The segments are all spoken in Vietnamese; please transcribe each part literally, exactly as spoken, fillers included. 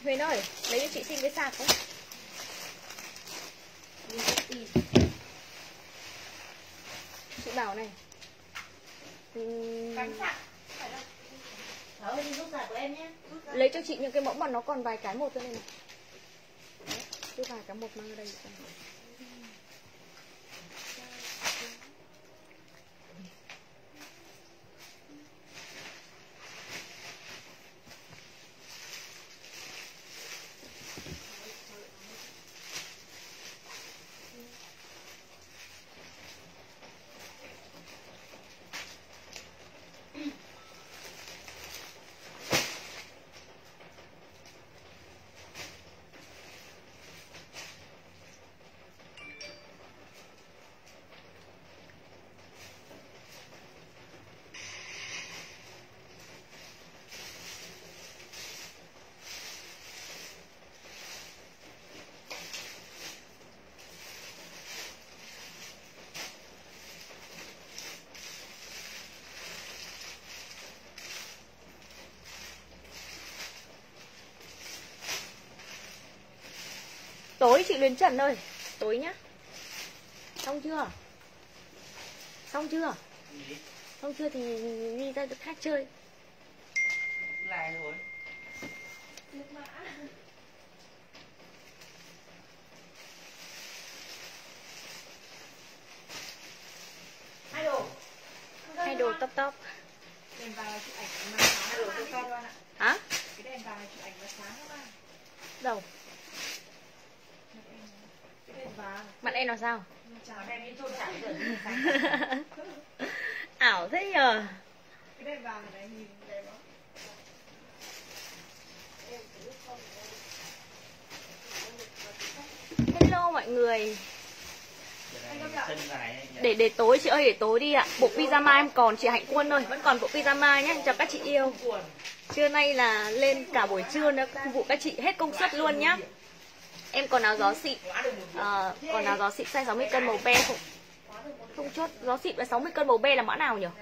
Huyền ơi, lấy cho chị xin cái sạc không? Chị bảo này. Cắn sạc. Đó, đi rút sạc của em nhé. Lấy cho chị những cái mẫu mà nó còn vài cái một thôi này. Cứ vài cái một mang ra đây. Tối chị Luyến Trần ơi, tối nhá. Xong chưa? Xong chưa? Gì? Xong chưa thì đi ra được khác chơi. Lại rồi. Hai đồ. Hai đồ tóc tóc. Đèn vàng chụp ảnh mà sáng hai đồ tôi con luôn ạ. Hả? Cái đèn vàng chụp ảnh mà sáng các bạn. Đâu? Cái đèn vàng. Mặt em là sao? Chào em đi trôn chảy rồi nhìn sáng. Ảo thế nhờ. Cái đèn vàng này nhìn đẹp lắm. Hello mọi người. Chân dài. Để để tối chị ơi, để tối đi ạ. Bộ pyjama em còn, chị Hạnh Quân ơi, vẫn còn bộ pyjama nhé, cho các chị yêu. Trưa nay là lên cả buổi trưa nữa, phục vụ các chị hết công suất luôn nhá. Em còn áo gió xịn, à, còn áo gió xịn size sáu mươi cân màu be không? Không chốt, gió xịn và sáu mươi cân màu be là mã nào nhỉ?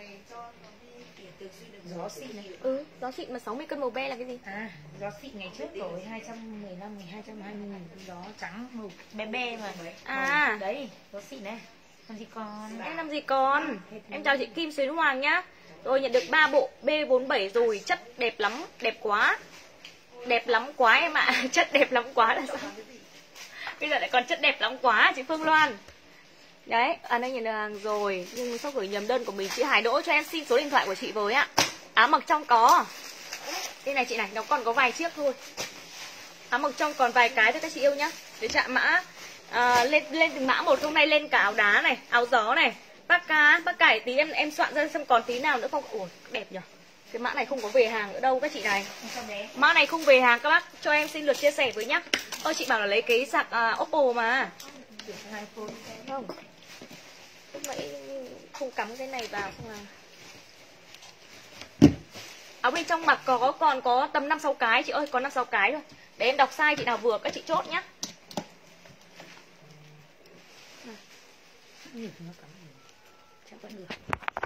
Gió xịn này. Ừ, gió xịn mà sáu mươi cân màu be là cái gì? À, gió xịn ngày trước rồi hai trăm mười lăm nghìn, hai trăm hai mươi nghìn. Gió trắng màu be be mà. À, đấy, gió xịn này. Làm gì còn? em làm gì còn? Em chào chị Kim Xuyến Hoàng nhá. Tôi nhận được ba bộ B bốn mươi bảy rồi, chất đẹp lắm, đẹp quá. Đẹp lắm quá em ạ, à. Chất đẹp lắm quá là sao? Bây giờ lại còn chất đẹp lắm quá chị Phương Loan. Đấy, à đây nhận được hàng rồi, nhưng sắp gửi nhầm đơn của mình. Chị Hải Đỗ cho em xin số điện thoại của chị với ạ. Áo mặc trong có. Đây này chị này, nó còn có vài chiếc thôi. Áo mặc trong còn vài cái thôi các chị yêu nhá. Để chạm mã à, lên lên từng mã một, hôm nay lên cả áo đá này, áo gió này, bác ca, bác cải tí em em soạn ra xem còn tí nào nữa không. Ủa, đẹp nhỉ. Cái mã này không có về hàng nữa đâu các chị này. Mã này không về hàng các bác, cho em xin lượt chia sẻ với nhá. Ôi chị bảo là lấy cái sạc uh, Oppo mà. Không. Lúc nãy không cắm cái này vào không là. Áo bên trong mặc có còn có tầm năm sáu cái chị ơi, có năm sáu cái thôi. Để em đọc size chị nào vừa các chị chốt nhá. Chắc vẫn được.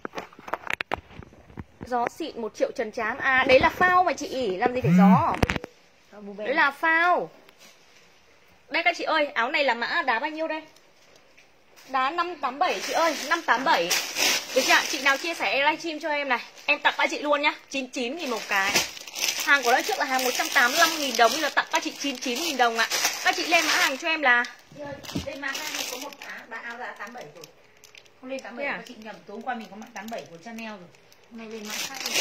Gió xịn một triệu trần chán. À đấy là phao mà chị, làm gì phải gió. Đấy là phao. Đây các chị ơi, áo này là mã đá bao nhiêu đây? Đá năm tám bảy chị ơi, năm tám bảy. Được chưa ạ? Chị nào chia sẻ livestream cho em này, em tặng các chị luôn nhá, chín mươi chín nghìn một cái. Hàng của nó trước là hàng một trăm tám mươi lăm nghìn đồng, bây giờ tặng các chị chín mươi chín nghìn đồng ạ. Các chị lên mã hàng cho em là. Đây mã hai có một áo, ba áo là tám mươi bảy rồi. Không lên tám mươi bảy, à? Các chị nhầm, tối qua mình có mã tám mươi bảy của Chanel rồi. Hôm nay lên mã khác rồi.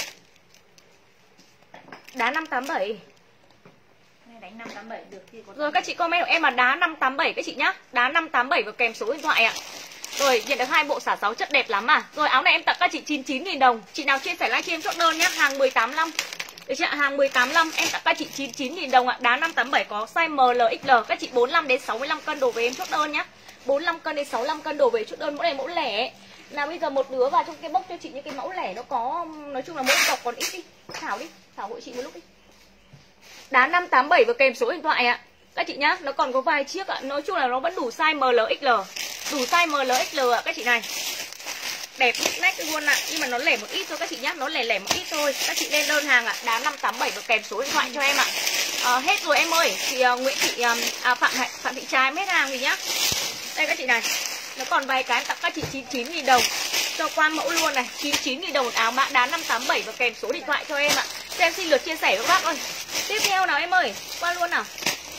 Đá năm tám bảy. Đánh năm tám bảy được thì có. Rồi các chị comment của em là đá năm tám bảy các chị nhá. Đá năm tám bảy và kèm số điện thoại ạ. Rồi nhận được hai bộ xả sáu chất đẹp lắm à. Rồi áo này em tặng các chị chín mươi chín nghìn đồng. Chị nào chia sẻ livestream chốt đơn nhá, hàng mười tám lăm. Được chưa ạ? Hàng mười tám lăm em tặng các chị chín mươi chín nghìn đồng ạ. Đá năm tám bảy có size M L X L. Các chị bốn mươi lăm đến sáu mươi lăm cân đổ về em chốt đơn nhá. bốn mươi lăm cân đến sáu mươi lăm cân đổ về chốt đơn, mẫu này mẫu lẻ. Nào bây giờ một đứa vào trong cái bốc cho chị những cái mẫu lẻ nó có, nói chung là mỗi cọc còn ít đi. Thảo đi, Thảo hộ chị một lúc đi. Đá năm tám bảy và kèm số điện thoại ạ. Các chị nhá, nó còn có vài chiếc ạ. Nói chung là nó vẫn đủ size M L X L. Đủ size M L X L ạ các chị này. Đẹp nách luôn ạ. Nhưng mà nó lẻ một ít thôi các chị nhá. Nó lẻ lẻ một ít thôi. Các chị lên đơn hàng ạ. Đá năm tám bảy và kèm số điện thoại cho em ạ. à, hết rồi em ơi. Chị uh, Nguyễn Thị uh, à, Phạm Phạm Thị Trái hết hàng rồi nhá. Đây các chị này. Nó còn vài cái tặng các chị chín mươi chín nghìn đồng. Cho qua mẫu luôn này, chín mươi chín nghìn đồng một áo mã đá năm tám bảy và kèm số điện thoại cho em ạ. Cho em xin lượt chia sẻ với các bác ơi. Tiếp theo nào em ơi, qua luôn nào.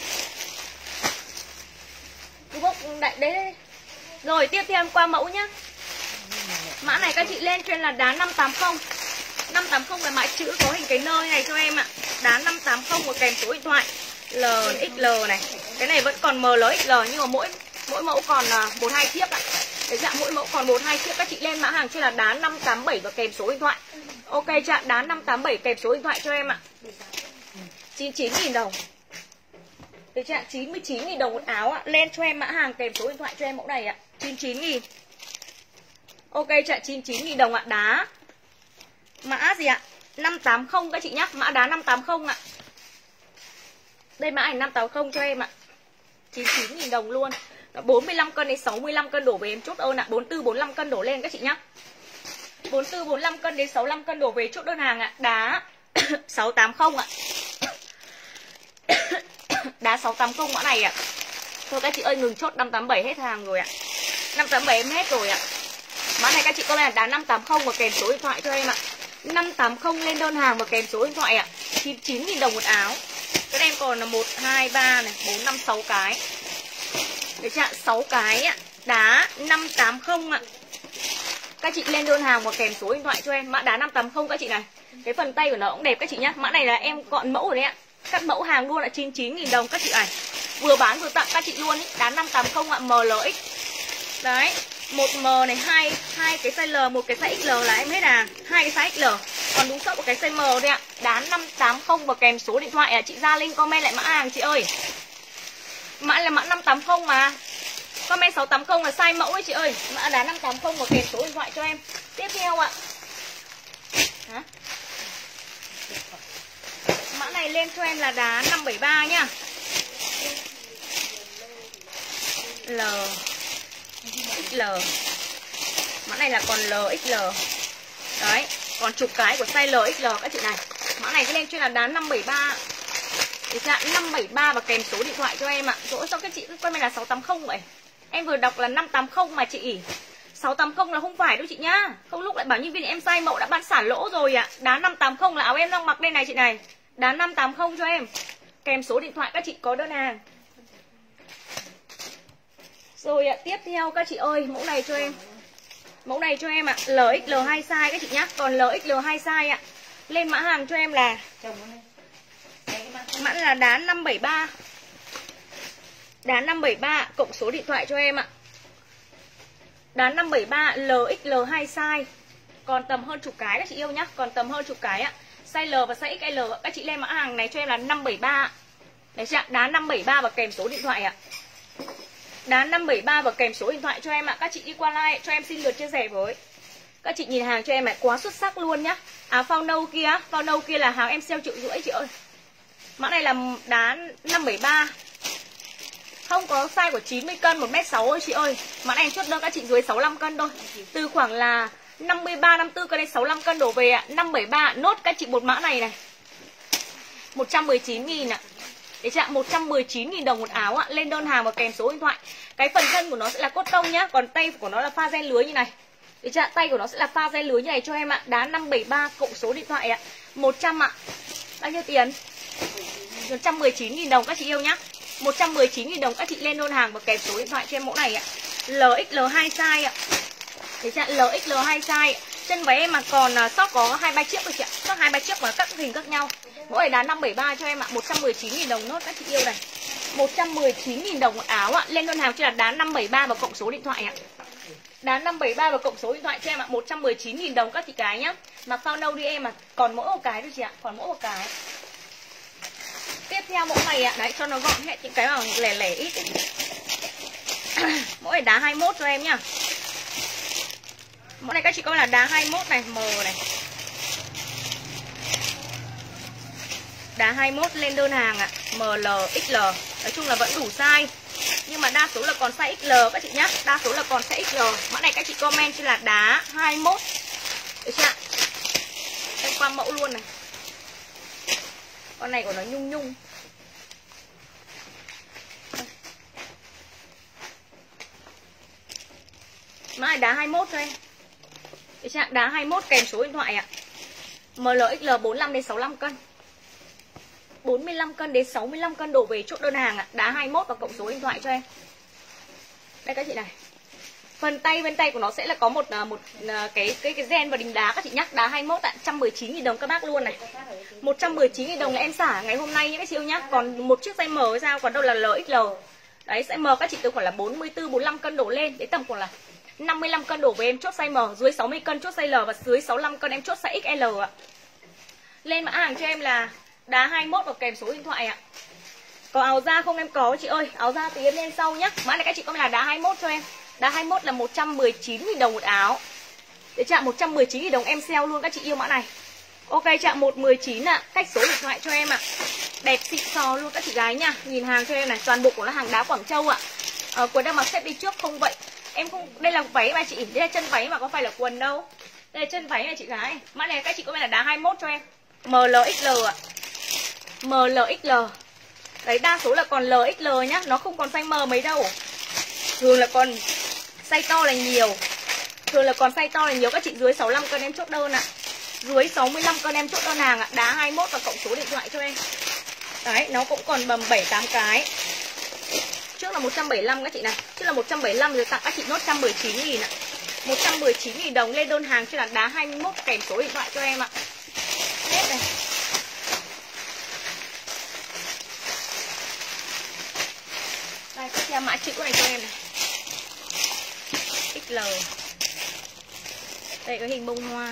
Đấy, đấy. Rồi tiếp theo em qua mẫu nhá. Mã này các chị lên trên là đá năm tám không. năm tám không là mã chữ có hình cái nơi này cho em ạ. Đá năm tám không và kèm số điện thoại L ích L này. Cái này vẫn còn M L ích L nhưng mà mỗi mỗi mẫu còn một hai chiếc ạ. Cái dạng mỗi mẫu còn một hai chiếc. Các chị lên mã hàng trên là đá năm tám bảy và kèm số điện thoại. Ok chị, đá năm tám bảy kèm số điện thoại cho em ạ. chín mươi chín nghìn đồng. Được chưa ạ? chín mươi chín nghìn đồng một áo ạ. Lên cho em mã hàng kèm số điện thoại cho em mẫu này ạ. chín mươi chín nghìn. Ok chị, chín mươi chín nghìn đồng ạ. Đá mã gì ạ? năm tám không các chị nhá. Mã đá năm tám không ạ. Đây mã ảnh năm tám không cho em ạ. chín mươi chín nghìn đồng luôn. bốn mươi lăm cân đến sáu mươi lăm cân đổ về em chốt ơn ạ. bốn mươi tư bốn mươi lăm cân đổ lên các chị nhá. bốn mươi tư bốn mươi lăm cân đến sáu mươi lăm cân đổ về chốt đơn hàng ạ. Đá sáu tám không ạ. Đá sáu tám không mã này ạ. Thôi các chị ơi ngừng chốt năm tám bảy hết hàng rồi ạ. năm tám bảy em hết rồi ạ. Mã này các chị có là đá năm tám không và kèm số điện thoại cho em ạ. năm tám không lên đơn hàng và kèm số điện thoại ạ. chín mươi chín nghìn đồng một áo. Các em còn là một, hai, ba này, bốn, năm, sáu cái. Đấy chưa ạ? sáu cái ạ. Đá năm tám không ạ. Các chị lên đơn hàng và kèm số điện thoại cho em. Mã đá năm tám không các chị này. Cái phần tay của nó cũng đẹp các chị nhá. Mã này là em gọn mẫu rồi đấy ạ. Cắt mẫu hàng luôn là chín mươi chín nghìn đồng các chị này. Vừa bán vừa tặng các chị luôn ý. Đá năm tám không ạ, M L X. Đấy, một M này, hai hai cái size L, một cái size ích lờ là em hết hàng. Hai cái size ích lờ. Còn đúng số một cái size M đây ạ. Đá năm tám không và kèm số điện thoại ạ. Chị ra link comment lại mã hàng chị ơi. Mã là mã năm tám không mà. Comment sáu tám không là size mẫu ấy chị ơi. Mã đá năm tám không và kèm số điện thoại cho em. Tiếp theo ạ. Hả? Mã này lên cho em là đá năm bảy ba nhá. L ích lờ. Mã này là còn L ích lờ. Đấy, còn chục cái của size L ích lờ các chị này. Mã này lên cho là đá năm bảy ba. Để chặn năm bảy ba và kèm số điện thoại cho em ạ. Rồi sao các chị cứ quen là sáu tám không vậy? Em vừa đọc là năm tám không mà chị. sáu tám không là không phải đâu chị nhá. Không lúc lại bảo nhân viên em sai mẫu đã bán xả lỗ rồi ạ. Đá năm tám không là áo em đang mặc đây này chị này. Đá năm tám không cho em. Kèm số điện thoại các chị có đơn hàng. Rồi ạ, tiếp theo các chị ơi, mẫu này cho em. Mẫu này cho em ạ, L X L hai size các chị nhá. Còn L X L hai size ạ. Lên mã hàng cho em là mã là đá năm bảy ba. Đá năm bảy ba cộng số điện thoại cho em ạ. Đá năm bảy ba L X L hai size. Còn tầm hơn chục cái các chị yêu nhá. Còn tầm hơn chục cái ạ. Size L và size ích lờ các chị lên mã hàng này cho em là năm bảy ba. Đấy chị ạ, đá năm bảy ba và kèm số điện thoại ạ. Đá năm bảy ba và kèm số điện thoại cho em ạ. Các chị đi qua like cho em xin lượt chia sẻ với. Các chị nhìn hàng cho em này quá xuất sắc luôn nhá. Áo phao nâu kia, phao nâu kia là hàng em sale triệu rưỡi chị ơi. Mã này là đá năm bảy ba. Không có size của chín mươi cân, một mét sáu ơi chị ơi. Mã này chốt đơn các chị dưới sáu mươi lăm cân thôi. Từ khoảng là năm mươi ba, năm mươi tư cân đến sáu mươi lăm cân đổ về ạ. năm bảy ba nốt các chị một mã này này. một trăm mười chín nghìn ạ. Để chạm một trăm mười chín nghìn đồng một áo ạ. Lên đơn hàng và kèm số điện thoại. Cái phần thân của nó sẽ là cốt tông nhá. Còn tay của nó là pha ren lưới như này. Để chạm tay của nó sẽ là pha ren lưới như này cho em ạ. Đá năm bảy ba cộng số điện thoại ạ. một trăm ạ. Bao nhiêu tiền? một trăm mười chín nghìn đồng các chị yêu nhá. một trăm mười chín nghìn đồng các chị lên đơn hàng và kèm số điện thoại cho em mẫu này ạ. L X L hai size ạ. Để chạm L X L hai size. Chân váy em mà còn sót có hai ba chiếc rồi chị ạ. Sót hai ba chiếc và các hình khác nhau. Mẫu này đá năm bảy ba cho em ạ. một trăm mười chín nghìn đồng nốt các chị yêu này. một trăm mười chín nghìn đồng một áo ạ. Lên đơn hàng cho là đá năm bảy ba và cộng số điện thoại ạ. Đá năm bảy ba và cộng số điện thoại cho em ạ. một trăm mười chín nghìn đồng các chị cái nhá. Mặc phao nâu đi em ạ. Còn mỗi một cái thôi chị ạ. Còn mỗi một cái. Tiếp theo mẫu này ạ. Đấy cho nó gọn hết những cái mà lẻ lẻ ít ấy. Mẫu này đá hai mươi mốt cho em nhá. Mẫu này các chị coi là đá hai mươi mốt này, M này. Đá hai mươi mốt lên đơn hàng ạ. M L X L. Nói chung là vẫn đủ size. Nhưng mà đa số là còn size ích lờ các chị nhá. Đa số là còn size ích lờ. Mã này các chị comment cho là đá hai mươi mốt. Được chưa ạ? Em qua mẫu luôn này. Con này của nó nhung nhung. Mã này đá hai mươi mốt cho em. Được chưa? Đá hai mươi mốt kèm số điện thoại ạ. em lờ ích lờ bốn mươi lăm đến sáu mươi lăm cân. bốn mươi lăm cân đến sáu mươi lăm cân đổ về chốt đơn hàng ạ. Đá hai mươi mốt và cộng số điện thoại cho em. Đây các chị này. Phần tay bên tay của nó sẽ là có một một cái cái cái gen và đính đá các chị nhắc. Đá hai mươi mốt ạ, một trăm mười chín nghìn đồng các bác luôn này. một trăm mười chín nghìn đồng là em xả ngày hôm nay nhé các chị yêu nhá. Còn một chiếc size M hay sao, còn đâu là lờ ích lờ. Đấy, size M các chị từ khoảng là bốn mươi tư bốn mươi lăm cân đổ lên, đến tầm khoảng là năm mươi lăm cân đổ về em chốt size M, dưới sáu mươi cân chốt size L và dưới sáu mươi lăm cân em chốt size ích lờ ạ. Lên mã hàng cho em là đá hai mươi mốt và kèm số điện thoại ạ. Có áo da không em có chị ơi, áo da thì em lên sau nhá. Mã này các chị có là đá hai mươi mốt cho em. Đá hai mươi mốt là một trăm mười chín nghìn đồng một áo. Để chạm một trăm mười chín nghìn đồng em sale luôn các chị yêu mã này. Ok chạm một mười chín ạ, cách số điện thoại cho em ạ. Đẹp xịn sò luôn các chị gái nha. Nhìn hàng cho em này, toàn bộ của nó hàng đá Quảng Châu ạ. Ờ, quần đang mặc xếp đi trước không vậy. Em không, đây là váy mà chị, đây là chân váy mà có phải là quần đâu. Đây là chân váy này chị gái. Mã này các chị có là đá hai mươi mốt cho em. em lờ ích lờ ạ. em lờ ích lờ. Đấy, đa số là còn lờ ích lờ nhá, nó không còn size M mấy đâu. Thường là còn size to là nhiều. Thường là còn size to là nhiều các chị, dưới sáu mươi lăm cân em chốt đơn ạ. Dưới sáu mươi lăm cân em chốt đơn hàng ạ. Đá hai mươi mốt và cộng số điện thoại cho em. Đấy, nó cũng còn bầm bảy tám cái. Trước là một trăm bảy mươi lăm các chị này. Trước là một trăm bảy mươi lăm rồi tặng các chị nốt một trăm mười chín nghìn ạ. một trăm mười chín nghìn đồng lên đơn hàng cho là đá hai mươi mốt kèm số điện thoại cho em ạ. Hết này. Đây, các xem mã chữ này cho em này. ích lờ. Đây có hình bông hoa.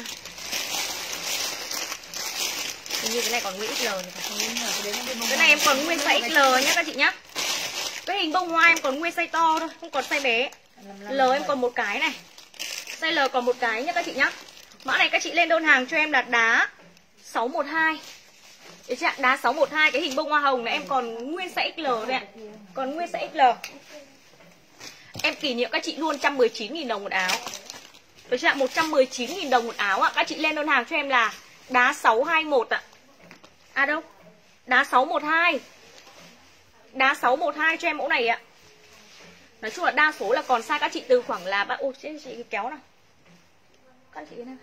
Hình như cái này còn nguyên ích lờ này. Cái này em còn nguyên size ích lờ nhá các chị nhá. Cái hình bông hoa em còn nguyên size to thôi, không còn size bé. L em còn một cái này. Size L còn một cái nhá các chị nhá. Mã này các chị lên đơn hàng cho em là đá sáu một hai. Đấy chị ạ, đá sáu một hai, cái hình bông hoa hồng này em còn nguyên size ích lờ đây ạ. Còn nguyên size ích lờ. Em kỷ niệm các chị luôn một trăm mười chín nghìn đồng một áo. Được chưa ạ? một trăm mười chín nghìn đồng một áo ạ. Các chị lên đơn hàng cho em là đá sáu hai mốt ạ. À đâu? Đá sáu một hai. Đá sáu một hai cho em mẫu này ạ. Nói chung là đa số là còn size các chị từ khoảng là bạn. Ôi chị, chị kéo nào. Các chị cái này.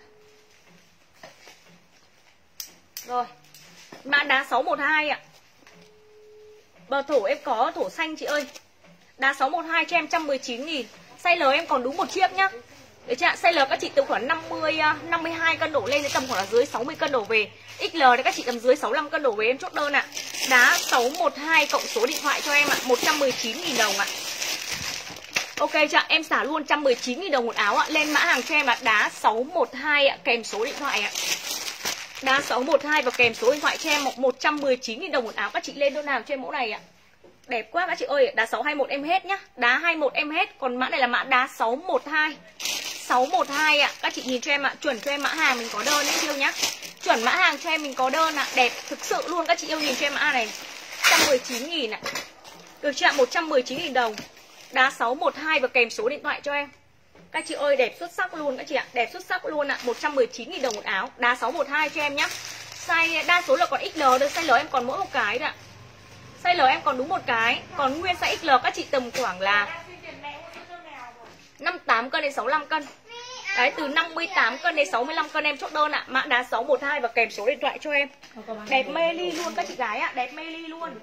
Rồi. Mã đá sáu một hai ạ. Bờ thổ em có thổ xanh chị ơi. Đá sáu một hai cho em một trăm mười chín nghìn. Size L em còn đúng một chiếc nhá. Đấy chưa ạ? Size L các chị từ khoảng năm mươi, năm mươi hai cân đổ lên đến tầm khoảng là dưới sáu mươi cân đổ về. ích lờ thì các chị tầm dưới sáu mươi lăm cân đổ về em chốt đơn ạ. Đá sáu một hai cộng số điện thoại cho em ạ, một trăm mười chín nghìn đồng ạ. Ok chưa ạ? Em xả luôn một trăm mười chín nghìn đồng một áo ạ. Lên mã hàng cho em là đá sáu một hai ạ, kèm số điện thoại ạ. Đá sáu một hai và kèm số điện thoại cho em một trăm mười chín nghìn đồng một áo. Các chị lên đơn hàng cho em mẫu này ạ. Đẹp quá các chị ơi. Đá sáu hai mốt em hết nhá. Đá hai mốt em hết. Còn mã này là mã đá sáu một hai. sáu một hai ạ. Các chị nhìn cho em ạ. Chuẩn cho em mã hàng mình có đơn đấy yêu nhá. Chuẩn mã hàng cho em mình có đơn ạ. Đẹp thực sự luôn các chị yêu, nhìn cho em mã này. một trăm mười chín nghìn ạ. Được chưa ạ? một trăm mười chín nghìn đồng. Đá sáu một hai và kèm số điện thoại cho em. Các chị ơi đẹp xuất sắc luôn các chị ạ. Đẹp xuất sắc luôn ạ. một trăm mười chín nghìn đồng một áo. Đá sáu một hai cho em nhá. Size đa số là còn ích lờ thôi. Size L em còn mỗi một cái thôi ạ. Size L em còn đúng một cái. Còn nguyên size ích lờ các chị tầm khoảng là năm mươi tám cân đến sáu mươi lăm cân. Đấy, từ năm mươi tám cân đến sáu mươi lăm cân em chốt đơn ạ. Mã đá sáu một hai và kèm số điện thoại cho em. Đẹp mê ly luôn các chị gái ạ. Đẹp mê ly luôn.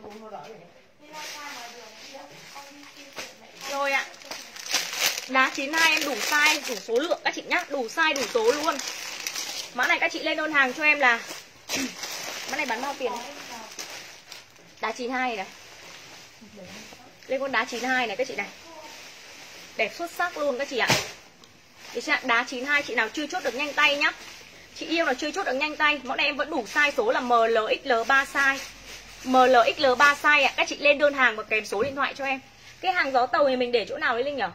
Rồi ạ. Đá chín hai em đủ size, đủ số lượng các chị nhá. Đủ size, đủ số luôn. Mã này các chị lên đơn hàng cho em là mã này bán bao tiền? Đá chín hai này. Lên con đá chín hai này các chị này. Đẹp xuất sắc luôn các chị ạ. Để chị ạ, đá chín hai chị nào chưa chốt được nhanh tay nhá. Chị yêu nào chưa chốt được nhanh tay. Mẫu này em vẫn đủ size số là em lờ ích lờ ba size. em lờ ích lờ ba size ạ. Các chị lên đơn hàng và kèm số điện thoại cho em. Cái hàng gió tàu thì mình để chỗ nào đấy Linh nhỉ?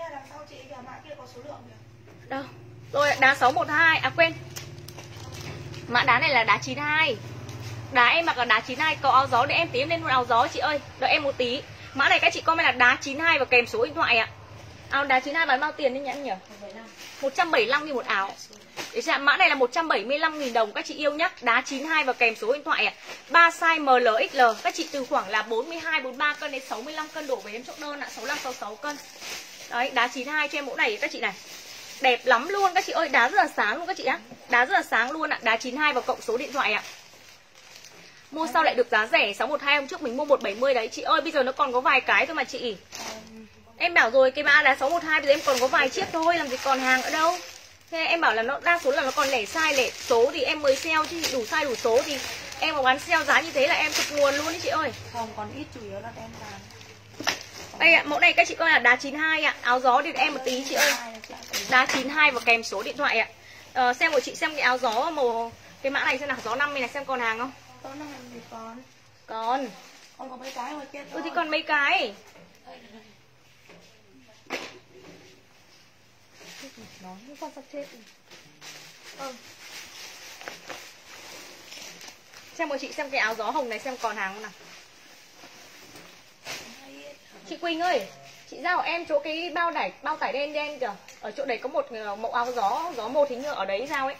Đâu? Rồi đá sáu một hai. À quên. Mã đá này là đá chín hai. Đá em mặc là đá chín hai. Có áo gió để em tí em lên một áo gió chị ơi. Đợi em một tí. Mã này các chị comment là đá chín hai và kèm số điện thoại ạ. Áo đá chín hai bán bao tiền đấy nhỉ em nhỉ? một trăm bảy mươi lăm nghìn một áo. Để xem mã này là một trăm bảy mươi lăm nghìn đồng các chị yêu nhá. Đá chín hai và kèm số điện thoại ạ. ba size em lờ ích lờ. Các chị từ khoảng là bốn mươi hai bốn mươi ba cân đến sáu mươi lăm cân đổ về em chốt đơn ạ. sáu mươi lăm sáu mươi sáu cân. Đấy, đá chín hai cho em mẫu này các chị này. Đẹp lắm luôn các chị ơi, đá rất là sáng luôn các chị á. Đá rất là sáng luôn ạ, đá chín hai và cộng số điện thoại ạ. Mua sau lại được giá rẻ, sáu một hai hôm trước mình mua một bảy mươi đấy. Chị ơi bây giờ nó còn có vài cái thôi mà chị. Em bảo rồi cái mã đá sáu một hai bây giờ em còn có vài chiếc thôi, làm gì còn hàng ở đâu. Thế em bảo là nó đa số là nó còn lẻ size lẻ số thì em mới sale chứ đủ size đủ số thì em mà bán sale giá như thế là em tụt nguồn luôn đấy chị ơi. Không, còn ít chủ yếu là em bán. Đây ạ, mẫu này các chị coi là đá chín hai ạ, áo gió thì em một tí chị ơi. Đá chín hai và kèm số điện thoại ạ. Ờ, xem của chị xem cái áo gió màu cái mã này xem nào, gió năm này xem còn hàng không? Có năm thì còn. Còn. Còn có mấy cái ngoài kia. Ừ thì còn mấy cái. Nói con sắp chết. Ừ. Xem của chị xem cái áo gió hồng này xem còn hàng không nào. Chị Quỳnh ơi, chị giao em chỗ cái bao tải bao tải đen đen kìa. Ở chỗ đấy có một mẫu áo gió, gió một hình như ở đấy giao ấy.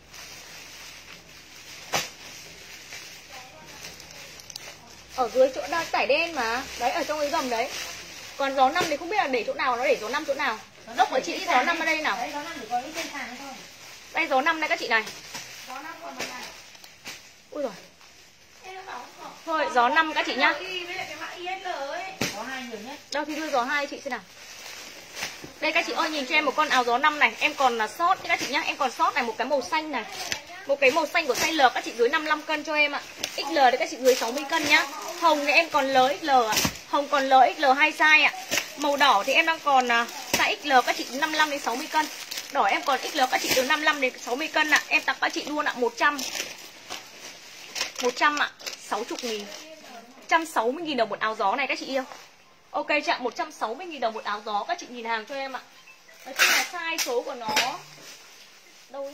Ở dưới chỗ bao tải đen mà. Đấy ở trong cái gầm đấy. Còn gió năm thì không biết là để chỗ nào, nó để gió năm chỗ nào. Đốc của chị gió năm ở đây nào. Đấy, gió năm chỉ có ít trên sàn thôi. Đây gió năm đây các chị này. Gió năm còn một này. Ui rồi. Thôi gió năm các chị nhá. Có hai nhiều nhất. Đâu thì đưa gió hai chị xem nào. Đây các chị ơi nhìn cho em một con áo gió năm này. Em còn là sót các chị nhá. Em còn sót này một cái màu xanh này. Một cái màu xanh của size L các chị dưới năm mươi lăm cân cho em ạ. ích lờ thì các chị dưới sáu mươi cân nhá. Hồng thì em còn L ích lờ ạ. Hồng còn L ích lờ hai size ạ. Màu đỏ thì em đang còn size ích lờ các chị từ năm mươi lăm đến sáu mươi cân. Đỏ em còn ích lờ các chị từ năm mươi lăm đến sáu mươi cân ạ. Em tặng các chị luôn ạ, một trăm. một trăm ạ, sáu mươi nghìn. một trăm sáu mươi nghìn đồng một áo gió này các chị yêu. Ok chị ạ, một trăm sáu mươi nghìn đồng một áo gió. Các chị nhìn hàng cho em ạ. Nói chung là size số của nó đâu nhỉ?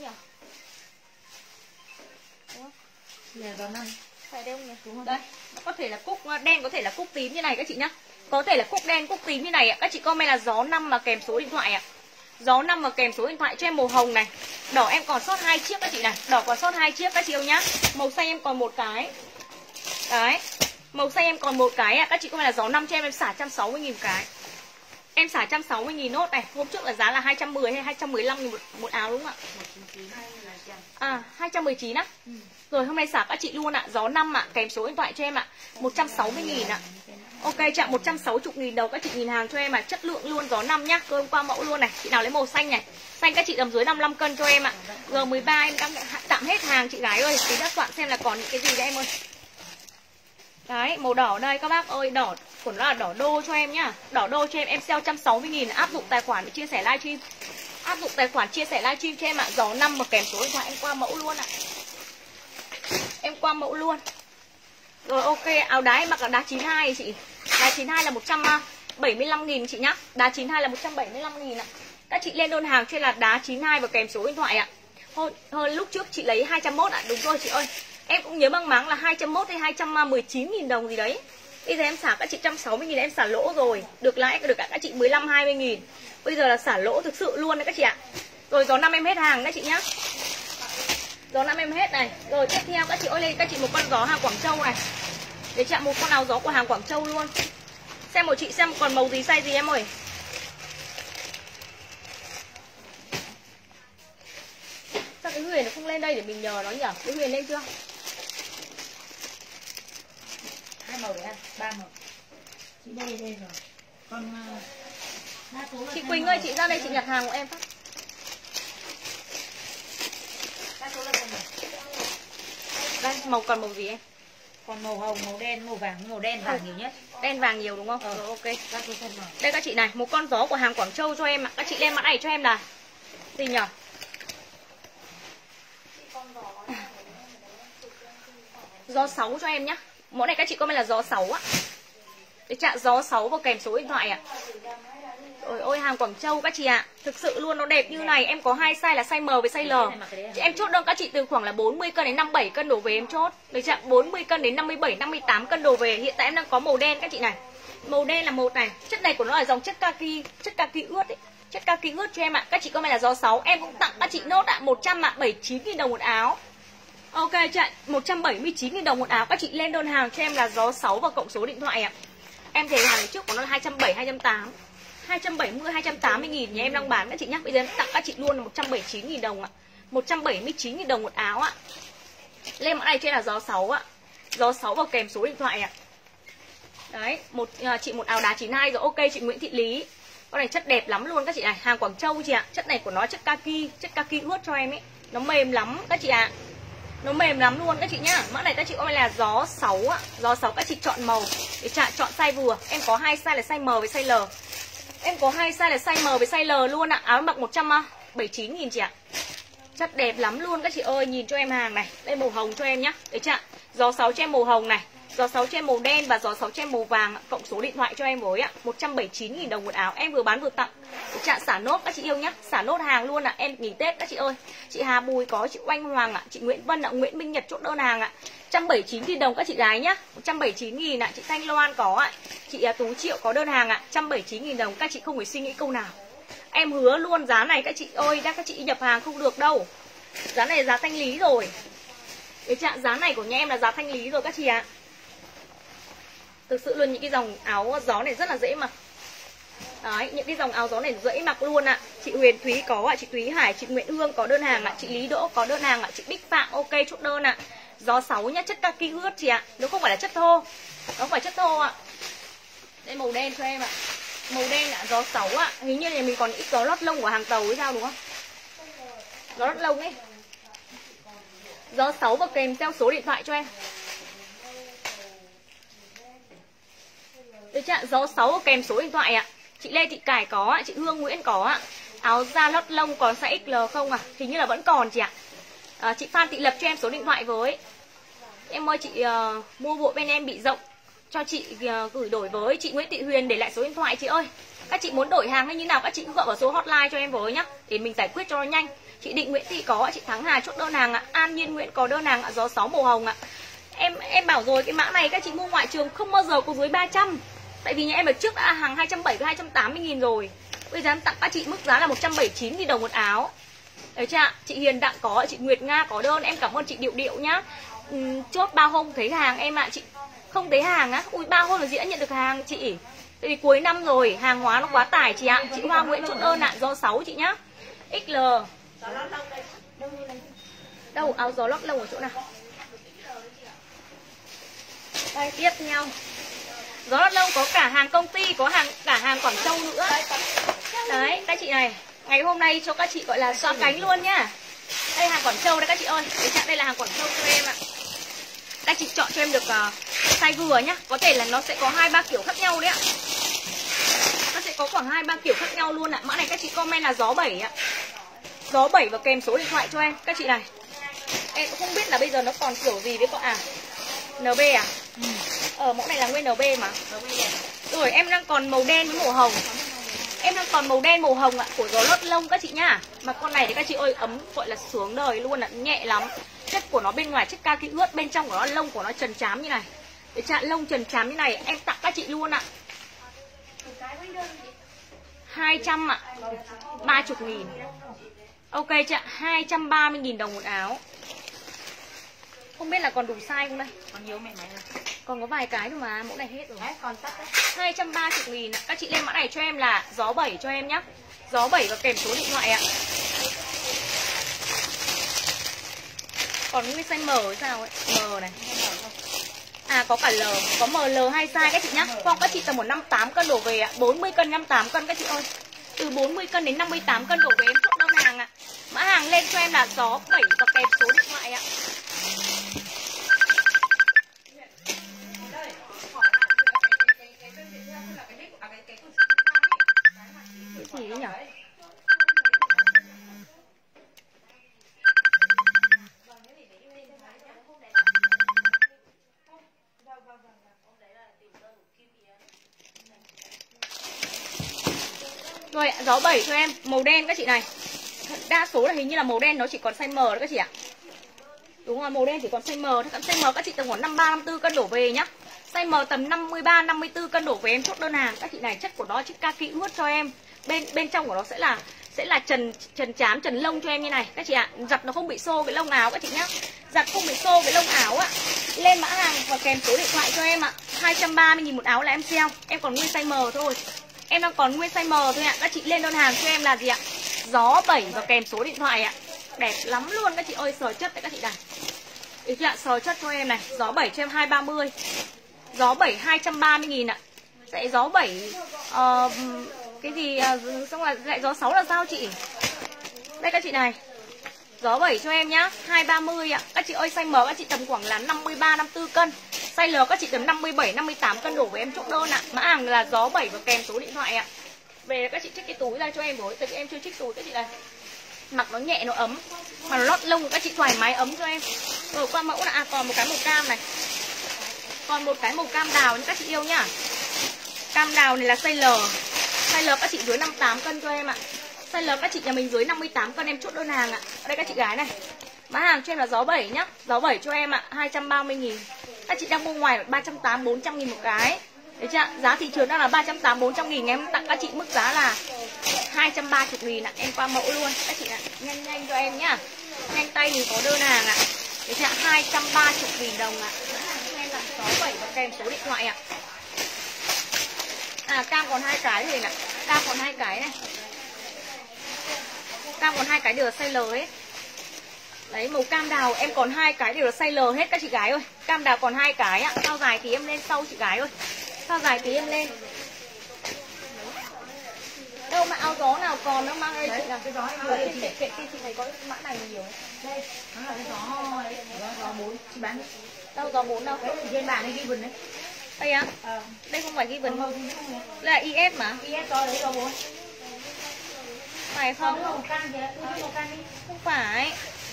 Đúng không? Là gió năm. Phải đâu nhỉ? Đúng rồi. Đây, nó có thể là cúc đen, có thể là cúc tím như này các chị nhá. Có thể là cúc đen, cúc tím như này ạ. Các chị comment là gió năm mà kèm số điện thoại ạ. Gió năm mà kèm số điện thoại cho em màu hồng này. Đỏ em còn sót hai chiếc các chị này. Đỏ còn sót hai chiếc các chị yêu nhá. Màu xanh em còn một cái. Đấy. Màu xanh em còn một cái ạ. Các chị comment là gió năm cho em em xả một trăm sáu mươi nghìn cái. Em xả một trăm sáu mươi nghìn nốt này. Hôm trước là giá là hai trăm mười hay hai trăm mười lăm nghìn một, một áo đúng không ạ? À, hai trăm mười chín á. Ừ. Rồi hôm nay xả các chị luôn ạ. Gió năm ạ, kèm số điện thoại cho em ạ. một trăm sáu mươi nghìn ạ. Ok chị ạ, một trăm sáu mươi nghìn đồng các chị nhìn hàng cho em ạ. Chất lượng luôn, gió năm nhá. Cơ qua mẫu luôn này. Chị nào lấy màu xanh này. Xanh các chị tầm dưới năm mươi lăm cân cho em ạ. G mười ba em đang tạm hết hàng chị gái ơi. Tí đã soạn xem là còn những cái gì đấy em ơi. Đấy, màu đỏ đây các bác ơi, đỏ của nó là đỏ đô cho em nhá. Đỏ đô cho em, em sale một trăm sáu mươi nghìn, áp dụng tài khoản để chia sẻ livestream. Áp dụng tài khoản chia sẻ livestream cho em ạ. Gió năm mà kèm số điện thoại em qua mẫu luôn ạ. Em qua mẫu luôn. Rồi ok, áo đá em mặc là đá chín hai chị. Đá chín hai là một trăm bảy mươi lăm nghìn chị nhá. Đá chín hai là một trăm bảy mươi lăm nghìn ạ. Các chị lên đơn hàng trên là đá chín hai và kèm số điện thoại ạ. Hơn, hơn lúc trước chị lấy hai trăm mốt ạ. Đúng rồi chị ơi. Em cũng nhớ mang máng là hai trăm mốt hay hai trăm mười chín nghìn đồng gì đấy. Bây giờ em xả các chị một trăm sáu mươi nghìn em xả lỗ rồi. Được lãi được cả các chị mười lăm hai mươi nghìn. Bây giờ là xả lỗ thực sự luôn đấy các chị ạ. Rồi gió năm em hết hàng các chị nhá. Gió năm em hết này. Rồi tiếp theo các chị ơi lên các chị một con gió hàng Quảng Châu này. Để chạm một con áo gió của hàng Quảng Châu luôn. Xem một chị xem còn màu gì size gì em ơi. Sao cái Huyền nó không lên đây để mình nhờ nó nhỉ? Cái Huyền lên chưa? Hai màu đấy à? Ba màu. Chị đây đây rồi. Còn đa số là chị Quỳnh ơi, chị ra đây chị nhặt hàng của em phát. đa số là màu này. Đây, màu còn màu gì em? Còn màu hồng, màu đen, màu vàng, màu đen vàng nhiều nhất. Đen vàng nhiều đúng không? Ờ. Rồi ok. Đa số thân màu. Đây các chị này, một con gió của hàng Quảng Châu cho em ạ. Các chị lên mã này cho em là gì nhỉ? Gió sáu cho em nhá. Mẫu này các chị comment là gió sáu á. Để chạm gió sáu và kèm số điện thoại ạ. Ôi ôi hàng Quảng Châu các chị ạ. Thực sự luôn nó đẹp như này. Em có hai size là size M với size L. Chị em chốt đơn các chị từ khoảng là bốn mươi cân đến năm mươi bảy cân đổ về em chốt. Để chạm bốn mươi cân đến năm mươi bảy, năm mươi tám cân đổ về. Hiện tại em đang có màu đen các chị này. Màu đen là một này. Chất này của nó là dòng chất kaki, chất kaki ướt ấy. Chất kaki ướt cho em ạ. Các chị comment là gió sáu. Em cũng tặng các chị nốt ạ, một trăm ạ, bảy mươi chín nghìn đồng một áo. Ok chị ạ, một trăm bảy mươi chín nghìn đồng một áo. Các chị lên đơn hàng cho em là gió sáu và cộng số điện thoại ạ. Em thấy hàng trước của nó là hai trăm bảy mươi, hai trăm tám mươi. hai trăm bảy mươi, hai trăm tám mươi nghìn nhà em đang bán các chị nhá. Bây giờ em tặng các chị luôn là một trăm bảy mươi chín nghìn đồng ạ. một trăm bảy mươi chín nghìn đồng một áo ạ. Lên mã này trên là gió sáu ạ. Gió sáu vào kèm số điện thoại ạ. Đấy, một à, chị một áo đá chín hai rồi. Ok chị Nguyễn Thị Lý. Con này chất đẹp lắm luôn các chị này, hàng Quảng Châu chị ạ. Chất này của nó chất kaki, chất kaki ướt cho em ấy. Nó mềm lắm các chị ạ. Nó mềm lắm luôn các chị nhá. Mã này các chị ơi là gió sáu ạ. Gió sáu các chị chọn màu để chọn chọn size vừa. Em có hai size là size M với size L. Em có hai size là size M với size L luôn ạ. Áo mặc một trăm bảy mươi chín nghìn chị ạ. Chất đẹp lắm luôn các chị ơi. Nhìn cho em hàng này. Đây màu hồng cho em nhá. Đấy chị ạ. Gió sáu cho em màu hồng này, gió sáu cho em màu đen và gió sáu cho em màu vàng. Cộng số điện thoại cho em với ạ. một trăm bảy mươi chín nghìn đồng một áo. Em vừa bán vừa tặng. Đấy chị ạ. Xả nốt các chị yêu nhá. Xả nốt hàng luôn ạ. Em nghỉ Tết các chị ơi. Chị Hà Bùi có, chị Oanh Hoàng ạ, chị Nguyễn Vân ạ, Nguyễn Minh Nhật chốt đơn hàng ạ. một trăm bảy mươi chín nghìn đồng các chị gái nhá. một trăm bảy mươi chín nghìn ạ. Chị Thanh Loan có ạ. Chị Tú Triệu có đơn hàng ạ. một trăm bảy mươi chín nghìn đồng. Các chị không phải suy nghĩ câu nào. Em hứa luôn giá này các chị ơi, các chị nhập hàng không được đâu. Giá này giá thanh lý rồi. Cái trạng giá này của nhà em là giá thanh lý rồi các chị ạ. Thực sự luôn những cái dòng áo gió này rất là dễ mặc. Đấy, những cái dòng áo gió này dễ mặc luôn ạ. Chị Huyền Thúy có ạ, chị Thúy Hải, chị Nguyễn Hương có đơn hàng ạ, chị Lý Đỗ có đơn hàng ạ, chị Bích Phạm ok chốt đơn ạ. Gió sáu nhá, chất kaki ướt chị ạ. Nó không phải là chất thô. Nó không phải chất thô ạ. Đây màu đen cho em ạ. Màu đen ạ, gió sáu ạ. Hình như là mình còn ít gió lót lông của hàng tàu hay sao đúng không? Gió lót lông ấy. Gió sáu và kèm theo số điện thoại cho em. Được chưa? Gió sáu và kèm số điện thoại ạ. Chị Lê Thị Cải có ạ, chị Hương Nguyễn có ạ. Áo da lót lông còn size ích lờ không à? Hình như là vẫn còn chị ạ. À, chị Phan Thị Lập cho em số điện thoại với. Em ơi chị uh, mua bộ bên em bị rộng, cho chị uh, gửi đổi với. Chị Nguyễn Thị Huyền để lại số điện thoại chị ơi. Các chị muốn đổi hàng hay như nào các chị cứ gọi vào số hotline cho em với nhá, để mình giải quyết cho nó nhanh. Chị Định Nguyễn Thị có ạ, chị Thắng Hà chốt đơn hàng ạ. An Nhiên Nguyễn có đơn hàng ạ, gió sáu màu hồng ạ. Em em bảo rồi, cái mã này các chị mua ngoại trường không bao giờ có dưới ba trăm. Tại vì nhà em ở trước đã hàng hai trăm bảy mươi, hai trăm tám mươi nghìn rồi. Bây giờ em tặng các chị mức giá là một trăm bảy mươi chín nghìn đồng một áo. Đấy chưa ạ? Chị Hiền Đặng có, chị Nguyệt Nga có đơn. Em cảm ơn chị Điệu Điệu nhá. uhm, Chốt ba hôm thấy hàng em ạ. À. Chị không thấy hàng á. Ui ba hôm là gì đã nhận được hàng chị. Tại vì cuối năm rồi, hàng hóa nó quá tải chị ạ. Chị Hoa Nguyễn chốt đơn ạ, do sáu chị nhá. ích lờ. Đâu, áo gió lót lông ở chỗ nào? Đây, tiếp theo. Gió lót lông có cả hàng công ty, có hàng cả hàng Quảng Châu nữa. Đấy, các chị này. Ngày hôm nay cho các chị gọi là xóa cánh luôn nhá. Đây hàng Quảng Châu đây các chị ơi. Đấy, đây là hàng Quảng Châu cho em ạ. Các chị chọn cho em được uh, size vừa nhá. Có thể là nó sẽ có hai ba kiểu khác nhau đấy ạ. Nó sẽ có khoảng hai ba kiểu khác nhau luôn ạ. Mã này các chị comment là gió bảy ạ. Gió bảy và kèm số điện thoại cho em các chị này. Em cũng không biết là bây giờ nó còn kiểu gì với con à. en bê à? Ừ. Ờ mẫu này là nguyên en bê mà. Rồi em đang còn màu đen với màu hồng. Em đang còn màu đen màu hồng ạ, của gió lót lông các chị nhá. Mà con này thì các chị ơi ấm gọi là sướng đời luôn ạ, nhẹ lắm. Chất của nó bên ngoài chất kaki ướt, bên trong của nó lông của nó trần trám như này. Để chạm lông trần trám như này, em tặng các chị luôn ạ. hai trăm ạ. ba mươi nghìn. Ok chị ạ, hai trăm ba mươi nghìn đồng một áo. Không biết là còn đủ size không đây? Còn nhiều mẹ máy rồi. Còn có vài cái thôi mà, mẫu này hết rồi. Đấy, còn tắt đấy. hai trăm ba mươi nghìn ạ. Các chị lên mã này cho em là gió bảy cho em nhá. Gió bảy và kèm số điện thoại ạ. Còn nguyên size M hay sao ấy? M này. À có cả L, có em lờ hai size các chị nhá. Hoặc các chị tầm một năm mươi tám cân đổ về ạ, bốn mươi cân, năm mươi tám cân các chị ơi. Từ bốn mươi cân đến năm mươi tám cân đổ về em chốt đơn hàng ạ. Mã hàng lên cho em là gió bảy và kèm số điện thoại ạ. Cái gì ấy nhỉ? Rồi gió bảy cho em, màu đen các chị này. Đa số là hình như là màu đen nó chỉ còn size M đó các chị ạ. Đúng rồi, màu đen chỉ còn size M, thế còn size M các chị tầm khoảng năm mươi ba, năm mươi tư cân đổ về nhá. Size M tầm năm mươi ba, năm mươi tư cân đổ về em chốt đơn hàng. Các chị này chất của nó chất kaki ướt cho em. Bên bên trong của nó sẽ là sẽ là trần trần chám, trần lông cho em như này các chị ạ. Giặt nó không bị xô cái lông áo các chị nhá. Giặt không bị xô cái lông áo ạ. Lên mã hàng và kèm số điện thoại cho em ạ. hai trăm ba mươi nghìn một áo là em sale. Em còn nguyên size M thôi. Em đang còn nguyên size M thôi ạ. Các chị lên đơn hàng cho em là gì ạ? Gió bảy và kèm số điện thoại ạ. Đẹp lắm luôn các chị ơi, sờ chất đấy các chị này. Được chưa ạ? Sờ chất cho em này. Gió bảy cho em hai ba mươi. Gió bảy hai trăm ba mươi nghìn ạ. Dạy gió bảy uh, cái gì uh, xong là dạy gió sáu là sao chị? Đây các chị này. Gió bảy cho em nhá, hai ba mươi ạ. Các chị ơi size M các chị tầm khoảng là năm mươi ba năm mươi tư cân. Size L các chị tầm năm mươi bảy năm mươi tám cân đổ với em chốt đơn ạ. Mã hàng là gió bảy và kèm số điện thoại ạ. Về các chị trích cái túi ra cho em rồi, tại vì em chưa trích túi các chị này. Mặc nó nhẹ nó ấm, mà nó lót lông các chị thoải mái ấm cho em. Rồi qua mẫu là à, còn một cái màu cam này. Còn một cái màu cam đào nha các chị yêu nhá. Cam đào này là size L. Size L các chị dưới năm mươi tám cân cho em ạ. Size L các chị nhà mình dưới năm mươi tám cân em chốt đơn hàng ạ. Ở đây các chị gái này. Mã hàng cho em là gió bảy nhá. Gió bảy cho em ạ, hai trăm ba mươi nghìn. Các chị đang mua ngoài ba trăm tám mươi bốn trăm nghìn một cái. Đấy chưa? Giá thị trường đang là ba trăm tám mươi bốn trăm nghìn, em tặng các chị mức giá là hai trăm ba mươi nghìn ạ. Em qua mẫu luôn. Các chị ạ, nhanh nhanh cho em nhá. Nhanh tay mình có đơn hàng ạ. Đấy chưa? hai trăm ba mươi nghìn đồng ạ. Mã hàng cho em là gió bảy và kèm số điện thoại ạ. À cam còn hai cái rồi nè. Cam còn hai cái này. Cam còn hai cái đều là size L hết. Đấy, màu cam đào em còn hai cái đều là size L hết các chị gái ơi. Cam đào còn hai cái ạ. Sao dài thì em lên sau chị gái ơi. Sao dài thì em lên. Đâu mà áo gió nào còn nữa mang đây chị nào. Cái gió em vừa kệ kệ kệ chị này có mã này nhiều. Đây, nó là cái gió đấy, gió bốn chị bán. Đâu gió bốn đâu. Đấy, trên bàn đây ghi vần đấy. Đây á? Ờ. Đây không phải ghi vần. Không, không, không. Đây là i ép mà. i ép gió đấy gió bốn. Phải không? Màu cam kìa, tôi màu cam đi. Không phải.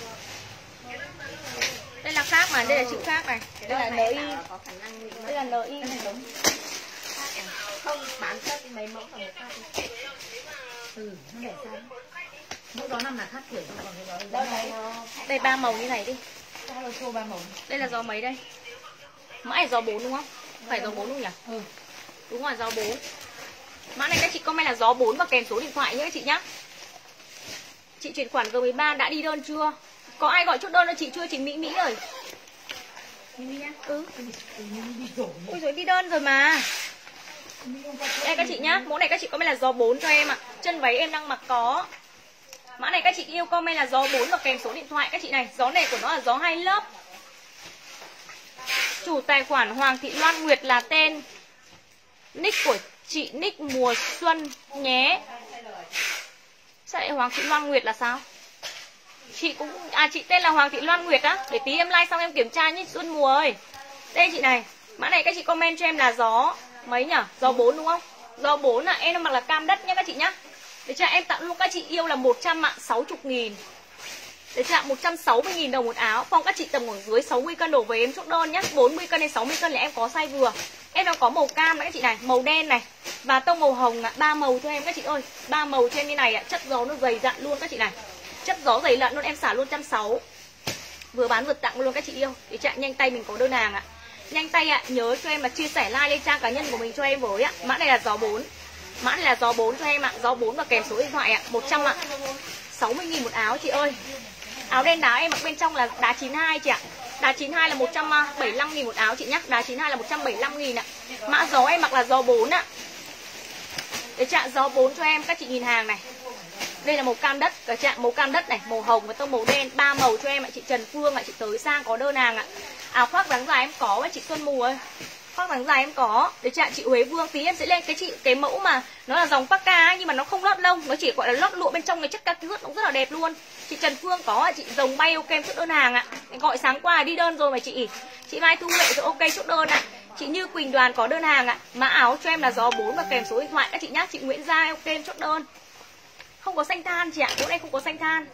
Đây là khác mà, đây là chữ khác này. Đây là en i. Đây là en i. Không, bán chất mấy mẫu còn một khác. Ừ, nó để sao? Mẫu đó nằm là khác kiểu còn cái đó. Đây này. Đây ba màu như này đi. Sao show ba màu. Đây là gió mấy đây? Mã này gió bốn đúng không? Phải gió bốn không nhỉ? Ừ. Đúng rồi, gió bốn. Mã này các chị comment là gió bốn và kèm số điện thoại nhé các chị nhá. Chị chuyển khoản G mười ba đã đi đơn chưa? Có ai gọi chốt đơn cho chị chưa? Chị Mỹ Mỹ rồi. Mỹ Mỹ nhá. Ừ. Ôi dồi, đi đơn rồi mà. Đây các chị nhá, mẫu này các chị comment là gió bốn cho em ạ. Chân váy em đang mặc có. Mã này các chị yêu comment là gió bốn và kèm số điện thoại các chị này. Gió này của nó là gió hai lớp. Chủ tài khoản Hoàng Thị Loan Nguyệt là tên nick của chị nick mùa xuân nhé. Sao lại Hoàng Thị Loan Nguyệt là sao? Chị cũng à chị tên là Hoàng Thị Loan Nguyệt á. Để tí em like xong em kiểm tra nhé Xuân mùa ơi. Đây chị này. Mã này các chị comment cho em là gió mấy nhỉ? Gió bốn đúng không? Gió bốn là em đang mặc là cam đất nhé các chị nhá. Để cho em tặng luôn các chị yêu là một trăm sáu mươi nghìn. Để cho một trăm sáu mươi nghìn đồng một áo. Phong các chị tầm khoảng dưới sáu mươi cân đổ về em chốt đơn nhá. bốn mươi cân đến sáu mươi cân là em có size vừa. Em đang có màu cam đấy các chị này, màu đen này và tông màu hồng ạ, ba màu cho em các chị ơi. Ba màu cho em như này ạ, chất gió nó dày dặn luôn các chị này. Chất gió dày lận luôn, em xả luôn một trăm sáu mươi. Vừa bán vừa tặng luôn các chị yêu. Để chạy nhanh tay mình có đơn hàng ạ. Nhanh tay ạ, nhớ cho em là chia sẻ like lên trang cá nhân của mình cho em với ạ. Mã này là gió bốn. Mã này là gió bốn cho em ạ, gió bốn và kèm số điện thoại ạ, một trăm sáu mươi nghìn một áo chị ơi. Áo đen đá em mặc bên trong là đá chín hai chị ạ. Đá chín hai là một trăm bảy mươi lăm nghìn một áo chị nhá. Đá chín hai là một trăm bảy mươi lăm nghìn ạ. Mã gió em mặc là gió bốn ạ. Để chạm gió bốn cho em, các chị nhìn hàng này. Đây là màu cam đất, cả chạm màu cam đất này, màu hồng và tông màu đen, ba màu cho em ạ. Chị Trần Phương ạ, chị tới sang có đơn hàng ạ. Áo khoác dáng dài em có với chị Xuân Mùa ơi. Khoác dáng dài em có. Để chạm chị Huế Vương, tí em sẽ lên cái chị cái mẫu mà nó là dòng parka ấy, nhưng mà nó không lót lông, nó chỉ gọi là lót lụa bên trong, cái chất ca ướt nó rất là đẹp luôn. Chị Trần Phương có ạ, chị Rồng Bay ok chốt đơn hàng ạ. Gọi sáng qua đi đơn rồi mà chị. Chị Mai Thu Lệ rồi ok chốt đơn ạ. Chị Như Quỳnh Đoàn có đơn hàng ạ. Mã áo cho em là gió bốn và kèm số điện thoại các chị nhá. Chị Nguyễn Gia ok chốt đơn. Không có xanh than chị ạ, chỗ này không có xanh than.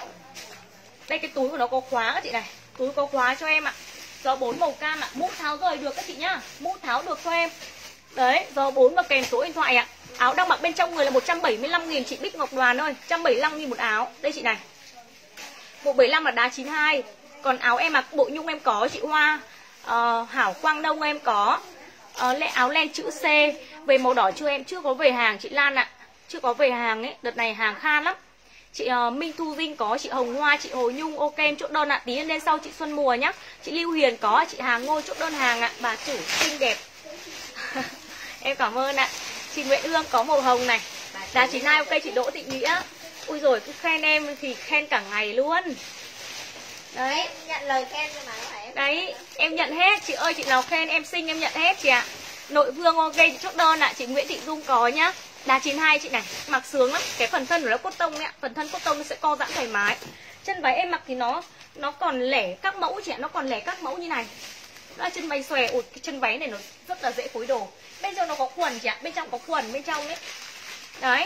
Đây cái túi của nó có khóa các chị này. Túi có khóa cho em ạ. Gió bốn màu cam ạ, mũ tháo rời được các chị nhá. Mũ tháo được cho em. Đấy, gió bốn và kèm số điện thoại ạ. Áo đang mặc bên trong người là một trăm bảy mươi lăm nghìn chị Bích Ngọc Đoàn ơi, một trăm bảy mươi lăm nghìn một áo. Đây chị này. Bộ bảy mươi lăm là đá chín hai. Còn áo em mặc bộ nhung em có chị Hoa. Uh, Hảo Quang Đông em có. Uh, áo len chữ C. Về màu đỏ chưa em chưa có về hàng chị Lan ạ. Chưa có về hàng ấy, đợt này hàng khan lắm. Chị uh, Minh Thu Vinh có, chị Hồng Hoa, chị Hồ Nhung ok em chốt đơn ạ. Tí lên sau chị Xuân Mùa nhá. Chị Lưu Hiền có, chị Hà Ngôi chốt đơn hàng ạ. Bà chủ xinh đẹp. Em cảm ơn ạ. Chị Nguyễn Hương có màu hồng này. Đá chín hai ok chị Đỗ Thị Nghĩa. Ui rồi cứ khen em thì khen cả ngày luôn. Đấy. Em nhận lời khen nhưng mà phải em. Đấy, em nhận hết. Chị ơi, chị nào khen em xinh em nhận hết chị ạ. Nội Vương ok chị chốt đơn ạ. À. Chị Nguyễn Thị Dung có nhá. Đá chín hai chị này, mặc sướng lắm. Cái phần thân của nó cốt tông ấy ạ. Phần thân cốt tông nó sẽ co giãn thoải mái. Chân váy em mặc thì nó nó còn lẻ các mẫu chị ạ. Nó còn lẻ các mẫu như này. Đó, chân váy xòe. Ui, cái chân váy này nó rất là dễ phối đồ. Bên trong nó có quần chị ạ. Bên trong có quần bên trong ấy. Đấy.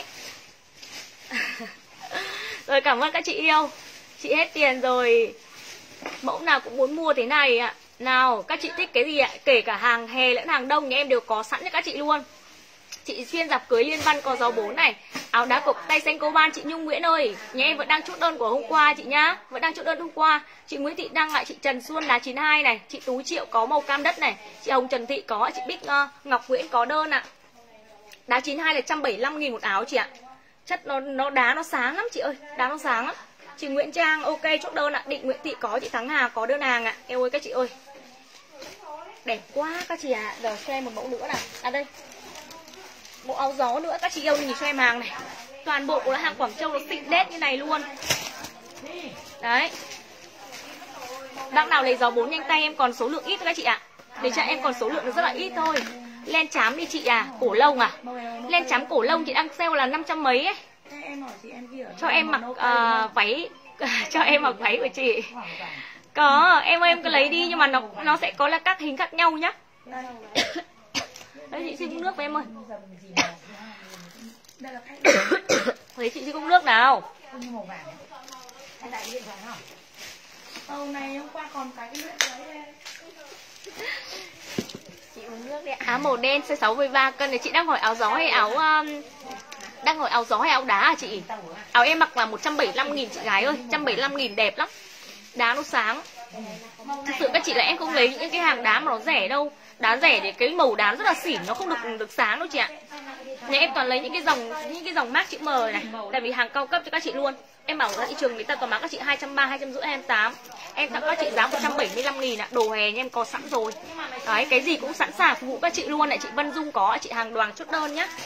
Rồi cảm ơn các chị yêu. Chị hết tiền rồi. Mẫu nào cũng muốn mua thế này ạ. Nào các chị thích cái gì ạ? Kể cả hàng hè lẫn hàng đông nhà em đều có sẵn cho các chị luôn. Chị xuyên dạp cưới liên văn có dấu bốn này. Áo đá cộc tay xanh cô ban chị Nhung Nguyễn ơi. Nhà em vẫn đang chốt đơn của hôm qua chị nhá. Vẫn đang chốt đơn hôm qua. Chị Nguyễn Thị Đăng lại chị Trần Xuân đá chín hai này. Chị Tú Triệu có màu cam đất này. Chị Hồng Trần Thị có. Chị Bích uh, Ngọc Nguyễn có đơn ạ. Đá chín hai là một trăm bảy mươi lăm nghìn một áo chị ạ. Chất nó nó đá nó sáng lắm chị ơi. Đá nó sáng lắm. Chị Nguyễn Trang ok chốt đơn ạ. Định Nguyễn Thị có. Chị Thắng Hà có đơn hàng ạ. Em ơi các chị ơi. Đẹp quá các chị ạ. À. Giờ cho em một mẫu nữa nào. À đây. Bộ áo gió nữa các chị yêu nhìn cho em hàng này. Toàn bộ của là hàng Quảng Châu nó xịn đét như này luôn. Đấy. Bác nào lấy gió bốn nhanh tay em còn số lượng ít các chị ạ. À. Để cho em còn số lượng nó rất là ít thôi. Len chám đi chị à. Cổ lông à. Len chám cổ lông chị đang sale là năm trăm mấy ấy. Cho em mặc uh, váy. Cho em mặc váy của chị. Có, em ơi em cứ lấy đi nhưng mà nó nó sẽ có là các hình khác nhau nhá. Đấy chị xin nước với em ơi. Đấy chị xin cốc nước nào. Âu này hôm qua còn cái cái luyện đấy. Chị uống nước đi. Áo màu đen size sáu mươi ba cân này chị đang hỏi áo gió hay áo um, đang hỏi áo gió hay áo đá à chị? Áo em mặc là một trăm bảy mươi lăm nghìn chị gái ơi, một trăm bảy mươi lăm nghìn đẹp lắm. Đá nó sáng. Thực sự các chị là em không lấy những cái hàng đá mà nó rẻ đâu. Đá rẻ để cái màu đá rất là xỉn, nó không được được sáng đâu chị ạ. Nhà em toàn lấy những cái dòng những cái dòng mác chữ M này, tại vì hàng cao cấp cho các chị luôn. Em bảo ra thị trường người ta toàn bán các chị hai trăm ba mươi, hai trăm rưỡi, hai trăm tám. Em tặng các chị giá một trăm bảy mươi lăm nghìn ạ. Đồ hè nhà em có sẵn rồi. Đấy, cái gì cũng sẵn sàng phục vụ các chị luôn này. Chị Vân Dung có, chị Hàng Đoàn chốt đơn nhá.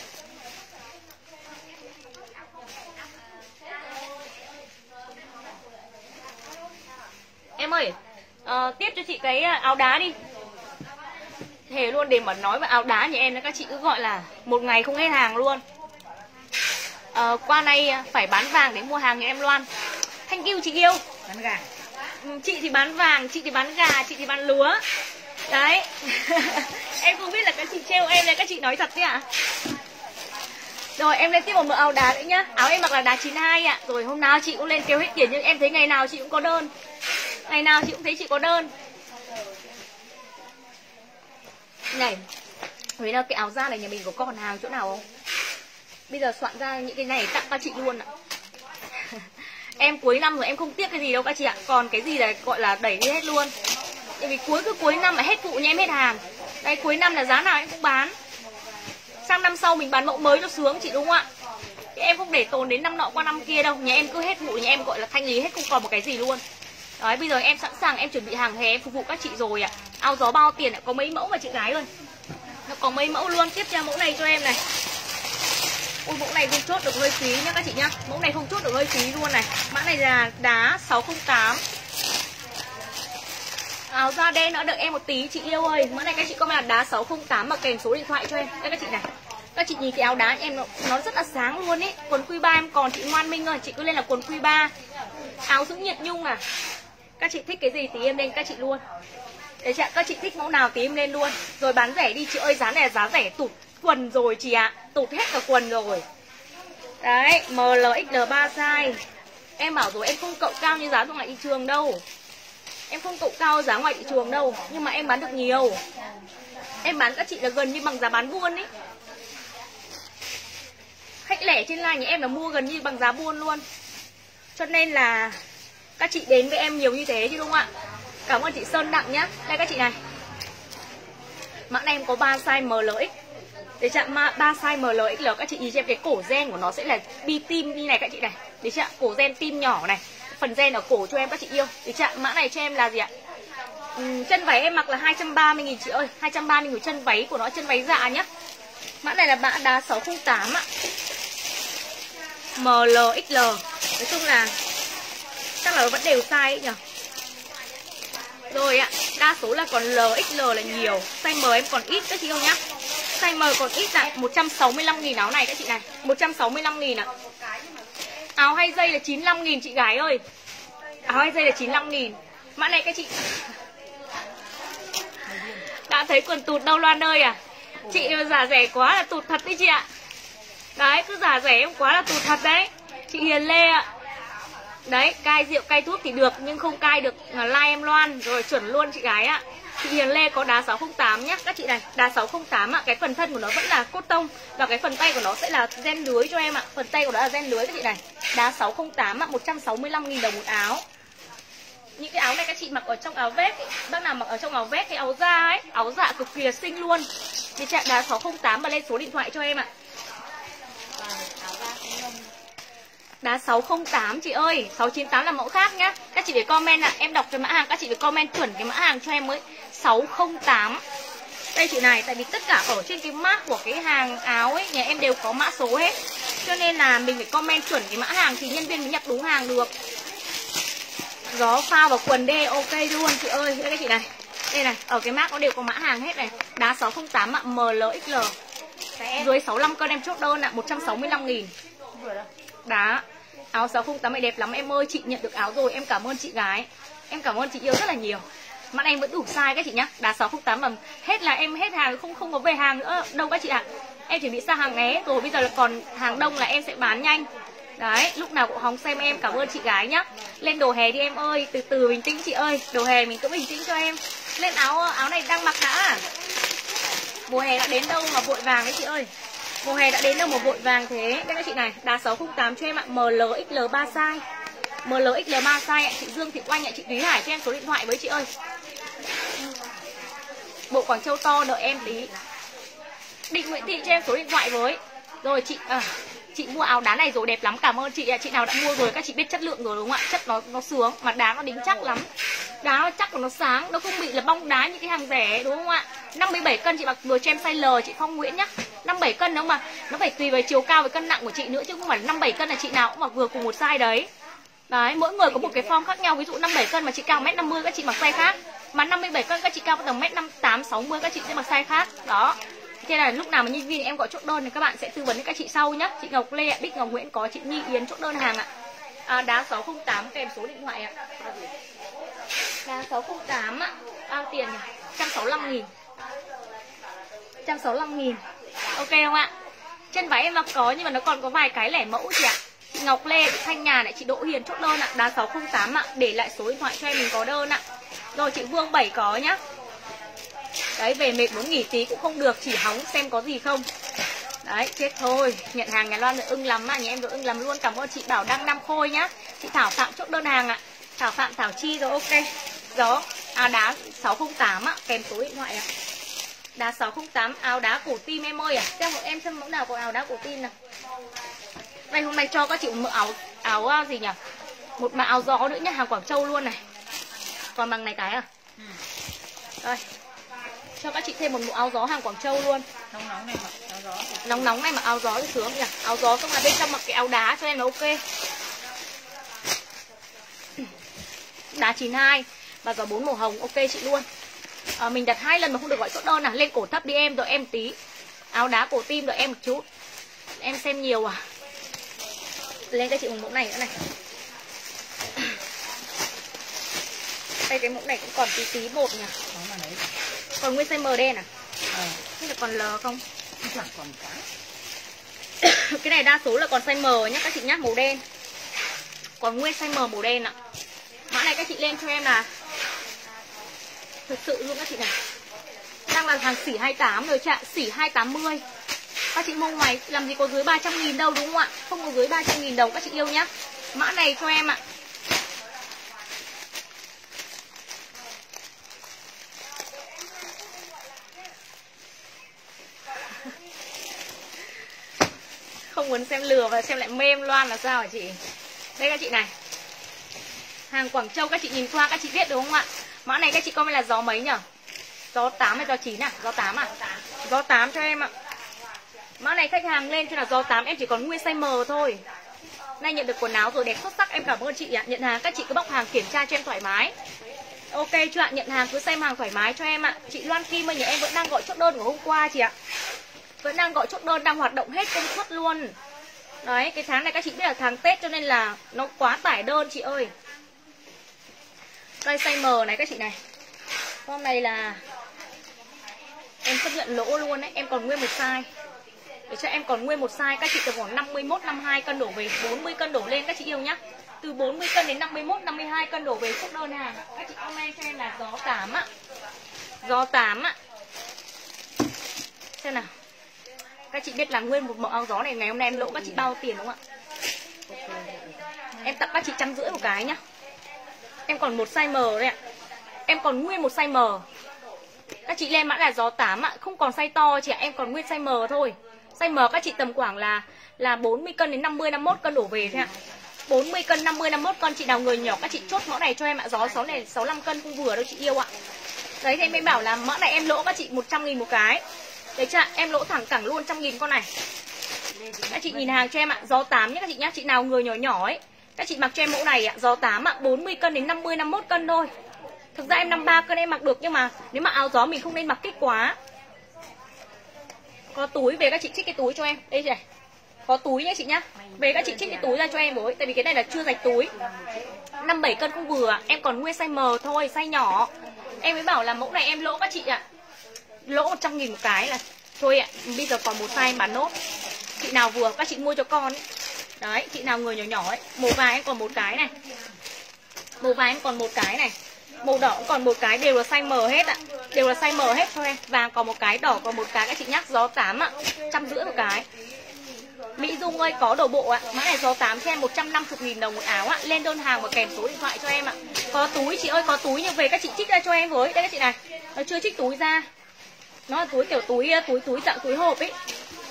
Em ơi, uh, tiếp cho chị cái áo đá đi. Thề luôn, để mà nói về áo đá nhà em các chị cứ gọi là một ngày không hết hàng luôn. uh, Qua nay phải bán vàng để mua hàng nhà em Loan. Thank you chị yêu. Bán gà. Chị thì bán vàng, chị thì bán gà, chị thì bán lúa. Đấy. Em không biết là các chị trêu em này, các chị nói thật đấy ạ. Rồi em lên tiếp một mẫu áo đá nữa nhá. Áo em mặc là đá chín hai ạ. Rồi hôm nào chị cũng lên kêu hết tiền, nhưng em thấy ngày nào chị cũng có đơn. Ngày nào chị cũng thấy chị có đơn. Này, với là cái áo da này nhà mình có còn hàng chỗ nào không? Bây giờ soạn ra những cái này tặng các chị luôn ạ. Em cuối năm rồi em không tiếc cái gì đâu các chị ạ. Còn cái gì là gọi là đẩy đi hết luôn. Tại vì cuối cứ cuối năm mà hết vụ nhà em hết hàng. Đây cuối năm là giá nào em cũng bán. Sang năm sau mình bán mẫu mới cho sướng chị đúng không ạ? Thì em không để tồn đến năm nọ qua năm kia đâu. Nhà em cứ hết vụ nhà em gọi là thanh lý hết, không còn một cái gì luôn. Đấy bây giờ em sẵn sàng em chuẩn bị hàng hè em phục vụ các chị rồi ạ. Áo gió bao tiền ạ, có mấy mẫu mà chị gái ơi. Nó có mấy mẫu luôn, tiếp theo mẫu này cho em này. Ôi mẫu này không chốt được hơi phí nhá các chị nhá. Mẫu này không chốt được hơi phí luôn này. Mã này là đá sáu không tám. Áo da đen nữa, đợi em một tí chị yêu ơi. Mã này các chị comment là đá sáu không tám mà kèm số điện thoại cho em. Đây các chị này. Các chị nhìn cái áo đá em nó, nó rất là sáng luôn ý. Quần quy ba em còn chị Ngoan Minh ơi, chị cứ lên là quần quy ba. Áo giữ nhiệt nhung à. Các chị thích cái gì thì em lên các chị luôn. Đấy chị ạ, các chị thích mẫu nào thì em lên luôn. Rồi bán rẻ đi chị ơi, giá này là giá rẻ tụt quần rồi chị ạ. Tụt hết cả quần rồi. Đấy, em lờ ích lờ ba size. Em bảo rồi em không cậu cao như giá ngoài thị trường đâu. Em không cậu cao giá ngoài thị trường đâu. Nhưng mà em bán được nhiều. Em bán các chị là gần như bằng giá bán buôn ấy. Khách lẻ trên line nhà em là mua gần như bằng giá buôn luôn. Cho nên là các chị đến với em nhiều như thế chứ đúng không ạ? Cảm ơn chị Sơn Đặng nhá. Đây các chị này. Mã này em có ba size em lờ ích. Để chạm ba size em lờ ích L. Các chị nhìn cho em cái cổ gen của nó sẽ là bi tim như này các chị này. Để chạm cổ gen tim nhỏ này. Phần gen ở cổ cho em các chị yêu. Để chạm mã này cho em là gì ạ? Uhm, chân váy em mặc là hai trăm ba mươi nghìn chị ơi. Hai trăm ba mươi nghìn chân váy của nó, chân váy dạ nhá. Mã này là mã đá sáu không tám ạ. em lờ ích lờ. Nói chung là chắc là vẫn đều size ấy nhỉ. Rồi ạ, đa số là còn L ích lờ là nhiều. Size M em còn ít các chị không nhá. Size M còn ít ạ, một trăm sáu mươi lăm nghìn áo này các chị này, một trăm sáu mươi lăm nghìn ạ. Áo hay dây là chín mươi lăm nghìn chị gái ơi. Áo hay dây là chín mươi lăm nghìn. Mã này các chị đã thấy quần tụt đâu Loan ơi à. Chị giả rẻ quá là tụt thật đấy chị ạ. Đấy, cứ giả rẻ em quá là tụt thật đấy. Chị Hiền Lê ạ. Đấy, cai rượu cai thuốc thì được, nhưng không cai được like em Loan. Rồi chuẩn luôn chị gái ạ. Chị Hiền Lê có đá sáu không tám nhá các chị này. Đá sáu không tám ạ, cái phần thân của nó vẫn là cốt tông. Và cái phần tay của nó sẽ là ren lưới cho em ạ. Phần tay của nó là ren lưới các chị này. Đá sáu không tám ạ, một trăm sáu mươi lăm nghìn đồng một áo. Những cái áo này các chị mặc ở trong áo vest ấy. Bác nào mặc ở trong áo vest cái áo da ấy, áo dạ cực kỳ là xinh luôn. Thì chạy đá sáu không tám mà lên số điện thoại cho em ạ. Đá sáu không tám chị ơi, sáu chín tám là mẫu khác nhá. Các chị phải comment ạ, em đọc cái mã hàng, các chị phải comment chuẩn cái mã hàng cho em mới. Sáu không tám. Đây chị này, tại vì tất cả ở trên cái mác của cái hàng áo ấy, nhà em đều có mã số hết. Cho nên là mình phải comment chuẩn cái mã hàng thì nhân viên mới nhập đúng hàng được. Gió phao vào quần đê ok luôn chị ơi. Đây các chị này. Đây này, ở cái mác nó đều có mã hàng hết này. Đá sáu không tám ạ, em lờ ích lờ. Dưới sáu mươi lăm cân em chốt đơn ạ, một trăm sáu mươi lăm nghìn. Đá áo sáu không tám này đẹp lắm em ơi. Chị nhận được áo rồi, em cảm ơn chị gái. Em cảm ơn chị yêu rất là nhiều. Mã này vẫn đủ size các chị nhá. Đá sáu không tám mà hết là em hết hàng, không không có về hàng nữa đâu các chị ạ. Em chuẩn bị sang hàng né rồi, bây giờ là còn hàng đông là em sẽ bán nhanh. Đấy, lúc nào cũng hóng xem em. Cảm ơn chị gái nhá. Lên đồ hè đi em ơi, từ từ bình tĩnh chị ơi. Đồ hè mình cứ bình tĩnh cho em. Lên áo áo này đang mặc đã. Mùa hè đã đến đâu mà vội vàng đấy chị ơi. Mùa hè đã đến đâu mà vội vàng thế. Đây các chị này, đá sáu không tám cho em ạ, em lờ ích lờ ba size. em lờ ích lờ ba size ạ, chị Dương Thị Oanh ạ, chị Thúy Hải cho em số điện thoại với chị ơi. Bộ Quảng Châu to đợi em tí. Định Nguyễn Thị cho em số điện thoại với. Rồi chị à, chị mua áo đá này rồi đẹp lắm, cảm ơn chị ạ. Chị nào đã mua rồi các chị biết chất lượng rồi đúng không ạ? Chất nó nó sướng mà đá nó đính chắc lắm. Đá nó chắc và nó sáng, nó không bị là bong đá như cái hàng rẻ đúng không ạ? năm mươi bảy cân chị mặc vừa cho em size L chị Phong Nguyễn nhá. năm mươi bảy cân đâu mà nó phải tùy về chiều cao với cân nặng của chị nữa chứ không phải năm mươi bảy cân là chị nào cũng mặc vừa cùng một size đấy. Đấy, mỗi người có một cái form khác nhau, ví dụ năm mươi bảy cân mà chị cao một mét năm mươi các chị mặc size khác. Mà năm mươi bảy cân các chị cao tầm một mét năm mươi tám sáu mươi các chị sẽ mặc size khác. Đó. Thế là lúc nào mà nhân viên em gọi chốt đơn thì các bạn sẽ tư vấn với các chị sau nhá. Chị Ngọc Lê, Bích Ngọc Nguyễn có, chị Nhi Yến chốt đơn hàng ạ. À, đá sáu không tám kèm số điện thoại ạ. Đá sáu không tám ạ. Bao tiền nhỉ? một trăm sáu mươi lăm nghìn. một trăm sáu mươi lăm nghìn. Ok không ạ? Chân váy em mặc có nhưng mà nó còn có vài cái lẻ mẫu chị ạ. Chị Ngọc Lê, chị Thanh Nhà này, chị Đỗ Hiền chốt đơn ạ. Đá sáu không tám ạ. Để lại số điện thoại cho em mình có đơn ạ. Rồi chị Vương bảy có nhá. Đấy, về mệt muốn nghỉ tí cũng không được, chỉ hóng xem có gì không. Đấy, chết thôi. Nhận hàng nhà Loan rồi ưng lắm mà, nhà em rồi ưng lắm luôn. Cảm ơn chị Bảo Đăng Nam Khôi nhá. Chị Thảo Phạm chốt đơn hàng ạ. Thảo Phạm, Thảo Chi rồi ok. Đó, áo đá sáu không tám ạ, kèm số điện thoại ạ. Đá sáu không tám, áo đá cổ tim em ơi à. Xem một em xem mẫu nào có áo đá cổ tim nào. Đây hôm nay cho các chị một áo áo gì nhỉ? Một mã áo gió nữa nhá, hàng Quảng Châu luôn này. Còn bằng này cái à? Ừ. Đây. Cho các chị thêm một bộ áo gió hàng Quảng Châu luôn. Nóng nóng này mặc áo gió. Nóng nóng này mặc áo gió thì sướng nhỉ. Áo gió xong là bên trong mặc cái áo đá cho em là ok. Đá chín hai và gió bốn màu hồng ok chị luôn. À, mình đặt hai lần mà không được gọi chốt đơn à. Lên cổ thấp đi em, đợi em tí. Áo đá cổ tim đợi em một chút. Em xem nhiều à. Lên cho chị một mẫu này nữa này. Đây cái mẫu này cũng còn tí tí bột nhỉ. Còn nguyên size M đen à? Ờ. Thế là còn L không? Chẳng còn cả. Cái này đa số là còn size M nhá các chị nhá, màu đen. Còn nguyên size M màu đen ạ. Mã này các chị lên cho em là thực sự luôn các chị này. Đang là hàng xỉ hai mươi tám rồi chị ạ, xỉ hai tám mươi. Các chị mua ngoài làm gì có dưới ba trăm nghìn đâu đúng không ạ? Không có dưới ba trăm nghìn đồng các chị yêu nhá. Mã này cho em ạ. Không muốn xem lừa và xem lại mê em Loan là sao hả chị? Đây các chị này. Hàng Quảng Châu các chị nhìn qua các chị biết đúng không ạ? Mã này các chị comment là gió mấy nhỉ? Gió tám hay gió chín à? Gió tám à? Gió tám cho em ạ. Mã này khách hàng lên cho là gió tám, em chỉ còn nguyên size M thôi. Nay nhận được quần áo rồi đẹp xuất sắc, em cảm ơn chị ạ. Nhận hàng các chị cứ bóc hàng kiểm tra cho em thoải mái. Ok chưa ạ? Nhận hàng cứ xem hàng thoải mái cho em ạ. Chị Loan Kim ơi, nhà em vẫn đang gọi chốt đơn của hôm qua chị ạ. Vẫn đang gọi chốt đơn, đang hoạt động hết công suất luôn. Đấy, cái tháng này các chị biết là tháng Tết cho nên là nó quá tải đơn chị ơi. Đây size M này các chị này. Hôm này là em chấp nhận lỗ luôn đấy, em còn nguyên một size. Để cho em còn nguyên một size, các chị từ khoảng năm mươi mốt, năm mươi hai cân đổ về, bốn mươi cân đổ lên các chị yêu nhá. Từ bốn mươi cân đến năm mươi mốt, năm mươi hai cân đổ về chốt đơn hàng. Các chị comment cho em là gió tám ạ. Gió tám ạ. Xem nào. Các chị biết là nguyên một mẫu áo gió này ngày hôm nay em lỗ các chị bao tiền đúng không ạ? Em tặng các chị trăm rưỡi một cái nhá. Em còn một size M đấy ạ. Em còn nguyên một size M. Các chị lên mã là gió tám ạ, không còn size to chị ạ, em còn nguyên size M thôi. Size M các chị tầm khoảng là là bốn mươi cân đến năm mươi, năm mươi mốt cân đổ về thôi ạ. bốn mươi cân, năm mươi, năm mươi mốt cân, chị nào người nhỏ các chị chốt mẫu này cho em ạ. Gió sáu này sáu mươi lăm cân không vừa đâu chị yêu ạ. Đấy thì em mới bảo là mã này em lỗ các chị một trăm nghìn một cái. Đấy chưa, em lỗ thẳng cẳng luôn một trăm nghìn con này. Các chị nhìn hàng cho em ạ, gió tám nhé các chị nhá. Chị nào người nhỏ nhỏ ấy, các chị mặc cho em mẫu này ạ, gió tám ạ, bốn mươi cân đến năm mươi, năm mươi mốt cân thôi. Thực ra em năm mươi ba cân em mặc được, nhưng mà nếu mà áo gió mình không nên mặc kích quá. Có túi về các chị trích cái túi cho em. Đây chị này. Có túi nhé chị nhá. Về các chị trích cái túi ra cho em với. Tại vì cái này là chưa rạch túi. năm bảy cân không vừa. Em còn nguyên size M thôi, size nhỏ. Em mới bảo là mẫu này em lỗ các chị ạ. Lỗ một trăm nghìn một cái là thôi ạ. Bây giờ còn một size bán nốt. Chị nào vừa các chị mua cho con ấy. Đấy, chị nào người nhỏ nhỏ ấy. Màu vàng em còn một cái này. Màu vàng em còn một cái này. Màu đỏ cũng còn một cái, đều là size M hết ạ. Đều là size M hết cho em. Vàng còn một cái, đỏ còn một cái các chị nhắc. Gió tám ạ, trăm rưỡi một cái. Mỹ Dung ơi có đồ bộ ạ. Mã này gió tám cho em một trăm năm mươi nghìn đồng một áo ạ. Lên đơn hàng và kèm số điện thoại cho em ạ. Có túi chị ơi, có túi nhưng về các chị trích ra cho em với. Đây các chị này, nó chưa trích túi ra. Nó là túi kiểu túi túi túi dạng túi hộp ấy.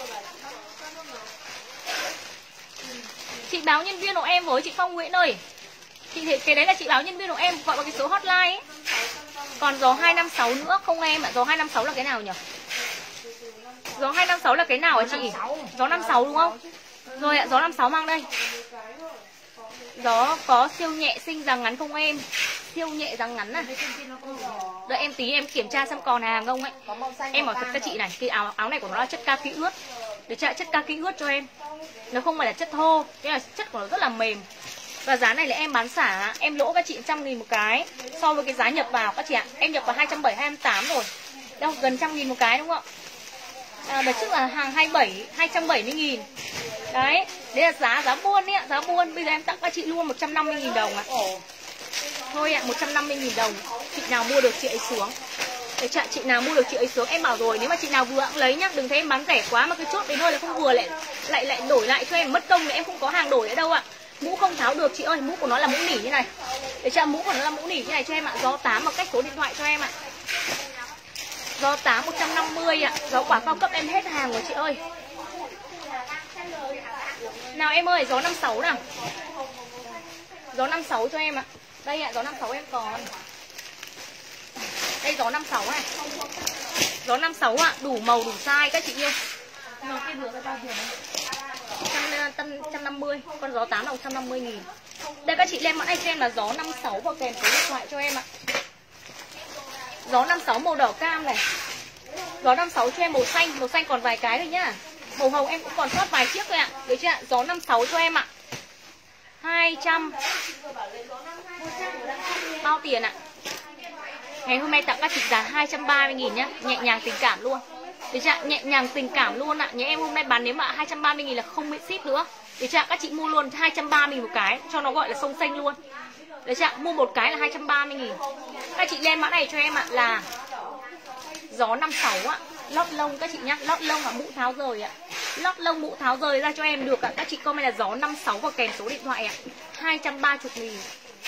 Chị báo nhân viên của em với chị Phong Nguyễn ơi. Chị thấy cái đấy là chị báo nhân viên của em gọi vào cái số hotline ấy. Còn gió hai năm sáu nữa không em ạ. Gió hai năm sáu là cái nào nhỉ? Gió hai năm sáu là cái nào hả chị? Gió năm sáu đúng không? Rồi ạ, gió năm sáu mang đây. Gió có siêu nhẹ xinh dáng ngắn không em? Siêu nhẹ dáng ngắn à? Đợi em tí em kiểm tra xem còn hàng không ấy. Em bảo thật các chị này, cái áo áo này của nó là chất kaki ướt. Để trả chất kaki ướt cho em. Nó không phải là chất thô, cái là chất của nó rất là mềm. Và giá này là em bán xả, em lỗ các chị một trăm nghìn một cái. So với cái giá nhập vào các chị ạ, em nhập vào hai trăm bảy mươi, hai trăm tám rồi. Đâu, gần trăm nghìn một cái đúng không ạ? À, đợt trước là hàng hai mươi bảy, hai trăm bảy mươi nghìn. Đấy, đấy là giá giá buôn ấy ạ, giá buôn. Bây giờ em tặng các chị luôn một trăm năm mươi nghìn đồng ạ. Thôi ạ, một trăm năm mươi nghìn đồng. Chị nào mua được chị ấy xuống. Để chặn chị nào mua được chị ấy xuống. Em bảo rồi, nếu mà chị nào vừa cũng lấy nhá. Đừng thấy em bán rẻ quá mà cái chốt đến nơi là không vừa lại lại lại đổi lại cho em mất công thì em không có hàng đổi nữa đâu ạ. Mũ không tháo được chị ơi, mũ của nó là mũ nỉ như này. Để cho mũ của nó là mũ nỉ như này cho em ạ. Gió tám một cách số điện thoại cho em ạ. Gió tám một trăm năm mươi ạ. Gió quả cao cấp em hết hàng rồi chị ơi. Nào em ơi, gió năm sáu nào. Gió năm sáu cho em ạ. Đây ạ, gió năm sáu em còn. Đây gió năm sáu này. Gió năm sáu ạ, đủ màu đủ size các chị yêu. Nó cái vừa cái bao nhiêu một trăm năm mươi, con gió tám là một trăm năm mươi nghìn. Đây các chị lên mã này cho em là gió năm sáu và kèm số điện thoại cho em ạ. Gió năm sáu màu đỏ cam này. Gió năm sáu cho em màu xanh, màu xanh còn vài cái rồi nhá. Màu hồng em cũng còn sót vài chiếc thôi ạ. Được chưa ạ? Gió năm sáu cho em ạ. hai trăm. Bao tiền ạ? Ngày hôm nay tặng các chị giá hai trăm ba mươi nghìn nhá. Nhẹ nhàng tình cảm luôn. Được chưa ạ? Nhẹ nhàng tình cảm luôn ạ. Nhà em hôm nay bán nếu mà hai trăm ba mươi nghìn là không miễn ship nữa. Được chưa ạ? Các chị mua luôn hai trăm ba mươi nghìn một cái. Cho nó gọi là sông xanh luôn. Được chưa ạ? Mua một cái là hai trăm ba mươi nghìn. Các chị lên mã này cho em ạ là gió năm sáu ạ. Lót lông các chị nhá. Lót lông và mũ tháo rời ạ. Lót lông mũ tháo rời ra cho em được ạ. Các chị comment là gió năm sáu và kèm số điện thoại ạ. hai trăm ba mươi nghìn.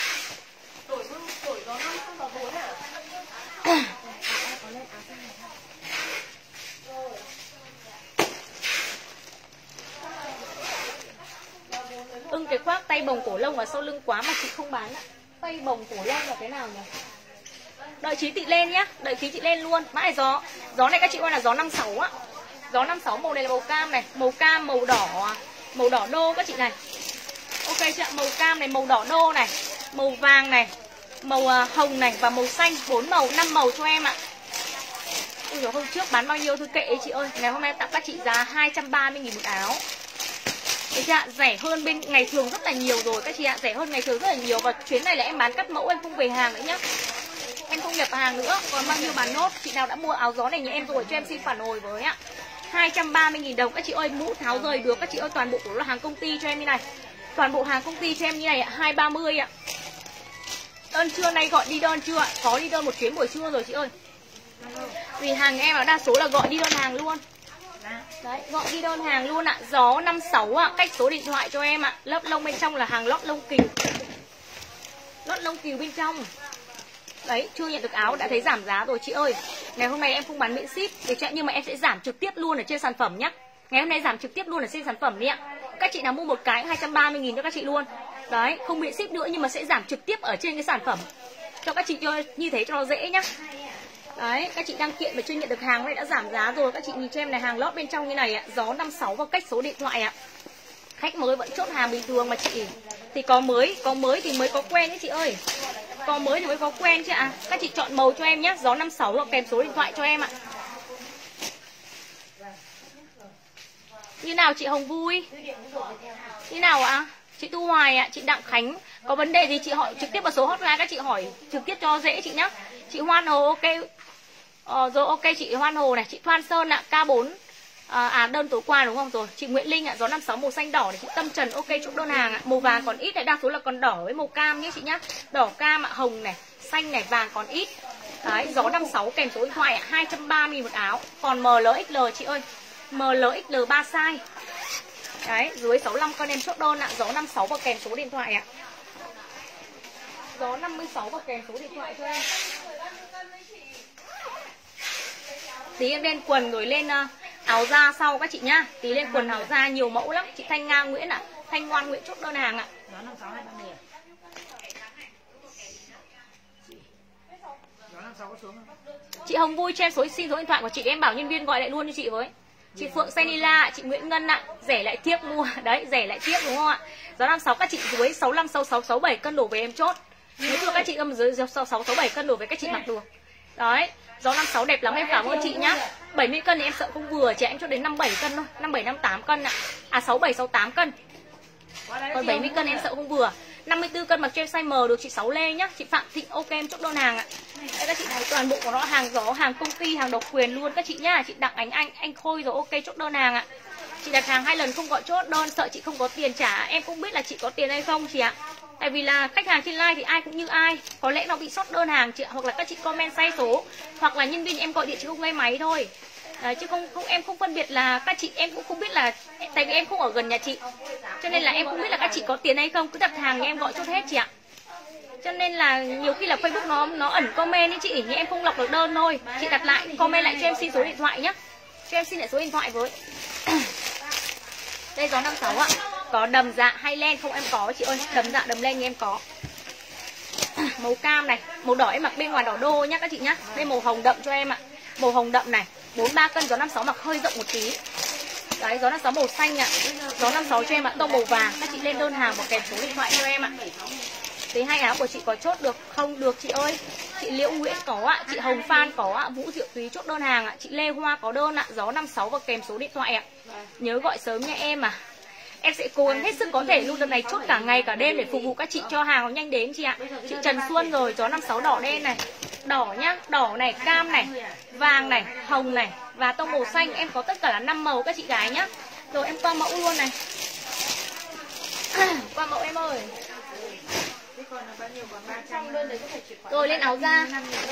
Ưng cái khoác tay bồng cổ lông và sau lưng quá mà chị không bán ạ. Tay bồng cổ lông là cái nào nhỉ? Đợi Chí Tị lên nhá. Đợi Chí Tị lên luôn. Mã này gió. Gió này các chị coi là gió năm sáu á. Gió năm sáu màu này là màu cam này, màu cam, màu đỏ, màu đỏ đô các chị này. Ok chưa? Màu cam này, màu đỏ đô này, màu vàng này, màu hồng này và màu xanh, bốn màu, năm màu cho em ạ. Ui dồi, hôm trước bán bao nhiêu thôi kệ chị ơi. Ngày hôm nay tặng các chị giá hai trăm ba mươi nghìn một áo. Đấy chưa ạ? Rẻ hơn bên ngày thường rất là nhiều rồi các chị ạ. Rẻ hơn ngày thường rất là nhiều. Và chuyến này là em bán cắt mẫu, em không về hàng nữa nhá. Em không nhập hàng nữa. Còn bao nhiêu bán nốt. Chị nào đã mua áo gió này như em rồi cho em xin phản hồi với ạ. Hai trăm ba mươi nghìn đồng các chị ơi. Mũ tháo rời được các chị ơi. Toàn bộ của là hàng công ty cho em như này. Toàn bộ hàng công ty cho em như này ạ. Hai ba mươi ạ. Đơn trưa nay gọi đi đơn chưa ạ? Có đi đơn một chuyến buổi trưa rồi chị ơi. Vì hàng em là đa số là gọi đi đơn hàng luôn. Đấy, gọi đi đơn hàng luôn ạ. Gió năm sáu ạ, cách số điện thoại cho em ạ. Lớp lông bên trong là hàng lót lông cừu. Lót lông cừu bên trong. Đấy, chưa nhận được áo đã thấy giảm giá rồi chị ơi. Ngày hôm nay em không bán miễn ship để chạy, nhưng mà em sẽ giảm trực tiếp luôn ở trên sản phẩm nhá. Ngày hôm nay giảm trực tiếp luôn ở trên sản phẩm đi ạ. Các chị nào mua một cái hai trăm ba mươi nghìn cho các chị luôn. Đấy, không miễn ship nữa nhưng mà sẽ giảm trực tiếp ở trên cái sản phẩm. Cho các chị cho như thế cho nó dễ nhá. Đấy, các chị đăng kiện và chưa nhận được hàng này đã giảm giá rồi. Các chị nhìn cho em này, hàng lót bên trong như này ạ. Gió năm sáu và cách số điện thoại ạ. Khách mới vẫn chốt hàng bình thường mà chị. Thì có mới, có mới thì mới có quen đấy chị ơi. Có mới thì mới có quen chứ ạ. À. Các chị chọn màu cho em nhé. Gió năm sáu và kèm số điện thoại cho em ạ. Như nào chị Hồng Vui? Như nào ạ? Chị Tu Hoài ạ, chị Đặng Khánh. Có vấn đề gì chị hỏi trực tiếp vào số hotline, các chị hỏi trực tiếp cho dễ chị nhá. Chị Hoan Hồ ok. Ờ, rồi ok chị Hoan Hồ này, chị Thoan Sơn ạ, K bốn. À, à đơn tối qua đúng không? Rồi, chị Nguyễn Linh ạ, gió năm sáu màu xanh đỏ này, chị Tâm Trần ok chốt đơn hàng ạ. Màu vàng còn ít này, đa số là còn đỏ với màu cam nhé chị nhá. Đỏ cam ạ, hồng này, xanh này, vàng còn ít. Đấy, gió năm sáu kèm số điện thoại ạ, hai trăm ba mươi một áo. Còn em lờ ích lờ chị ơi. em lờ ích lờ ba size. Đấy, dưới sáu mươi lăm con em chốt đơn ạ, gió năm sáu và kèm số điện thoại ạ. Gió năm mươi sáu và kèm số điện thoại cho em. Tí em lên quần rồi lên uh, áo da sau các chị nhá. Tí lên quần áo da nhiều mẫu lắm. Chị Thanh Nga Nguyễn ạ, à. Thanh Ngoan Nguyễn chốt đơn hàng ạ. Gió năm sáu hai ba mươi. Gió năm sáu có xuống không? Chị Hồng Vui cho em số xin số điện thoại của chị, em bảo nhân viên gọi lại luôn cho chị với. Chị Phượng Senila, chị Nguyễn Ngân ạ, rẻ lại tiếc mua. Đấy, rẻ lại tiếc đúng không ạ? Gió năm sáu các chị dưới sáu mươi lăm, sáu mươi sáu, sáu mươi bảy cân đổ về em chốt. Nếu như các chị cầm dưới sáu mươi sáu, sáu mươi bảy cân đổ về các chị mặc được. Đấy, gió năm sáu đẹp lắm, em cảm ơn chị nhá. bảy mươi cân thì em sợ không vừa, chị em cho đến năm mươi bảy cân thôi, năm mươi bảy, năm mươi tám cân ạ. À sáu mươi bảy, sáu mươi tám cân. Còn bảy mươi cân em sợ không vừa. năm mươi tư cân mặc cho em size M được chị Sáu Lê nhá. Chị Phạm Thịnh ok em chốt đơn hàng ạ. Đây các chị thấy toàn bộ của nó hàng gió, hàng công ty, hàng độc quyền luôn các chị nhá. Chị Đặng Ánh Anh, anh Khôi rồi ok chốt đơn hàng ạ. Chị đặt hàng hai lần không gọi chốt đơn, sợ chị không có tiền trả. Em cũng biết là chị có tiền hay không chị ạ. Tại vì là khách hàng trên live thì ai cũng như ai. Có lẽ nó bị sót đơn hàng chị ạ. Hoặc là các chị comment sai số. Hoặc là nhân viên em gọi điện chị không nghe máy thôi. Đấy, chứ không không em không phân biệt là các chị, em cũng không biết là, tại vì em không ở gần nhà chị, cho nên là em không biết là các chị có tiền hay không. Cứ đặt hàng thì em gọi chốt hết chị ạ. Cho nên là nhiều khi là Facebook nó nó ẩn comment ấy chị, nhưng em không lọc được đơn thôi. Chị đặt lại comment lại cho em xin số điện thoại nhá. Cho em xin lại số điện thoại với. Đây gió năm sáu ạ. Có đầm dạ hay len không em có chị ơi. Đầm dạ đầm len như em có. Màu cam này, màu đỏ em mặc bên ngoài đỏ đô nhá các chị nhá. Đây màu hồng đậm cho em ạ. Màu hồng đậm này, bốn mươi ba cân, gió năm sáu mặc hơi rộng một tí. Đấy, gió năm sáu màu xanh ạ. Gió năm sáu cho em ạ, tông màu vàng. Các chị lên đơn hàng và kèm số điện thoại cho em ạ. Thế hai áo của chị có chốt được không? Được chị ơi. Chị Liễu Nguyễn có ạ, chị Hồng Phan có ạ, Vũ Diệu Túy chốt đơn hàng ạ, chị Lê Hoa có đơn ạ, gió năm sáu và kèm số điện thoại ạ. Nhớ gọi sớm nha em à. Em sẽ cố gắng hết sức có thể luôn, đợt này chốt cả ngày cả đêm để phục vụ các chị cho hàng nó nhanh đến chị ạ. Chị Trần Xuân rồi, gió năm sáu đỏ đen này. Đỏ nhá, đỏ này, cam này, vàng này, hồng này và tông màu xanh. Em có tất cả là năm màu các chị gái nhá. Rồi em qua mẫu luôn này. Qua mẫu em ơi. Rồi lên áo da.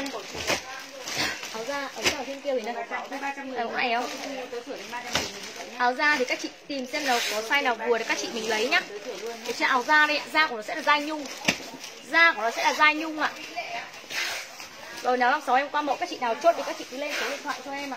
Áo da ở trên trên kia thì đây. Ở ngoài không? Áo da thì các chị tìm xem nào có size nào vừa để các chị mình lấy nhá. Để cho áo da đây, da của nó sẽ là da nhung. Da của nó sẽ là da nhung ạ. Rồi nào năm sáu em qua mẫu, các chị nào chốt thì các chị cứ lên số điện thoại cho em ạ.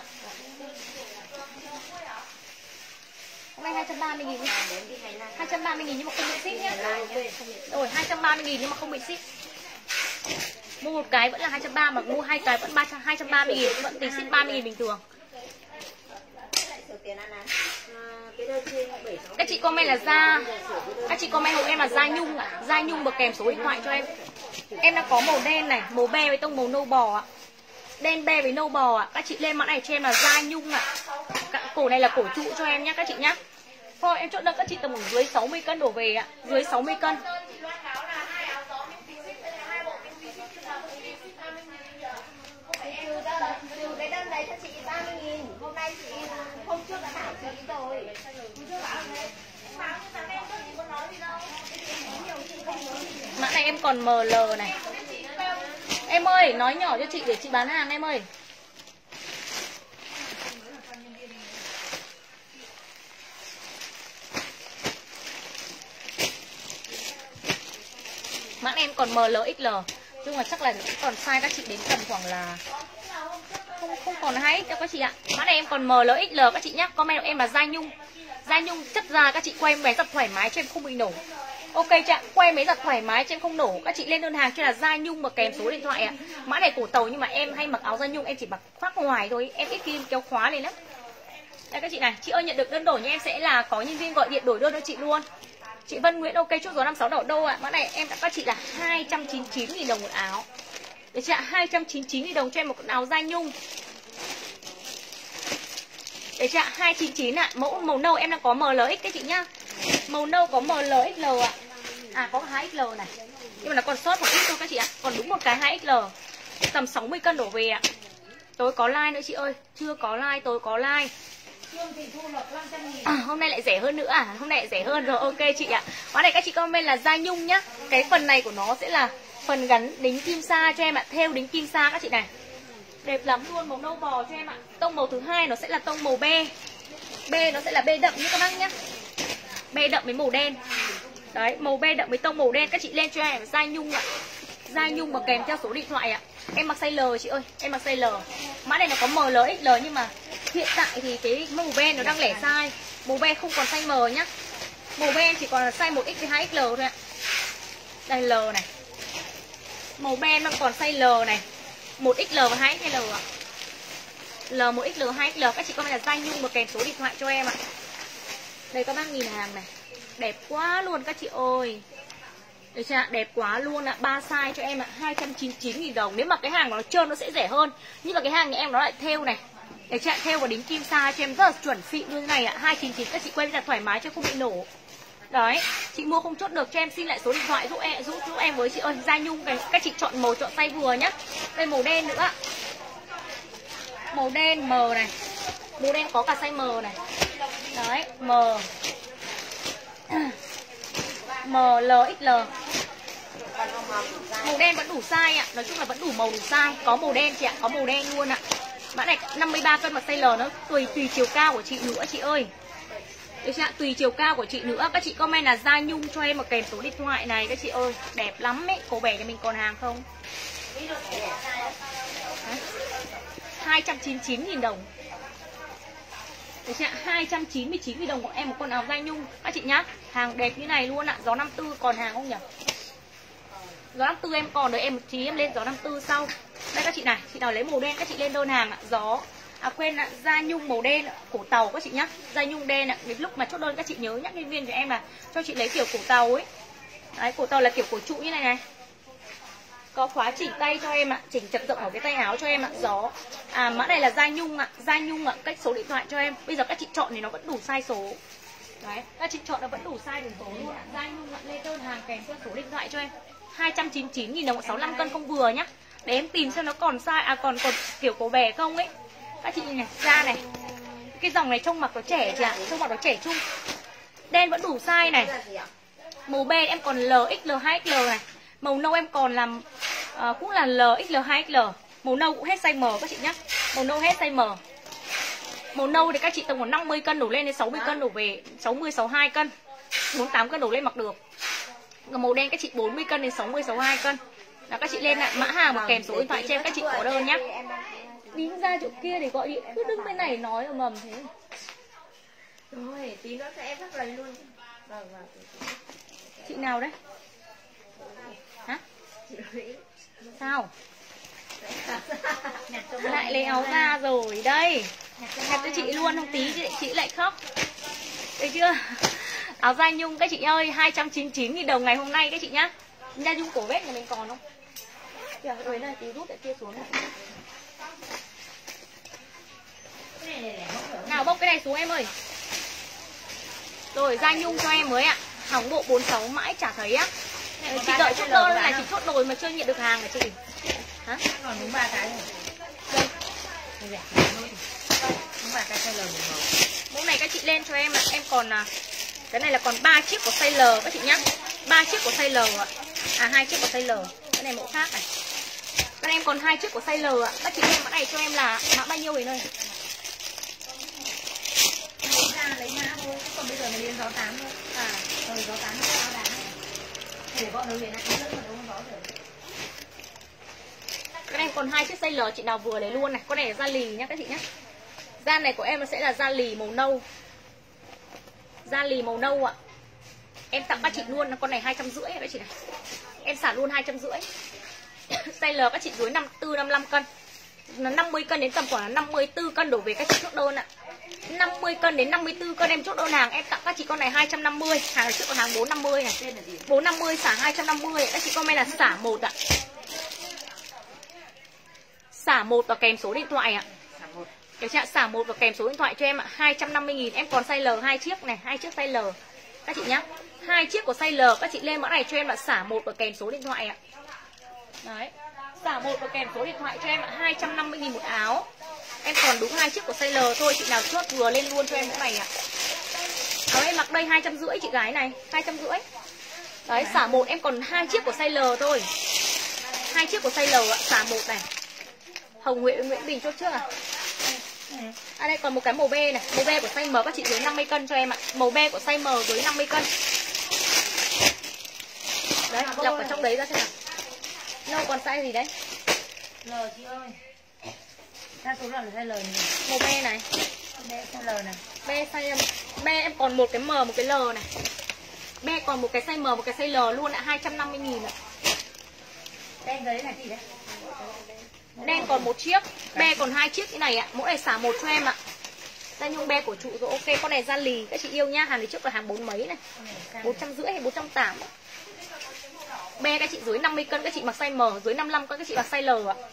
Hôm nay hai trăm ba mươi nghìn. hai trăm ba mươi nghìn nhưng mà không bị ship nhá. Rồi hai trăm ba mươi nghìn nhưng mà không bị ship. Mua một cái vẫn là hai trăm ba mươi, mà mua hai cái vẫn hai trăm ba mươi nghìn, vẫn tính ship ba mươi nghìn bình thường. Các chị comment là da, các chị comment hộ em là da nhung ạ, à. Da nhung và kèm số điện thoại cho em. Em đang có màu đen này, màu be với tông màu nâu bò ạ. Đen be với nâu bò ạ. Các chị lên mã này cho em là da nhung ạ. À. Cổ này là cổ trụ cho em nhá các chị nhá. Thôi em chốt đơn các chị tầm dưới sáu mươi cân đổ về ạ, à. Dưới sáu mươi cân. Cái đơn đấy cho chị ba mươi nghìn. Hôm nay chị hôm trước đã bảo chị rồi. Mã này em còn em lờ này. Em ơi, nói nhỏ cho chị để chị bán hàng em ơi. Mã này em còn em lờ ích lờ. Nhưng mà chắc là còn size các chị đến tầm khoảng là không không còn hai ích đâu các chị ạ. Mã này em còn em lờ ích lờ các chị nhá. Comment của em là da nhung. Da nhung chất da các chị quay máy giặt thoải mái cho em không bị nổ. Ok chị, quay máy giặt thoải mái cho em không nổ. Các chị lên đơn hàng cho là da nhung và kèm số điện thoại ạ. Mã này cổ tàu nhưng mà em hay mặc áo da nhung, em chỉ mặc khoác ngoài thôi, em ít khi kéo khóa lên lắm. Đây các chị này, chị ơi nhận được đơn đổi nha em sẽ là có nhân viên gọi điện đổi đơn cho chị luôn. Chị Vân Nguyễn ok chốt số năm sáu đỏ đô ạ. Mã này em đã các chị là hai trăm chín mươi chín nghìn đồng một áo. Để chị ạ, hai trăm chín mươi chín nghìn đồng cho em một áo da nhung. Để chị ạ, hai trăm chín mươi chín ạ. Mẫu màu nâu em đang có em lờ ích các chị nhá. Màu nâu có em lờ ích lờ ạ. À có hai ích lờ này. Nhưng mà nó còn sót một ít thôi các chị ạ. Còn đúng một cái hai ích lờ. Tầm sáu mươi cân đổ về ạ. Tối có like nữa chị ơi. Chưa có like, tối có like. À, hôm nay lại rẻ hơn nữa à? Hôm nay lại rẻ hơn rồi, ok chị ạ. Mã này các chị comment là da nhung nhá. Cái phần này của nó sẽ là phần gắn đính kim sa cho em ạ. Theo đính kim sa các chị này. Đẹp lắm luôn, màu nâu bò cho em ạ. Tông màu thứ hai nó sẽ là tông màu be. Be nó sẽ là be đậm như các bác nhá. Be đậm với màu đen. Đấy, màu be đậm với tông màu đen. Các chị lên cho em da nhung ạ. Da nhung và kèm theo số điện thoại ạ. Em mặc size L chị ơi, em mặc size L. Mã này nó có em lờ ích lờ nhưng mà hiện tại thì cái màu be nó đang lẻ size. Màu be không còn size M nhá. Màu be chỉ còn là size một ích với hai ích lờ thôi ạ. Đây L này. Màu be đang còn size L này. một ích lờ và hai ích lờ ạ. L một ích lờ hai ích lờ các chị comment là da nhung và kèm số điện thoại cho em ạ. Đây các bác nhìn hàng này. Đẹp quá luôn các chị ơi. Được chưa ạ? Đẹp quá luôn ạ. ba size cho em ạ, hai trăm chín mươi chín nghìn đồng. Nếu mà cái hàng nó trơn nó sẽ rẻ hơn. Nhưng mà cái hàng nhà em nó lại thêu này. Để chị ạ, thêu và đính kim sa cho em rất là chuẩn xịn như thế này ạ. hai trăm chín mươi chín các chị quay ra thoải mái cho không bị nổ. Đấy, chị mua không chốt được cho em xin lại số điện thoại giúp em giúp, giúp em với chị ơi. Da nhung cái các chị chọn màu chọn size vừa nhá. Đây màu đen nữa ạ. Màu đen M này. Màu đen có cả size M này. Đấy, M M L ích lờ. Màu đen vẫn đủ size ạ. Nói chung là vẫn đủ màu đủ size. Có màu đen chị ạ, có màu đen luôn ạ. Mã này năm mươi ba cân mà size L nó tùy tùy chiều cao của chị nữa chị ơi. Được chưa ạ? Tùy chiều cao của chị nữa. Các chị comment là da nhung cho em một kèm số điện thoại này các chị ơi. Đẹp lắm ấy. Cô bé cho mình còn hàng không? hai trăm chín mươi chín nghìn đồng. Được chưa ạ? hai trăm chín mươi chín nghìn đồng của em một con áo da nhung các chị nhá. Hàng đẹp như này luôn ạ. Gió năm tư còn hàng không nhỉ? Gió năm tư em còn rồi, em một tí em lên gió năm tư sau. Đây các chị này, chị nào lấy màu đen các chị lên đơn hàng ạ. Gió À quên ạ, da nhung màu đen, cổ tàu các chị nhá. Da nhung đen ạ. Đến lúc mà chốt đơn các chị nhớ nhắc nhân viên cho em là cho chị lấy kiểu cổ tàu ấy. Đấy, cổ tàu là kiểu cổ trụ như này này. Có khóa chỉnh tay cho em ạ, chỉnh chập rộng ở cái tay áo cho em ạ. Gió. À mã này là da nhung ạ, da nhung ạ, cách số điện thoại cho em. Bây giờ các chị chọn thì nó vẫn đủ size số. Đấy, các chị chọn nó vẫn đủ size đủ số luôn ạ. Da nhung ạ, lên đơn hàng kèm theo số điện thoại cho em. hai trăm chín mươi chín nghìn đồng, sáu mươi lăm cân không vừa nhá. Để em tìm xem nó còn size à còn còn kiểu cổ bè không ấy. Các chị nhìn này, da này. Cái dòng này trông mặc nó trẻ chị ạ, trông mặc nó trẻ trung. Đen vẫn đủ size này. Màu be em còn L X L hai X L này. Màu nâu em còn làm uh, cũng là L X L hai X L. Màu nâu cũng hết size M các chị nhá. Màu nâu hết size M. Màu nâu thì các chị tầm khoảng năm mươi cân đổ lên đến sáu mươi cân đổ về, sáu mươi sáu mươi hai cân. bốn mươi tám cân đổ lên mặc được. Còn màu đen các chị bốn mươi cân đến sáu mươi sáu mươi hai cân. Là các chị lên lại mã hàng và kèm số điện thoại cho em các chị có đơn nhá. Đi ra chỗ kia để gọi điện, cứ đứng bên này nói ầm ầm thế. Rồi, tí nữa cho em phát lời luôn. Vâng, vâng. Chị nào đấy? Hả? Chị Lũy. Sao? Lại lấy áo ra rồi đây. Hẹp cho chị luôn, không tí chị, chị lại khóc. Thấy chưa? Áo da nhung các chị ơi, hai trăm chín mươi chín nghìn đồng ngày hôm nay các chị nhá. Da nhung cổ vết nhà mình còn không? Kìa, Uế này, tí rút lại kia xuống này. Nào bốc cái này xuống em ơi. Rồi, da nhung cho em mới ạ. Hỏng bộ bốn sáu mãi chả thấy á. Chị đợi chốt đơn là chị chốt rồi mà chưa nhận được hàng hả chị? Hả? Còn đúng ba cái rồi. Đây. Rẻ thôi. Đúng ba cái size L một màu. Mẫu này các chị lên cho em ạ. Em còn à, cái này là còn ba chiếc của size L các chị nhá. ba chiếc của size L ạ. À hai chiếc của size L. Cái này mẫu khác này. Cái này em còn hai chiếc của size L ạ. Các chị lên mã này cho em là mã bao nhiêu rồi nơi? Lấy ra lấy mã thôi. Còn bây giờ mình lên sáu tám thôi. À, rồi sáu tám nó cao đá. Để bọn nó về lại rất là đúng gió rồi. cái này còn hai chiếc size L, chị nào vừa lấy luôn này. Con này là da lì nhá các chị nhá. Da này của em nó sẽ là da lì màu nâu. Da lì màu nâu ạ. Em tặng các chị luôn, con này hai trăm rưỡi các chị này. Em xả luôn hai trăm rưỡi. Size L các chị dưới năm mươi tư năm mươi lăm cân. Nó năm mươi cân đến tầm khoảng là năm mươi tư cân đổ về các chị chốt đơn ạ. năm mươi cân đến năm mươi tư cân em chốt đơn hàng, em tặng các chị con này hai trăm năm mươi. Hàng trước còn hàng bốn trăm năm mươi này. bốn trăm năm mươi xả hai trăm năm mươi. Các chị comment là xả một ạ. Xả một và kèm số điện thoại ạ. Được chưa? Xả một và kèm số điện thoại cho em ạ. hai trăm năm mươi nghìn. Em còn size L hai chiếc này, hai chiếc size L. Các chị nhá. Hai chiếc của size L các chị lên mã này cho em là xả một và kèm số điện thoại ạ. Đấy. Xả một và kèm số điện thoại cho em ạ. hai trăm năm mươi nghìn một áo. Em còn đúng hai chiếc của size L thôi, chị nào chốt vừa lên luôn cho em mẫu này ạ. Áo em mặc đây hai trăm rưỡi chị gái này, hai trăm rưỡi. Đấy, xả một em còn hai chiếc của size L thôi. Hai chiếc của size L ạ, xả một này. Hồng Nguyễn Nguyễn Bình chốt trước à? À đây còn một cái màu B này, màu B của size M các chị dưới năm mươi cân cho em ạ. Màu B của size M dưới năm mươi cân. Đấy, lọc ở trong đấy ra xem nào. Đâu còn size gì đấy? L chị ơi. Đa số là size L này. Màu B này. B size L này. B size B em còn một cái M một cái L này. B còn một cái size M một cái size L luôn ạ, hai trăm năm mươi nghìn ạ. Đen đấy là gì đấy? Đen còn một chiếc, B còn hai chiếc như này ạ. Mỗi này xả một cho em ạ. Da nhung B của trụ rồi, ok. Con này da lì các chị yêu nhá. Hàng này trước là hàng bốn mấy này, bốn trăm rưỡi hay bốn trăm tám. B các chị dưới năm mươi cân các chị mặc size M, dưới năm mươi lăm cân các chị mặc size L ạ.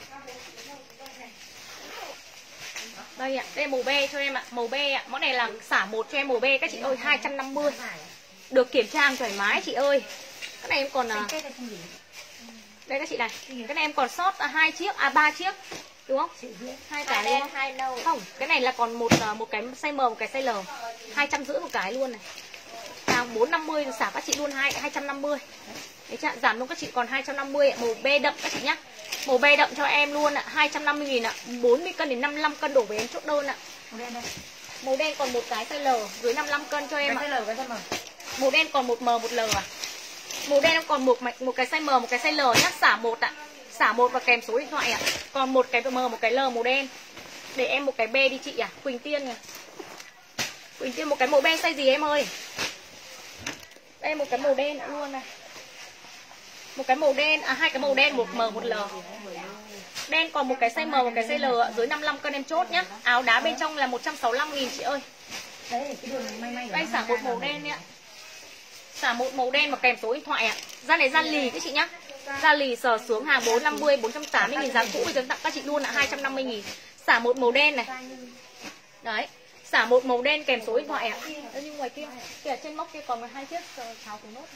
Đây ạ, đây màu B cho em ạ, màu B ạ. Món này là xả một cho em màu B các chị ơi, hai trăm năm mươi. Được kiểm tra thoải mái chị ơi. Cái này em còn à... đây các chị này, cái này em còn sót hai chiếc, à ba chiếc, đúng không? Hai cái đen, luôn. hai nâu. Không, cái này là còn một một cái size M, một cái size L, hai trăm rưỡi một cái luôn này. Hàng bốn trăm năm mươi xả các chị luôn hai hai trăm năm mươi. Đấy chạ, giảm luôn các chị còn hai trăm năm mươi ạ. Màu B đậm các chị nhá. Màu B đậm cho em luôn ạ, hai trăm năm mươi nghìn ạ. bốn mươi cân đến năm mươi lăm cân đổ về em chốt đơn ạ. Màu đen đây. Màu đen còn một cái size L dưới năm mươi lăm cân cho em ạ. Cái size L, cái size M. Màu đen còn một M một L à. Màu đen em còn một một cái size M một cái size L nhá, xả một ạ. Xả một và kèm số điện thoại ạ. Còn một cái M một cái L màu đen. Để em một cái B đi chị à. Quỳnh Tiên này. Quỳnh Tiên một cái màu đen size gì em ơi? Đây một cái màu đen nữa luôn này. Một cái màu đen, à hai cái màu đen, một M một L. Đen còn một cái size M một cái size L ạ, dưới năm mươi lăm cân em chốt nhá. Áo đá bên trong là một trăm sáu mươi lăm nghìn chị ơi. Đấy cái đường may may. Đây xả một màu đen ạ. Xả một màu đen và kèm số điện thoại ạ. Da này da lì các chị nhá. Da lì sờ xuống hàng bốn trăm năm mươi, bốn trăm tám mươi nghìn giá cũ bây giờ tặng các chị luôn ạ, hai trăm năm mươi nghìn. Xả một màu đen này. Đấy. Xả một màu đen kèm số điện thoại ạ. Đấy, nhưng ngoài kia, kìa trên móc kia còn hai chiếc tháo xuống nốt.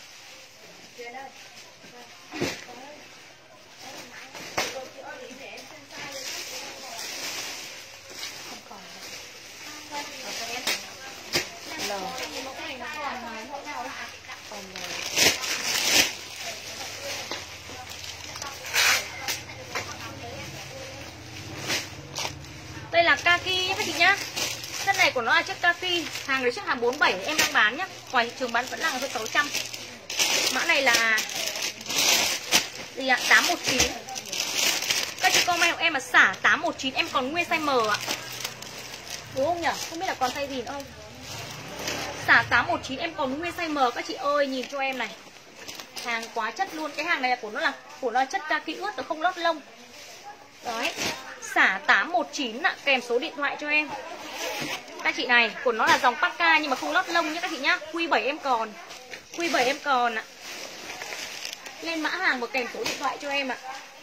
Đây là kaki nhé các chị nhá. Chân này của nó là chiếc kaki. Hàng đấy chiếc hàng bốn mươi bảy em đang bán nhá. Ngoài thị trường bán vẫn là hơn sáu trăm. Mã này là gì ạ? tám một chín. Các chị comment của em là xả tám một chín. Em còn nguyên size M ạ. Đúng không nhỉ? Không biết là còn size gì nữa không? Xả tám một chín em còn nguyên size M các chị ơi. Nhìn cho em này. Hàng quá chất luôn. Cái hàng này là của nó là của nó là chất kaki ướt, nó không lót lông. Đấy. xả tám một chín ạ, kèm số điện thoại cho em. Các chị này, của nó là dòng Pacca nhưng mà không lót lông nhé các chị nhá. Q bảy em còn. Q bảy em còn ạ. Lên mã hàng và kèm số điện thoại cho em ạ.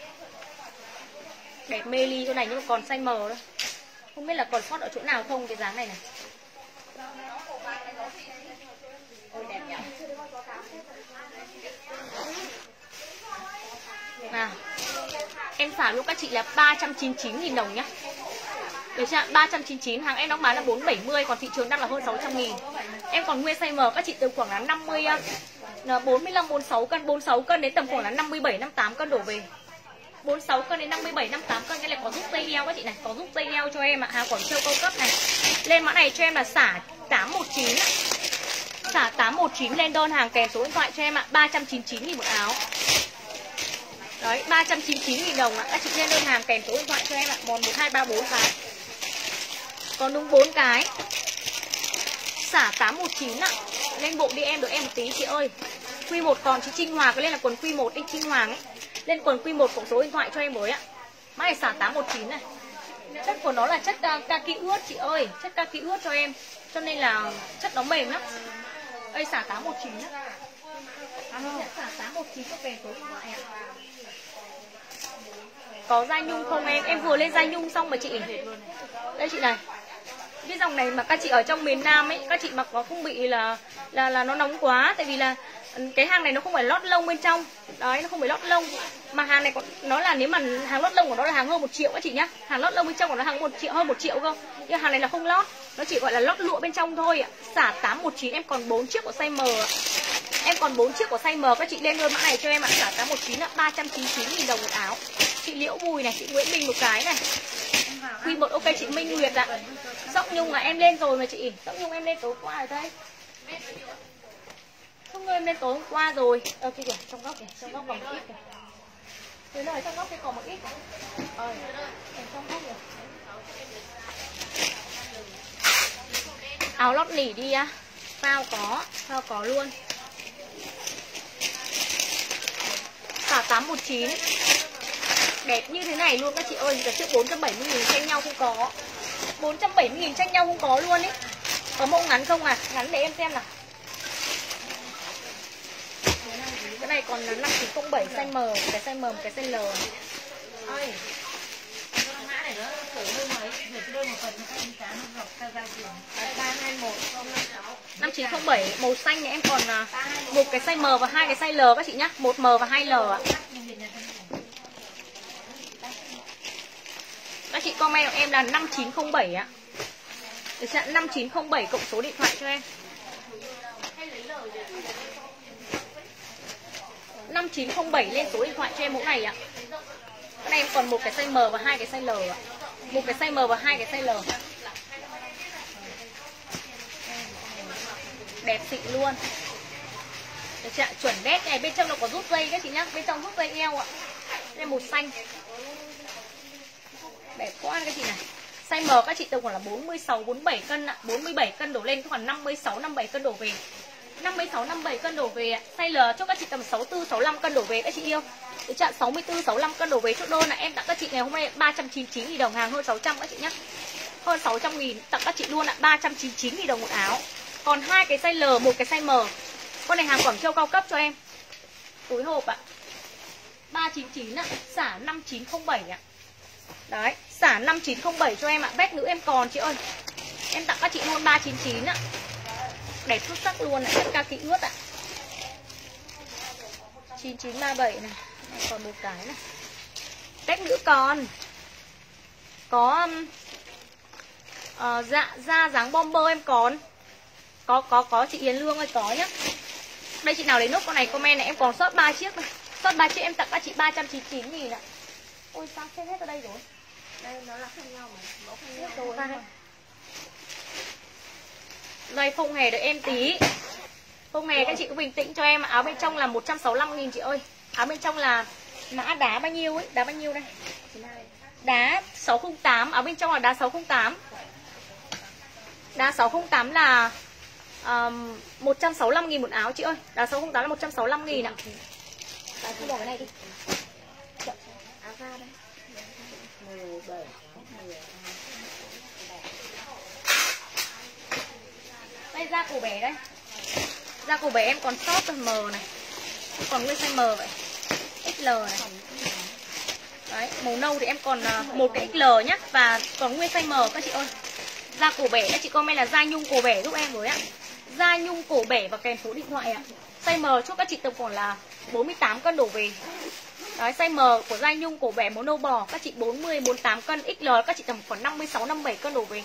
Đẹp mê ly chỗ này nhưng mà còn size M thôi. Không biết là còn sót ở chỗ nào không cái dáng này này. Ôi đẹp nhỉ. Nào. Em xả luôn các chị là ba trăm chín mươi chín nghìn đồng nhá. Được chưa? ba trăm chín mươi chín, hàng em đóng bán là bốn trăm bảy mươi, còn thị trường đang là hơn sáu trăm nghìn. Em còn nguyên size M, các chị từ khoảng là năm mươi, bốn mươi lăm, bốn mươi sáu cân, bốn mươi sáu cân đến tầm khoảng là năm mươi bảy, năm mươi tám cân đổ về. bốn mươi sáu cân đến năm mươi bảy, năm mươi tám cân. Cái này có giúp dây eo các chị này, có giúp dây eo cho em ạ, hàng Quảng Châu cao cấp này. Lên mã này cho em là xả tám một chín ạ. Xả tám một chín lên đơn hàng kèm số điện thoại cho em ạ, ba trăm chín mươi chín nghìn một áo. Đấy, ba trăm chín mươi chín nghìn đồng ạ. Các chị lên đơn hàng kèm số điện thoại cho em ạ. Còn một hai ba bốn cái. Còn đúng bốn cái. Xả tám một chín ạ. Lên bộ đi em đợi em một tí chị ơi. Q một còn chị Trinh Hòa, cái lên là quần Q một đi Trinh Hoàng ấy. Lên quần Q một cộng số điện thoại cho em với ạ. Mã này xả tám một chín này. Chất của nó là chất uh, kaki ướt chị ơi. Chất kaki ướt cho em. Cho nên là chất nó mềm lắm. Đây xả tám một chín á. Xả tám một chín có kèm số điện thoại ạ. Có da nhung không em? Em vừa lên da nhung xong mà chị. Đây chị này. Cái dòng này mà các chị ở trong miền Nam ấy, các chị mặc nó không bị là là là nó nóng quá, tại vì là cái hàng này nó không phải lót lông bên trong. Đấy, nó không phải lót lông. Mà hàng này còn nó là nếu mà hàng lót lông của nó là hàng hơn một triệu các chị nhá. Hàng lót lông bên trong của nó hàng một triệu, hơn một triệu cơ. Nhưng hàng này là không lót, nó chỉ gọi là lót lụa bên trong thôi ạ. Xả tám một chín em còn bốn chiếc của size M ạ. Em còn bốn chiếc của size M, các chị lên đơn mã này cho em ạ, xả tám một chín ạ, ba trăm chín mươi chín nghìn đồng một áo. Chị Liễu Bùi này, chị Nguyễn Bình một cái này. Q một ok chị Minh Nguyệt ạ. Sóc Nhung là em lên rồi mà chị. Sóc Nhung em lên tối qua rồi đây. Không ngơi em lên tối hôm qua rồi. Ờ kìa kìa, trong góc kìa, trong góc còn một ít kìa. Dưới lời trong góc kia còn một ít. Ờ, trong góc kìa. Áo lót nỉ đi á. Phao có, phao có luôn. Xả tám một chín. Đẹp như thế này luôn các chị ơi. Cả trước bốn trăm bảy mươi nghìn tranh nhau không có. bốn trăm bảy mươi nghìn tranh nhau không có luôn ý. Có mẫu ngắn không à? Ngắn để em xem nào. Cái này còn là năm chín không bảy size M, cái size M, một cái size L. Ơi. Mã này nó thử đơn mấy, thử cái đơn một phần nó anh cá nó dọc ra ra giường. ba hai một năm chín không bảy màu xanh này em còn một cái size M và hai cái size L các chị nhá, một M và hai L ạ. Các chị comment của em là năm chín không bảy ạ. Được chưa? năm chín không bảy cộng số điện thoại cho em. năm chín không bảy lên số điện thoại cho em mẫu này ạ. Cái này em còn một cái size M và hai cái size L ạ. Một cái size M và hai cái size L. Đẹp xịn luôn. Được chưa? Chuẩn đét này, bên trong nó có rút dây các chị nhá, bên trong rút dây eo ạ. Đây màu xanh. Đẹp quá các chị này. Size M các chị tầm khoảng là bốn mươi sáu, bốn mươi bảy cân ạ, bốn mươi bảy cân đổ lên khoảng năm mươi sáu, năm mươi bảy cân đổ về. năm mươi sáu, năm mươi bảy cân đổ về ạ. Size L cho các chị tầm sáu mươi tư, sáu mươi lăm cân đổ về các chị yêu. Được chưa? sáu mươi tư, sáu mươi lăm cân đổ về chốt đơn là em tặng các chị ngày hôm nay ba trăm chín mươi chín nghìn đồng, hàng hơn sáu trăm các chị nhá. Hơn sáu trăm nghìn tặng các chị luôn ạ, ba trăm chín mươi chín nghìn đồng một áo. Còn hai cái size L, một cái size M. Con này hàng Quảng Châu cao cấp cho em. Túi hộp ạ. ba chín chín ạ, xả năm chín không bảy ạ. Đấy, xả năm chín không bảy cho em ạ. Vét nữ em còn chị ơi. Em tặng các chị luôn ba chín chín ạ. Đẹp xuất sắc luôn này, kaki ướt ạ. chín chín ba bảy này. Còn một cái này. Vét nữ còn. Có uh, dạ da dáng bomber em còn. Có có có chị Yến Lương ơi, có nhá. Đây chị nào lấy nốt con này comment này, em còn sót ba chiếc này. Sót ba chiếc em tặng các chị ba trăm chín mươi chín nghìn ạ. Ôi sao xếp hết ở đây rồi. Đây nó là khác nhau mà, mẫu khác nhau rồi. Đây Phong Hề đợi em tí. Phong Hề các chị cứ bình tĩnh cho em. Áo bên trong là một trăm sáu mươi lăm nghìn chị ơi. Áo bên trong là mã đá bao nhiêu ấy, đá bao nhiêu đây? Đá sáu không tám, áo bên trong là đá sáu không tám. Đá sáu không tám là um, một trăm sáu mươi lăm nghìn một áo chị ơi. Đá sáu không tám là một trăm sáu mươi lăm nghìn ạ. Đấy, không bỏ cái này đi. Đây da cổ bé đây. Da cổ bé em còn sót M này. Còn nguyên size M vậy. ích lờ này. Đấy, màu nâu thì em còn một cái ích lờ nhá. Và còn nguyên size M các chị ơi. Da cổ bể, các chị comment là da nhung cổ bể giúp em với ạ. Da nhung cổ bể và kèm số điện thoại ạ. Size M chúc các chị tầm khoảng là bốn mươi tám cân đổ về. Đấy, size M của da nhung cổ bể màu nâu bò các chị bốn mươi, bốn mươi tám cân. ích lờ các chị tầm khoảng năm mươi sáu, năm mươi bảy cân đổ về.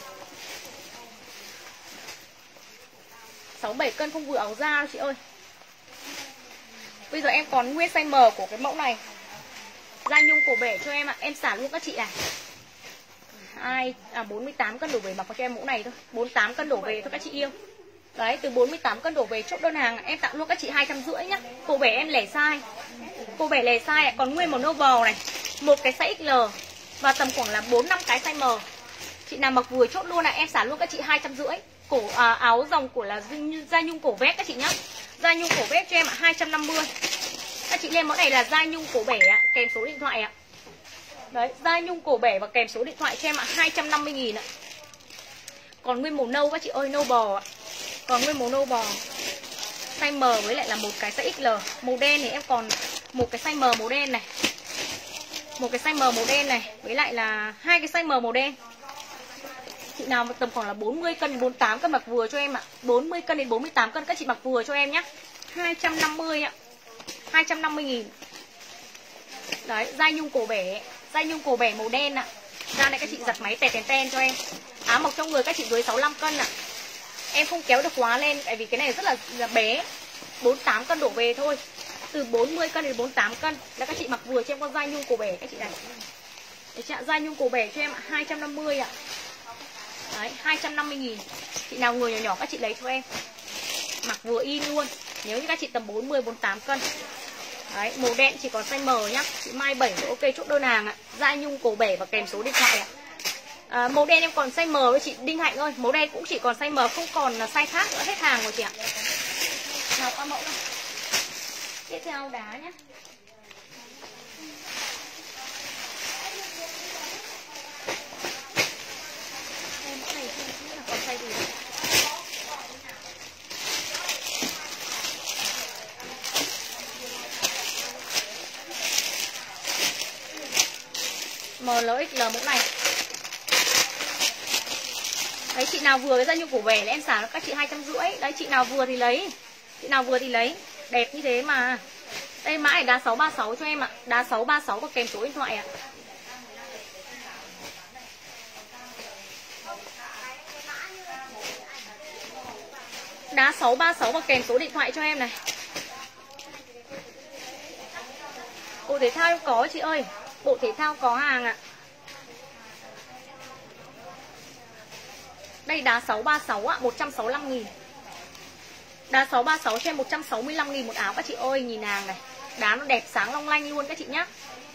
sáu bảy cân không vừa áo da đâu chị ơi. Bây giờ em còn nguyên size M của cái mẫu này. Da nhung cổ bể cho em ạ. Em xả luôn các chị này. Hai, à, bốn mươi tám cân đổ về, mặc cho em mẫu này thôi. bốn mươi tám cân đổ về thôi các chị yêu. Đấy, từ bốn mươi tám cân đổ về chốt đơn hàng em tặng luôn các chị hai trăm rưỡi nhá. Cổ bể em lẻ size. Cổ bể lẻ size còn nguyên màu nâu bò này, một cái size ích lờ và tầm khoảng là bốn năm cái size M. Chị nào mặc vừa chốt luôn là em xả luôn các chị hai trăm rưỡi. Cổ à, áo dòng của là da nhung cổ vét các chị nhá. Da nhung cổ vét cho em ạ, hai trăm năm mươi. Các chị lên mẫu này là da nhung cổ bể ạ, kèm số điện thoại ạ. Đấy, da nhung cổ bể và kèm số điện thoại cho em ạ, hai trăm năm mươi nghìn ạ. Còn nguyên màu nâu các chị ơi, nâu bò ạ. Còn nguyên màu nâu bò size M với lại là một cái size ích lờ. Màu đen thì em còn một cái size M màu đen này, một cái size M màu đen này, với lại là hai cái size M màu đen. Chị nào tầm khoảng là bốn mươi cân đến bốn mươi tám cân mặc vừa cho em ạ. bốn mươi cân đến bốn mươi tám cân các chị mặc vừa cho em nhé. hai trăm năm mươi ạ. hai trăm năm mươi nghìn. Đấy, da nhung cổ bể, da nhung cổ bể màu đen ạ. Da này các chị giặt máy tè tèn ten cho em. Áo mặc trong người các chị dưới sáu mươi lăm cân ạ. Em không kéo được quá lên tại vì cái này rất là, là bé. bốn mươi tám cân đổ về thôi. Từ bốn mươi cân đến bốn mươi tám cân là các chị mặc vừa cho em con da nhung cổ bể các chị này. Để chị ạ, da nhung cổ bể cho em ạ, hai trăm năm mươi ạ. Đấy, hai trăm năm mươi nghìn. Chị nào người nhỏ nhỏ các chị lấy cho em. Mặc vừa y luôn. Nếu như các chị tầm bốn mươi, bốn mươi tám cân. Đấy, màu đen chỉ còn size M nhá. Chị Mai bảy thì ok chốt đơn hàng ạ. Da nhung cổ bể và kèm số điện thoại ạ. À, màu đen em còn size M với chị Đinh Hạnh ơi. Màu đen cũng chỉ còn size M, không còn là size khác nữa. Hết hàng rồi chị ạ. Nào qua mẫu đâu. Tiếp theo đá nhé. Em mẫu này không biết là còn size gì đâu. M L X L mẫu này. Đấy, chị nào vừa cái da nhung cổ bể là em xả cho các chị hai trăm rưỡi. Đấy, chị nào vừa thì lấy. Chị nào vừa thì lấy. Đẹp như thế mà. Đây mã này đá sáu ba sáu cho em ạ. Đá sáu ba sáu và kèm số điện thoại ạ. Đá sáu ba sáu và kèm số điện thoại cho em này. Bộ thể thao có chị ơi. Bộ thể thao có hàng ạ. Đây đá sáu ba sáu ạ, một trăm sáu mươi lăm nghìn. Đá sáu ba sáu cho em một trăm sáu mươi lăm nghìn một áo các chị ơi, nhìn hàng này. Đá nó đẹp sáng long lanh luôn các chị nhá.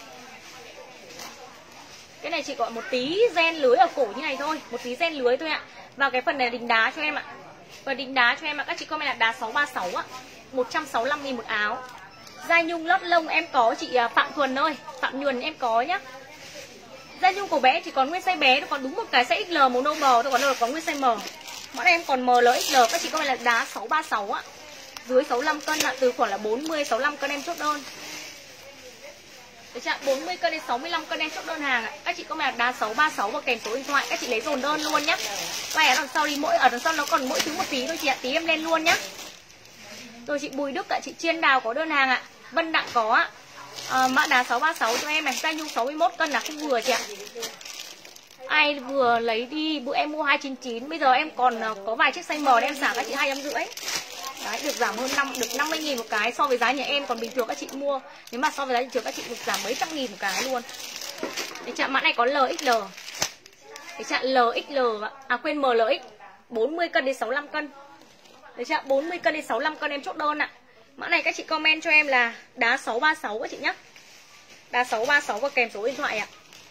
Cái này chỉ gọi một tí ren lưới ở cổ như này thôi, một tí ren lưới thôi ạ. Và cái phần này là đính đá cho em ạ. Và đính đá cho em ạ, các chị comment là đá sáu ba sáu ạ, một trăm sáu mươi lăm nghìn một áo. Da nhung lót lông em có chị Phạm Thuần ơi, Phạm Nhuần em có nhá. Da nhung của bé chỉ còn nguyên size bé, nó còn đúng một cái size ích lờ màu nâu bò thôi, còn đâu là có nguyên size M. Món này em còn M L X L, các chị comment là đá sáu ba sáu ạ. Dưới sáu mươi lăm cân ạ, từ khoảng là bốn mươi sáu mươi lăm cân em chốt đơn. Được chưa? bốn mươi cân đến sáu mươi lăm cân em chốt đơn hàng ạ. Các chị comment là đá sáu ba sáu và kèm số điện thoại, các chị lấy dồn đơn luôn nhá. Quay ở đằng sau đi, mỗi ở đằng sau nó còn mỗi thứ một tí thôi chị ạ, tí em lên luôn nhá. Rồi chị Bùi Đức ạ, chị Chiên Đào có đơn hàng ạ. Vân Đặng có ạ. À, mã đá sáu ba sáu cho em này, da nhung sáu mươi mốt cân là không vừa chị ạ. Ai vừa lấy đi, bữa em mua hai chín chín, bây giờ em còn có vài chiếc size M để em xả các chị hai trăm rưỡi. Đấy, được giảm hơn năm, được năm mươi nghìn một cái so với giá nhà em, còn bình thường các chị mua nếu mà so với giá thị trường các chị được giảm mấy trăm nghìn một cái luôn. Đấy chạm mã này có L X L. Đấy chạm L X L ạ. À quên M L X, bốn mươi cân đến sáu mươi lăm cân. Đấy chạm bốn mươi cân đến sáu mươi lăm cân em chốt đơn ạ. Mã này các chị comment cho em là đá sáu ba sáu các chị nhé. Đá sáu ba sáu và kèm số điện thoại ạ.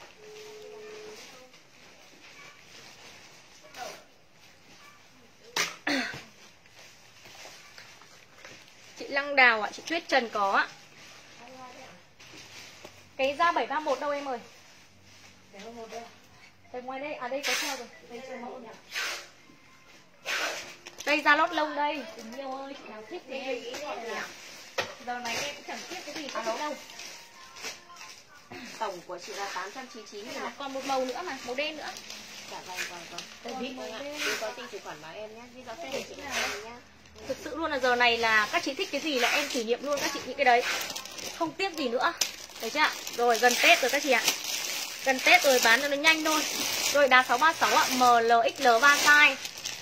Chị Lăng Đào ạ, chị Tuyết Trần có ạ. Cái da bảy ba mốt đâu em ơi? Đây ngoài đây, à đây có treo rồi. Đây cho mẫu này. Đây ra lót lông đây. Tình yêu ơi, chị nào thích thì em. Giờ này em cũng chẳng thích cái gì hết đâu. Tổng của chị là tám trăm chín mươi chín À, còn một màu nữa mà, màu đen nữa. Dạ vâng vâng vâng. Đây ví Chị có tin chuyển khoản báo em nhé. Ví dụ tên của chị là em nhé. Thực sự luôn là giờ này là các chị thích cái gì là em kỷ niệm luôn các chị những cái đấy. Không tiếc gì nữa. Được chưa ạ? Rồi gần Tết rồi các chị ạ. Gần Tết rồi bán cho nó nhanh thôi. Rồi đá sáu ba sáu ạ, M L X L ba size.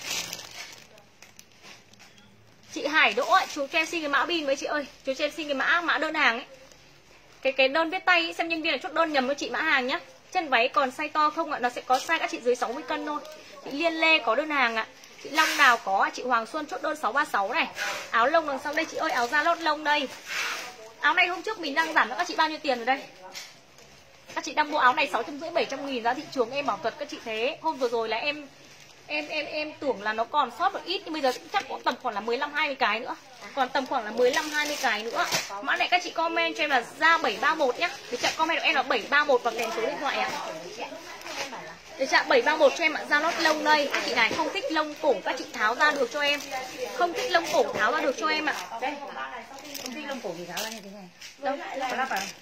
Chị Hải Đỗ ạ, chú cho em xin cái mã pin với chị ơi. Chú cho em xin cái mã mã đơn hàng ấy. Cái cái đơn viết tay ấy, xem nhân viên là chốt đơn nhầm với chị mã hàng nhá. Chân váy còn size to không ạ? Nó sẽ có size các chị dưới sáu mươi cân thôi. Chị Liên Lê có đơn hàng ạ. Chị Long Đào có ạ. Chị Hoàng Xuân chốt đơn sáu ba sáu này. Áo lông đằng sau đây chị ơi, áo da lót lông đây. Áo này hôm trước mình đang giảm cho các chị bao nhiêu tiền rồi đây? Các chị đang mua áo này sáu trăm rưỡi bảy trăm nghìn giá thị trường, em bảo thật các chị thế. Hôm vừa rồi là em em em em tưởng là nó còn sót được ít nhưng bây giờ chắc có tầm khoảng là mười lăm hai mươi cái nữa. Còn tầm khoảng là mười lăm hai mươi cái nữa. Mã này các chị comment cho em là da bảy ba mốt nhá. Để chặn comment của em là bảy ba mốt và kèm số điện thoại ạ. Để chặn bảy ba mốt cho em ạ, da lót lông đây. Các chị này không thích lông cổ các chị tháo ra được cho em. Không thích lông cổ tháo ra được cho em ạ. Đây. Không thích lông cổ thì tháo ra như thế này. Đâu? Có lắp vào.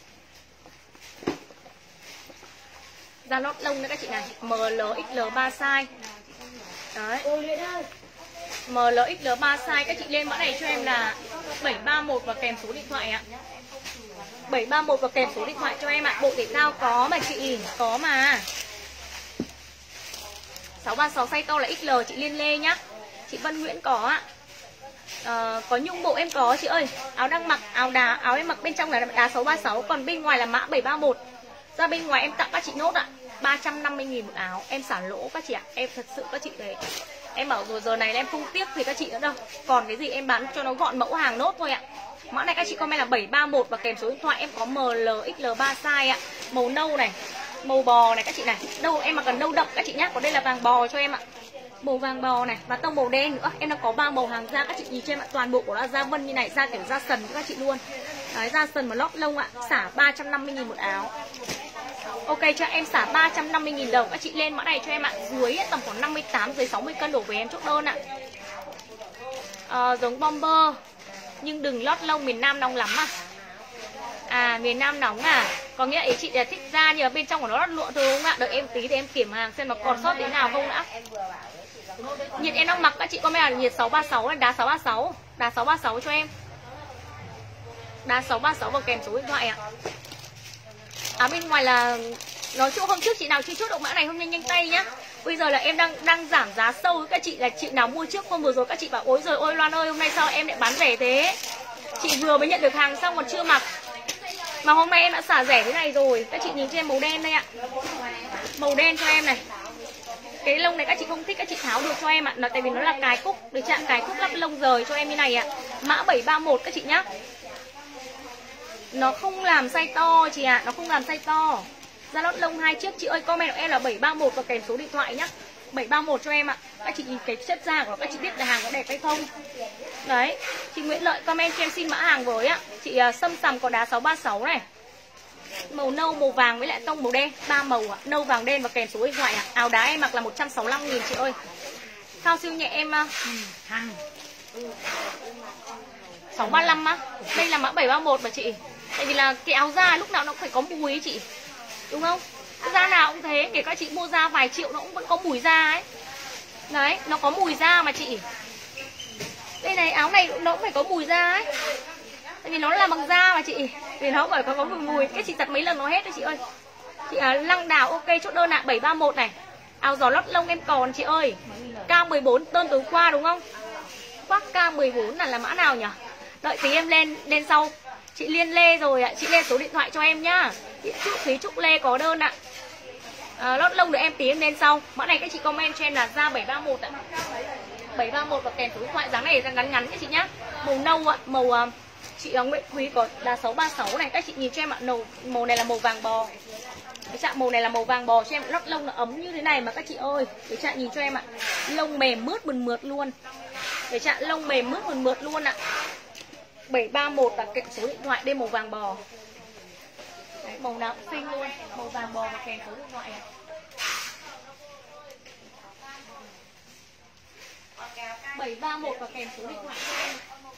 Da lót lông nữa các chị này, M L X L ba size. Đấy. M L X L ba size, các chị lên mã này cho em là bảy ba mốt và kèm số điện thoại ạ. bảy ba mốt và kèm số điện thoại cho em ạ. Bộ thể thao có mà chị, có mà. sáu ba sáu size to là X L, chị Liên Lê nhá. Chị Vân Nguyễn có ạ. À, có nhung bộ em có chị ơi. Áo đang mặc, áo đá, áo em mặc bên trong là đá sáu ba sáu, còn bên ngoài là mã bảy ba mốt. Ra bên ngoài em tặng các chị nốt ạ, ba trăm năm mươi nghìn một áo. Em xả lỗ các chị ạ. Em thật sự các chị đấy. Em bảo rồi giờ này là em không tiếc thì các chị nữa đâu. Còn cái gì em bán cho nó gọn mẫu hàng nốt thôi ạ. Mã này các chị comment là bảy ba mốt và kèm số điện thoại. Em có M L X L ba size ạ. Màu nâu này, màu bò này các chị này. Đâu em mà cần nâu đậm các chị nhá. Còn đây là vàng bò cho em ạ. Màu vàng bò này và tông màu đen nữa. Em đang có ba màu hàng da các chị nhìn cho em ạ. Toàn bộ của nó da vân như này, da kiểu da sần cho các chị luôn. Đấy, da sần mà lót lông ạ. Xả ba trăm năm mươi nghìn một áo. Ok cho em xả ba trăm năm mươi nghìn đồng. Các chị lên mã này cho em ạ. Dưới tầm khoảng năm mươi tám, dưới sáu mươi cân đổ về em chốt đơn ạ. à, Giống bomber nhưng đừng lót lông, miền Nam nóng lắm à. À miền Nam nóng à. Có nghĩa ý chị là thích da nhưng mà bên trong của nó lót lụa thôi đúng không ạ. Đợi em tí để em kiểm hàng xem nó còn sót tí nào không đã. Nhiệt em đang mặc các chị comment là nhiệt sáu ba sáu, đá sáu ba sáu. Đá sáu ba sáu cho em. Đá sáu ba sáu và kèm số điện thoại ạ. À bên ngoài là nói chung hôm trước chị nào chưa chốt được mã này hôm nay nhanh tay nhá. Bây giờ là em đang đang giảm giá sâu với các chị, là chị nào mua trước hôm vừa rồi các chị bảo ôi rồi ôi Loan ơi hôm nay sao em lại bán rẻ thế. Chị vừa mới nhận được hàng xong còn chưa mặc. Mà hôm nay em đã xả rẻ thế này rồi. Các chị nhìn cho em màu đen đây ạ. Màu đen cho em này. Cái lông này các chị không thích các chị tháo được cho em ạ. Nó tại vì nó là cài cúc, được chạm cài cúc lắp lông rời cho em như này ạ. Mã bảy ba mốt các chị nhá. Nó không làm size to chị ạ, à. Nó không làm size to. Da lót lông hai chiếc chị ơi, comment của em là bảy ba mốt và kèm số điện thoại nhá. bảy ba mốt cho em ạ. Các chị nhìn cái chất da của nó, các chị biết là hàng có đẹp hay không. Đấy, chị Nguyễn Lợi comment cho em xin mã hàng với ạ. Chị uh, Sâm Sầm có đá sáu ba sáu này. Màu nâu, màu vàng với lại tông màu đen, ba màu ạ, nâu vàng đen và kèm số điện thoại ạ. Áo đá em mặc là một trăm sáu mươi lăm nghìn chị ơi. Thao siêu nhẹ em uh, Hàng sáu ba lăm á. Đây là mã bảy ba mốt mà chị. Tại vì là cái áo da lúc nào nó cũng phải có mùi ấy chị. Đúng không? Da nào cũng thế, kể các chị mua da vài triệu nó cũng vẫn có mùi da ấy. Đấy, nó có mùi da mà chị. Đây này, áo này nó cũng phải có mùi da ấy. Tại vì nó là bằng da mà chị. Vì nó phải có, có mùi mùi. Cái chị giặt mấy lần nó hết đấy chị ơi. Chị à, Lăng Đào ok chốt đơn ạ, bảy ba mốt này. Áo gió lót lông em còn chị ơi. K mười bốn đơn tối qua đúng không? Khoác K mười bốn là là mã nào nhỉ? Đợi tí em lên lên sau. Chị Liên Lê rồi ạ, chị lên số điện thoại cho em nhá. Chị Trúc Thúy Trúc Lê có đơn ạ. À, lót lông được em tí em lên sau. Mã này các chị comment cho em là da bảy ba mốt ạ. bảy ba mốt và kèm số điện thoại, dáng này ngắn ngắn các chị nhá. Màu nâu ạ, màu uh, chị uh, Nguyễn Thúy có đá sáu ba sáu này, các chị nhìn cho em ạ, màu màu này là màu vàng bò. Cái chạm màu này là màu vàng bò cho em, lót lông nó ấm như thế này mà các chị ơi. Cái chạm nhìn cho em ạ. Lông mềm mướt mượt mượt luôn. Cái chạm lông mềm mướt mượt mượt luôn ạ. bảy ba mốt và kệ số điện thoại, đây màu vàng bò. Đấy, màu nào cũng xinh luôn, màu vàng bò và kèm số điện thoại ạ. bảy ba một và kèm số điện thoại cho em.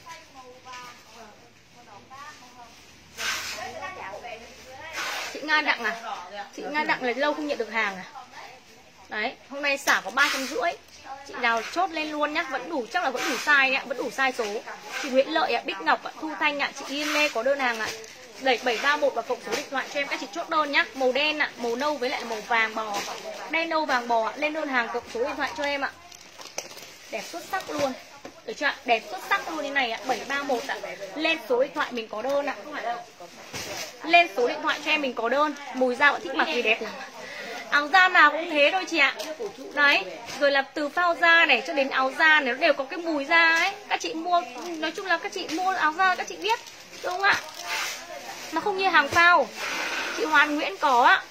Chị Nga Đặng à? Chị Nga Đặng là lâu không nhận được hàng à? Đấy, hôm nay xả có ba trăm rưỡi. Chị nào chốt lên luôn nhá, vẫn đủ, chắc là vẫn đủ size ạ, vẫn đủ size số. Chị Nguyễn Lợi ạ, Bích Ngọc ạ, Thu Thanh ạ, chị Yên Lê có đơn hàng ạ. Đẩy bảy ba một và cộng số điện thoại cho em, các chị chốt đơn nhá. Màu đen ạ, màu nâu với lại màu vàng bò. Đen nâu vàng bò ạ, lên đơn hàng cộng số điện thoại cho em ạ. Đẹp xuất sắc luôn. Được chưa ạ? Đẹp xuất sắc luôn như này ạ, bảy ba một ạ. Lên số điện thoại mình có đơn ạ. Lên số điện thoại cho em mình có đơn. Mùi da vẫn thích mặc gì đẹp lắm. Áo da nào cũng thế thôi chị ạ. Đấy, rồi là từ phao da này cho đến áo da này nó đều có cái mùi da ấy. Các chị mua, nói chung là các chị mua áo da các chị biết, đúng không ạ? Nó không như hàng phao. Chị Hoàn Nguyễn có ạ.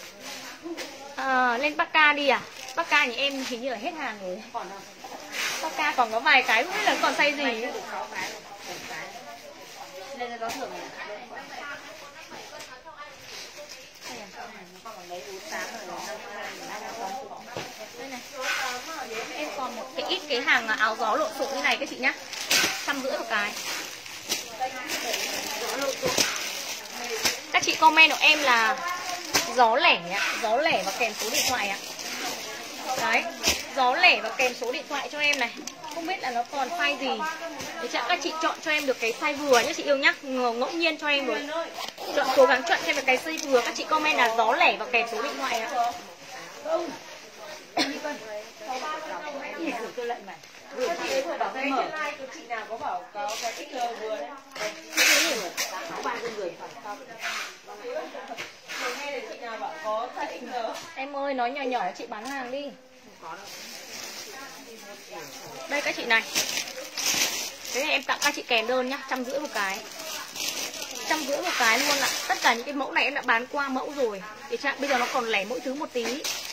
À, lên Bắc đi à? Bắc nhà em hình như là hết hàng rồi. Bắc còn có vài cái, không biết là còn size gì. Đây là gió thưởng này. Đây này. Em còn một cái ít cái hàng áo gió lộn xộn như này các chị nhá. Trăm rưỡi một cái. Các chị comment của em là gió lẻ ạ, gió lẻ và kèm số điện thoại ạ. Đấy, gió lẻ và kèm số điện thoại cho em này. Không biết là nó còn size gì. Để chắc các chị chọn cho em được cái size vừa nhé chị yêu nhá. Ngẫu nhiên cho em rồi. Chọn cố gắng chọn cho em được cái size vừa. Các chị comment là gió lẻ và kèm số điện thoại ạ. Tôi lại mày. Cho chị ấy vừa bảo cái trên like của chị nào có bảo có cái ích lờ vừa đấy. Sáu ba người phải không? Mình nghe được chị nào bảo có size ích lờ. Em ơi, nói nhỏ nhỏ chị bán hàng đi. Đây các chị này. Thế này em tặng các chị kèm đơn nhá, trăm rưỡi một cái. Trăm rưỡi một cái luôn ạ. Tất cả những cái mẫu này em đã bán qua mẫu rồi. Để chắc bây giờ nó còn lẻ mỗi thứ một tí.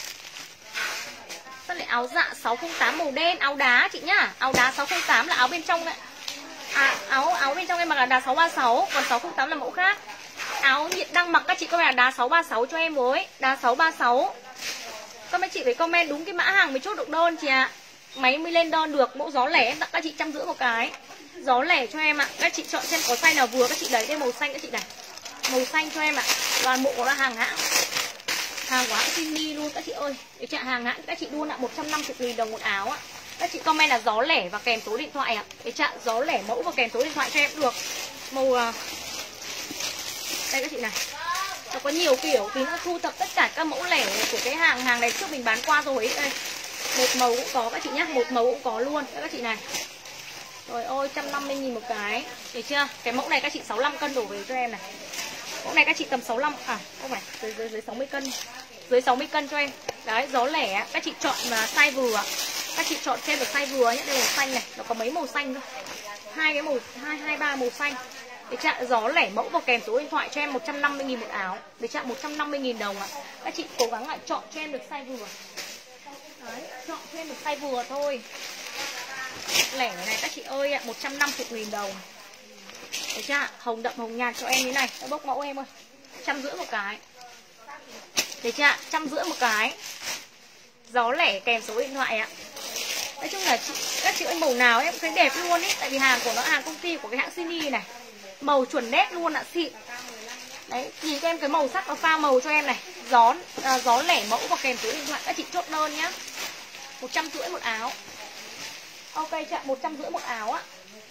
Tất lại áo dạ sáu không tám màu đen, áo đá chị nhá. Áo đá sáu không tám là áo bên trong đấy. À, áo áo bên trong em mặc là đá sáu ba sáu, còn sáu không tám là mẫu khác. Áo nhiệt đang mặc các chị comment là đá sáu ba sáu cho em với, đá sáu ba sáu. Các mấy chị phải comment đúng cái mã hàng mới chốt được đơn chị ạ. Máy mới lên đơn được. Mẫu gió lẻ em tặng các chị trăm rưỡi một cái. Gió lẻ cho em ạ. Các chị chọn xem có size nào vừa, các chị đẩy đây màu xanh các chị này. Màu xanh cho em ạ. Toàn bộ là hàng hãng. Hàng của hãng Simi luôn các chị ơi. Để chặn hàng hãng các chị luôn ạ, một trăm năm mươi nghìn đồng một áo ạ. Các chị comment là gió lẻ và kèm số điện thoại ạ. Để chặn gió lẻ mẫu và kèm số điện thoại cho em được. Màu đây các chị này. Nó có nhiều kiểu, tí nữa thu thập tất cả các mẫu lẻ của cái hàng hàng này trước mình bán qua rồi. Đây. Một màu cũng có các chị nhá, một màu cũng có luôn các chị này. Rồi ôi, một trăm năm mươi nghìn một cái. Được chưa? Cái mẫu này các chị sáu mươi lăm cân đổ về cho em này. Mẫu này các chị tầm sáu mươi lăm, à không phải, dưới dưới dưới sáu mươi cân. Dưới sáu mươi cân cho em. Đấy, gió lẻ các chị chọn mà size vừa. Các chị chọn xem được size vừa nhé. Đây màu xanh này, nó có mấy màu xanh thôi. Hai cái màu hai hai ba màu xanh. Để chặn gió lẻ mẫu và kèm số điện thoại cho em một trăm năm mươi nghìn một áo. Để chặn một trăm năm mươi nghìn đồng ạ. Các chị cố gắng lại chọn cho em được size vừa. Đấy, chọn cho em được size vừa thôi. Lẻ này các chị ơi ạ, một trăm năm mươi nghìn đồng. Được chưa? Hồng đậm hồng nhạt cho em như này. Đã bốc mẫu em ơi. Trăm rưỡi một cái. Được chưa? Trăm rưỡi một cái. Gió lẻ kèm số điện thoại ạ. Nói chung là chị, các chị ơi màu nào em cũng thấy đẹp luôn ấy. Tại vì hàng của nó hàng công ty của cái hãng Sini này. Màu chuẩn nét luôn ạ, xịn. Đấy, nhìn cho em cái màu sắc nó pha màu cho em này. Gió à, gió lẻ mẫu và kèm số điện thoại. Các chị chốt đơn nhá. Một trăm rưỡi một áo. Ok chị ạ, một trăm rưỡi một áo ạ.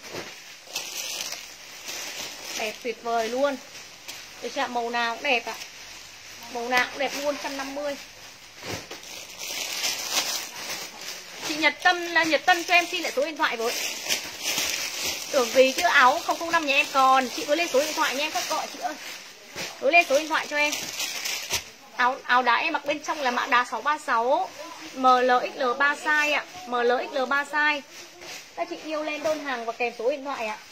Đẹp tuyệt vời luôn. Được chưa ạ, màu nào cũng đẹp ạ. Màu nào cũng đẹp luôn, một trăm năm mươi. Chị Nhật Tâm là Nhật Tân cho em xin lại số điện thoại với. Tưởng gì chứ áo không không năm nhà em còn. Chị cứ lên số điện thoại nha em, các gọi chị ơi. Cứ lên số điện thoại cho em. Áo áo đá em mặc bên trong là mã đá sáu ba sáu, M L X L ba size ạ, M L X L ba size. Các chị yêu lên đơn hàng và kèm số điện thoại ạ.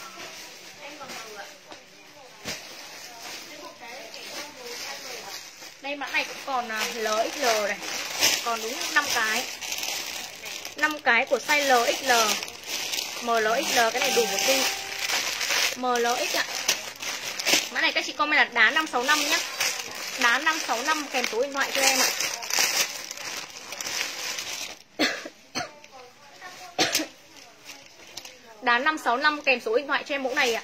Đây mã này cũng còn L X L này. Còn đúng năm cái. năm cái của size L X L. M L X L cái này đủ một đi. M L X ạ. Mã này các chị comment là đá năm sáu năm nhá. Đá năm sáu năm kèm số điện thoại cho em ạ. Đá năm sáu năm kèm số điện thoại cho em mẫu này ạ.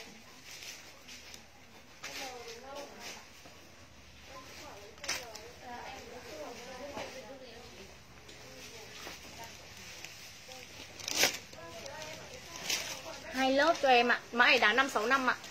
Hai lớp cho em ạ. Mã này đá năm sáu năm ạ.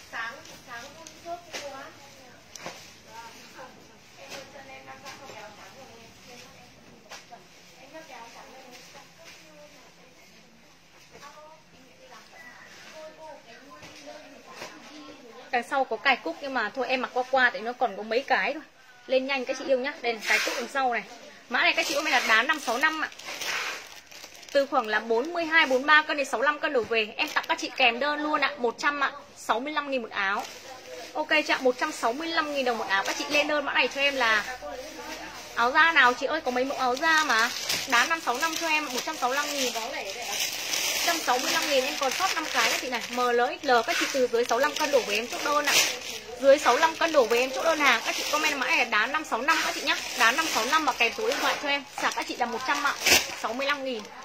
Đằng sau có cài cúc nhưng mà thôi em mặc qua qua tại nó còn có mấy cái thôi. Lên nhanh các chị yêu nhá. Đây là cài cúc đằng sau này. Mã này các chị ôm là đá năm sáu năm ạ. Từ khoảng là bốn mươi hai bốn mươi ba cân đến sáu mươi lăm cân đổ về. Em tặng các chị kèm đơn luôn ạ, một trăm ạ, sáu mươi lăm nghìn một áo. Ok chị ạ, một trăm sáu mươi lăm nghìn đồng một áo. Các chị lên đơn mã này cho em là áo da nào chị ơi, có mấy mẫu áo da mà. Đá năm sáu năm cho em một trăm sáu mươi lăm nghìn. một trăm sáu mươi lăm nghìn em còn sót năm cái các chị này. em lờ ích lờ các chị từ dưới sáu mươi lăm cân đổ về em chốt đơn ạ. Dưới sáu mươi lăm cân đổ về em chốt đơn hàng. Các chị comment mã này là đá năm sáu năm các chị nhá. Đá năm sáu năm và kèm số điện thoại cho em. Xả các chị là một trăm ạ, sáu mươi lăm nghìn.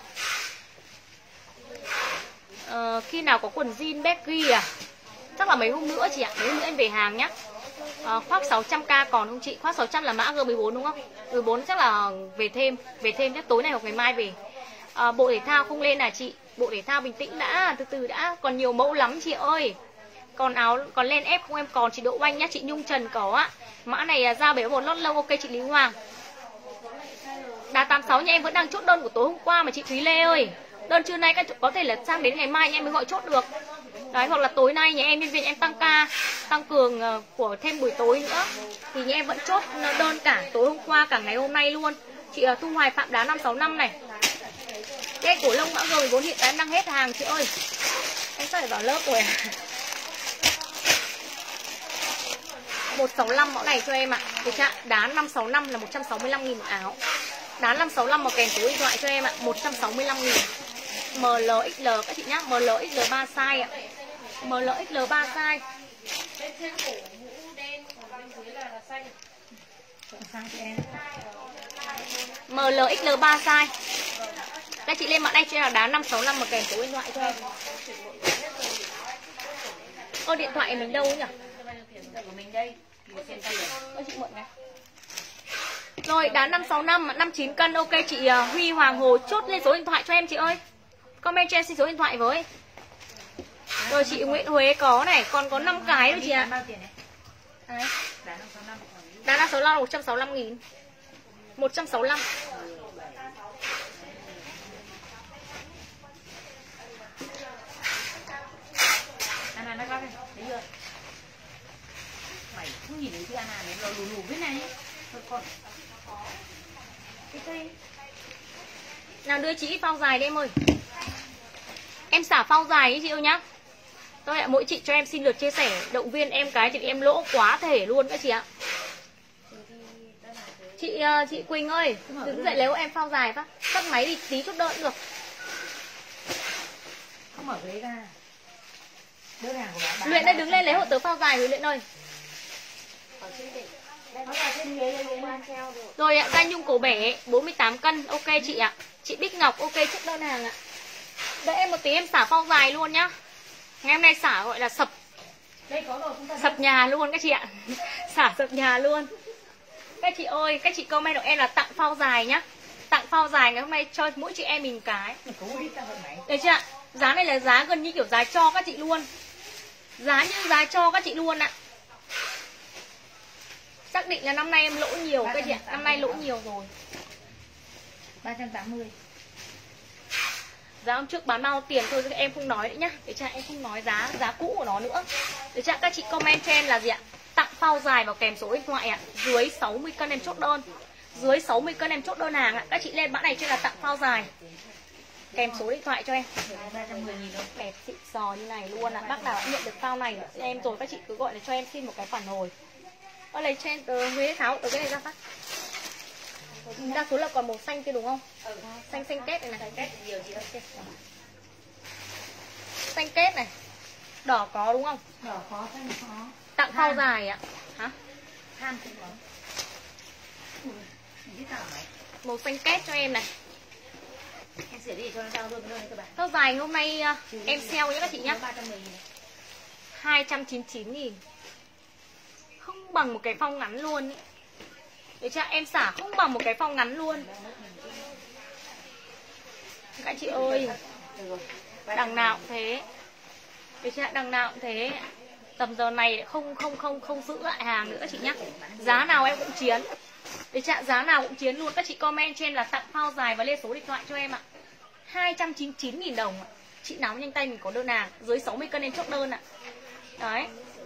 Ờ, khi nào có quần jean baggy à? Chắc là mấy hôm nữa chị ạ. Mấy hôm nữa em về hàng nhá. À, khoác sáu trăm k còn không chị? Khoác sáu trăm là mã G mười bốn đúng không? mười bốn chắc là về thêm. Về thêm chắc tối nay hoặc ngày mai về. À, bộ thể thao không lên à chị? Bộ thể thao bình tĩnh đã, từ từ đã. Còn nhiều mẫu lắm chị ơi. Còn áo, còn lên ép không em còn chị Đỗ Oanh nhá. Chị Nhung Trần có á. Mã này ra bảy một lót lâu. Ok chị Lý Hoàng. Đá tám sáu nha, em vẫn đang chốt đơn của tối hôm qua mà chị Thúy Lê ơi. Đơn trưa nay có thể là sang đến ngày mai em mới gọi chốt được. Đấy, hoặc là tối nay nhà em nhân viên em tăng ca, tăng cường của thêm buổi tối nữa thì nhà em vẫn chốt đơn cả tối hôm qua cả ngày hôm nay luôn. Chị Thu Hoài Phạm đá năm sáu năm này. Cái cổ lông mã G mười bốn hiện tại em đang hết hàng chị ơi. Em sắp phải vào lớp rồi à. một sáu năm mẫu này cho em ạ. Được chưa? Đá năm sáu năm là một trăm sáu mươi lăm nghìn một áo. Đá năm sáu năm một kèm số điện thoại cho em ạ, một trăm sáu mươi lăm nghìn. em lờ ích lờ các chị nhá, em lờ ích lờ ba size ạ. em lờ ích lờ ba size. em lờ ích lờ ba size. Các chị lên mạng đây cho em là đá năm sáu năm một kèm số điện thoại cho em. Ô điện thoại mình đâu nhỉ? Ôi chị mượn này. Rồi đá năm sáu năm, năm chín cân. Ok chị Huy Hoàng Hồ chốt lên số điện thoại cho em chị ơi. Comment cho em xin số điện thoại với. Rồi chị Nguyễn Huế có này, còn có năm cái rồi chị ạ. À. Đá năm sáu năm một trăm sáu mươi lăm nghìn. một trăm sáu mươi lăm. Anna nó có thấy chưa? Mày không nhìn thấy chứ Anna này nó lù lù thế này. Thôi con. Cái cây. Nào đưa chị phao dài đi em ơi. Em xả phao dài ấy chị ơi nhá. Tôi ạ, mỗi chị cho em xin lượt chia sẻ, động viên em cái thì em lỗ quá thể luôn các chị ạ. Chị chị Quỳnh ơi, đứng dậy nếu em phao dài phát. Tắt máy đi tí chút đỡ cũng được. Không mở ghế ra. Đưa hàng của bà. Luyện đây đứng lên lấy hộ tớ phao dài rồi Luyện ơi. Rồi ạ, Gia Nhung cổ bể bốn mươi tám cân. Ok chị ạ. Chị Bích Ngọc ok chốt đơn hàng ạ. Đợi em một tí em xả phao dài luôn nhá. Ngày hôm nay xả gọi là sập. Đây có rồi, chúng ta sập nhà luôn các chị ạ. Xả sập nhà luôn. Các chị ơi, các chị comment của em là tặng phao dài nhá. Tặng phao dài ngày hôm nay cho mỗi chị em mình cái. Được chưa ạ? Giá này là giá gần như kiểu giá cho các chị luôn. Giá như giá cho các chị luôn ạ. Xác định là năm nay em lỗ nhiều các chị ạ. Năm nay lỗ nhiều rồi. ba trăm tám mươi. Giá hôm trước bán bao tiền thôi em không nói nữa nhá. Để cho em không nói giá giá cũ của nó nữa. Để cho các chị comment cho em là gì ạ? Tặng phao dài vào kèm số điện thoại ạ. Dưới sáu mươi cân em chốt đơn. Dưới sáu mươi cân em chốt đơn hàng ạ. Các chị lên mã này cho là tặng phao dài. Kèm số điện thoại cho em. ba trăm mười nghìn đâu. Đẹp xịn sò như này luôn ạ. Bác nào đã nhận được phao này em rồi các chị cứ gọi là cho em xin một cái phản hồi. Ơ lấy cho em tờ Huế tháo tờ cái này ra phát. Đa số là còn màu xanh kia đúng không? Ừ. Xanh xanh kết này này. Xanh kết nhiều chị ơi. Xanh kết này. Đỏ có đúng không? Đỏ có, xanh khó. Tặng phao dài ạ. Hả? Than cũng có. Mình biết tao này. Màu xanh két cho em này. Em sửa đi cho nó cao hơn hơn các bạn. Phao dài hôm nay uh, em sale nhé các chị nhé. hai trăm chín mươi chín nghìn. Không bằng một cái phao ngắn luôn ý. Để cho em xả không bằng một cái phao ngắn luôn. Các chị ơi, đằng nào cũng thế. Để cho đằng nào cũng thế. Tầm giờ này không không không không giữ lại hàng nữa các chị nhé. Giá nào em cũng chiến. Để chạm giá nào cũng chiến luôn. Các chị comment trên là tặng phao dài và lên số điện thoại cho em ạ. hai trăm chín mươi chín nghìn đồng. Chị nóng nhanh tay mình có đơn hàng. Dưới sáu mươi cân em chốt đơn ạ. Đấy.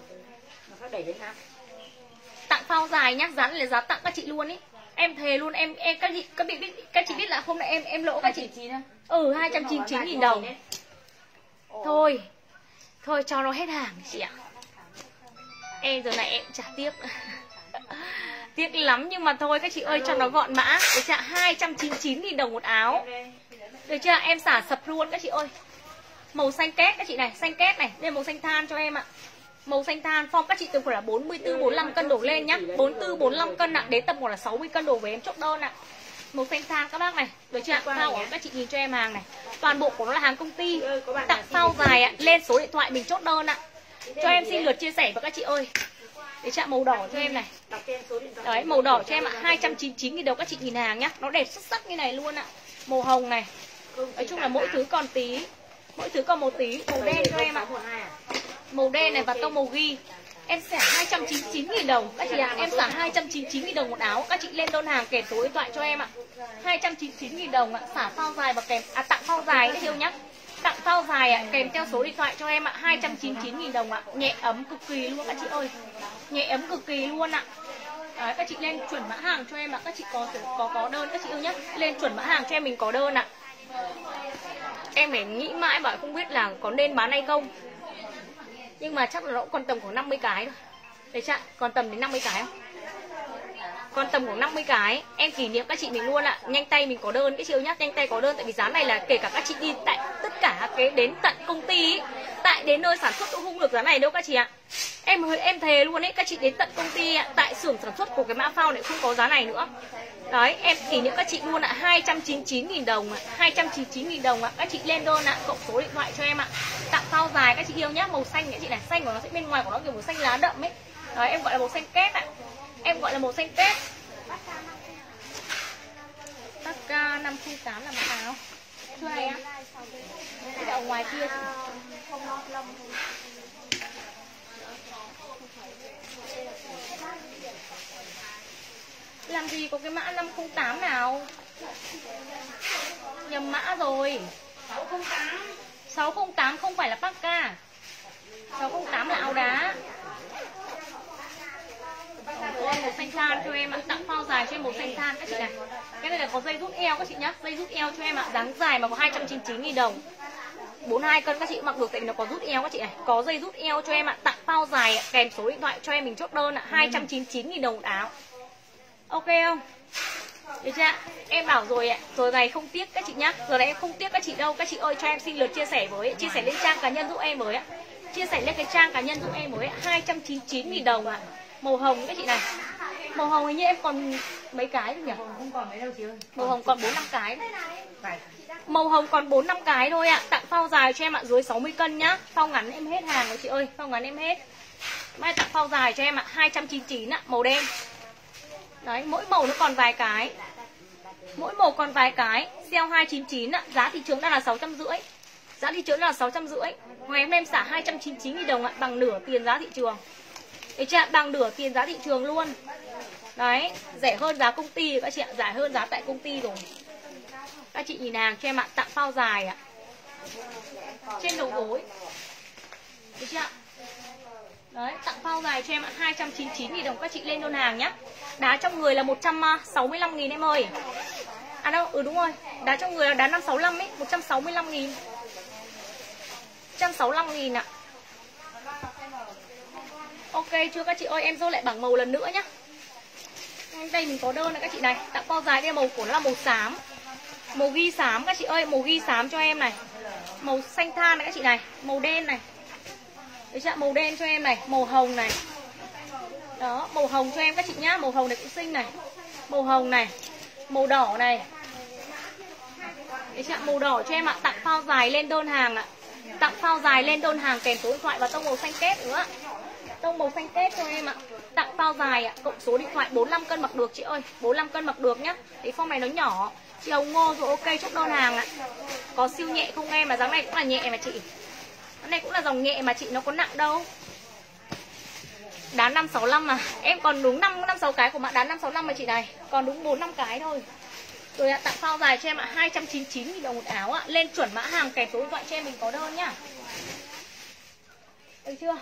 Tặng phao dài nhá. Giá này là giá tặng các chị luôn ý. Em thề luôn. Em em các chị các, biết, các chị biết là hôm nay em em lỗ các chị. Ừ hai trăm chín mươi chín nghìn đồng. Thôi. Thôi cho nó hết hàng chị ạ. Em giờ này em chả tiếc. Tiếc lắm nhưng mà thôi các chị ơi cho nó gọn mã. Được chưa? hai trăm chín mươi chín nghìn đồng một áo. Được chưa? Em xả sập luôn các chị ơi. Màu xanh két các chị này, xanh két này, đây màu xanh than cho em ạ. Màu xanh than form các chị từ khoảng là bốn mươi tư bốn mươi lăm cân đổ lên nhá. bốn mươi tư bốn mươi lăm cân ạ, đến tầm khoảng là sáu mươi cân đổ về em chốt đơn ạ. Màu xanh than các bác này. Được chưa? Phao các chị nhìn cho em hàng này. Toàn bộ của nó là hàng công ty. Tặng phao dài ạ, lên số điện thoại mình chốt đơn ạ. Cho em xin lượt chia sẻ với các chị ơi. Để chạm màu đỏ cho em này. Đấy, màu đỏ cho em ạ, hai trăm chín mươi chín nghìn đồng các chị nhìn hàng nhá. Nó đẹp xuất sắc như này luôn ạ. Màu hồng này. Nói chung là mỗi thứ còn tí. Mỗi thứ còn một tí. Màu đen cho em ạ. Màu đen này và tông màu ghi. Em xả hai trăm chín mươi chín nghìn đồng. Các chị ạ, à, em xả hai trăm chín mươi chín nghìn đồng một áo. Các chị lên đơn hàng kèm số điện thoại cho em ạ. hai trăm chín mươi chín nghìn đồng ạ, xả phao dài và kèm à tặng phao dài các yêu nhá. Tặng phao dài ạ, kèm theo số điện thoại cho em ạ, hai trăm chín mươi chín nghìn đồng ạ. Nhẹ ấm cực kỳ luôn các chị ơi. Nhẹ ấm cực kỳ luôn ạ. Đấy, các chị lên chuẩn mã hàng cho em ạ. Các chị có có có đơn các chị yêu nhá. Lên chuẩn mã hàng cho em mình có đơn ạ. Em phải nghĩ mãi bảo không biết là có nên bán hay không. Nhưng mà chắc là nó cũng còn tầm khoảng năm mươi cái thôi. Đấy chắc còn tầm đến năm mươi cái không? Còn tầm khoảng năm mươi cái. Em kỷ niệm các chị mình luôn ạ. Nhanh tay mình có đơn cái chiều nhá. Nhanh tay có đơn. Tại vì giá này là kể cả các chị đi tại tất cả cái đến tận công ty ý, tại đến nơi sản xuất cũng không được giá này đâu các chị ạ. Em em thề luôn ấy. Các chị đến tận công ty ạ, tại xưởng sản xuất của cái mã phao này không có giá này nữa. Đấy em kỷ niệm các chị luôn ạ. hai trăm chín mươi chín nghìn đồng ạ. hai trăm chín mươi chín nghìn đồng ạ. Các chị lên đơn ạ. Cộng số điện thoại cho em ạ. Tặng phao dài các chị yêu nhá. Màu xanh này chị này. Xanh của nó sẽ bên ngoài của nó kiểu màu xanh lá đậm ấy. Đấy em gọi là màu xanh két ạ. Em gọi là màu xanh két. Taka năm không tám là mã áo. Thưa này á. Cái ở ngoài kia. Làm gì có cái mã năm không tám nào. Nhầm mã rồi. sáu không tám. sáu không tám không phải là Paka. sáu không tám là áo đá. Ôi, màu xanh than cho em ạ. Tặng phao dài cho em màu xanh than các chị này. Cái này là có dây rút eo các chị nhá. Dây rút eo cho em ạ. Dáng dài mà có hai trăm chín mươi chín nghìn đồng. bốn mươi hai cân các chị mặc được tại vì nó có rút eo các chị này. Có dây rút eo cho em ạ. Tặng phao dài ạ. Kèm số điện thoại cho em mình chốt đơn ạ. hai trăm chín mươi chín nghìn đồng một áo. Ok không? Được chưa? Em bảo rồi ạ. Giờ này không tiếc các chị nhá. Giờ này em không tiếc các chị đâu. Các chị ơi cho em xin lượt chia sẻ với. Chia sẻ lên trang cá nhân giúp em với ạ. Chia sẻ lên cái trang cá nhân giúp em với ạ. hai trăm chín mươi chín nghìn đồng ạ. Màu hồng các chị này. Màu hồng hình như em còn mấy cái thôi nhỉ? Không còn mấy đâu chị ơi. Màu hồng còn bốn năm cái. Màu hồng còn bốn năm cái thôi ạ. Tặng phao dài cho em ạ, dưới sáu mươi cân nhá. Phao ngắn em hết hàng rồi chị ơi. Phao ngắn em hết. Mai tặng phao dài cho em ạ, hai trăm chín mươi chín ạ, màu đen. Đấy, mỗi màu nó còn vài cái. Mỗi màu còn vài cái. Sale hai trăm chín mươi chín ạ, giá thị trường đang là sáu trăm rưỡi. Giá thị trường đang là sáu trăm rưỡi. Ngày hôm nay em xả hai trăm chín mươi chín nghìn đồng ạ, bằng nửa tiền giá thị trường. Đấy chị ạ, bằng nửa tiền giá thị trường luôn. Đấy, rẻ hơn giá công ty các chị ạ, rẻ hơn giá tại công ty rồi. Các chị nhìn hàng cho em ạ, tặng phao dài ạ. Trên đầu gối. Đấy chị ạ. Đấy, tặng phao dài cho em ạ, hai trăm chín mươi chín nghìn đồng các chị lên đơn hàng nhá. Đá trong người là một trăm sáu mươi lăm nghìn em ơi. À đâu, ừ đúng rồi, đá trong người là đá năm trăm sáu mươi lăm ấy, một trăm sáu mươi lăm nghìn. một trăm sáu mươi lăm nghìn ạ. Ok chưa các chị ơi, em dô lại bảng màu lần nữa nhá. Đây mình có đơn này các chị này. Tặng phao dài đây màu của nó là màu xám. Màu ghi xám các chị ơi, màu ghi xám cho em này. Màu xanh than này các chị này. Màu đen này. Đấy chị ạ, màu đen cho em này. Màu hồng này. Đó, màu hồng cho em các chị nhá. Màu hồng này cũng xinh này. Màu hồng này. Màu đỏ này. Đấy chị ạ, màu đỏ cho em ạ. Tặng phao dài lên đơn hàng ạ. Tặng phao dài lên đơn hàng kèm số điện thoại và tông màu xanh kết nữa. Tông màu xanh kết cho em ạ. Tặng phao dài ạ, cộng số điện thoại. Bốn mươi lăm cân mặc được chị ơi. bốn mươi lăm cân mặc được nhá. Cái form này nó nhỏ. Chị Hồng Ngô rồi, ok, chốt đơn hàng ạ. Có siêu nhẹ không em? Mà dáng này cũng là nhẹ mà chị. Cái này cũng là dòng nhẹ mà chị, nó có nặng đâu. Đá năm sáu lăm mà. Em còn đúng năm sáu cái của mã đá năm sáu lăm mà chị này. Còn đúng bốn năm cái thôi. Rồi ạ, tặng phao dài cho em ạ, hai trăm chín mươi chín nghìn đồng một áo ạ. Lên chuẩn mã hàng kèm số điện thoại cho em mình có đơn nhá. Được chưa?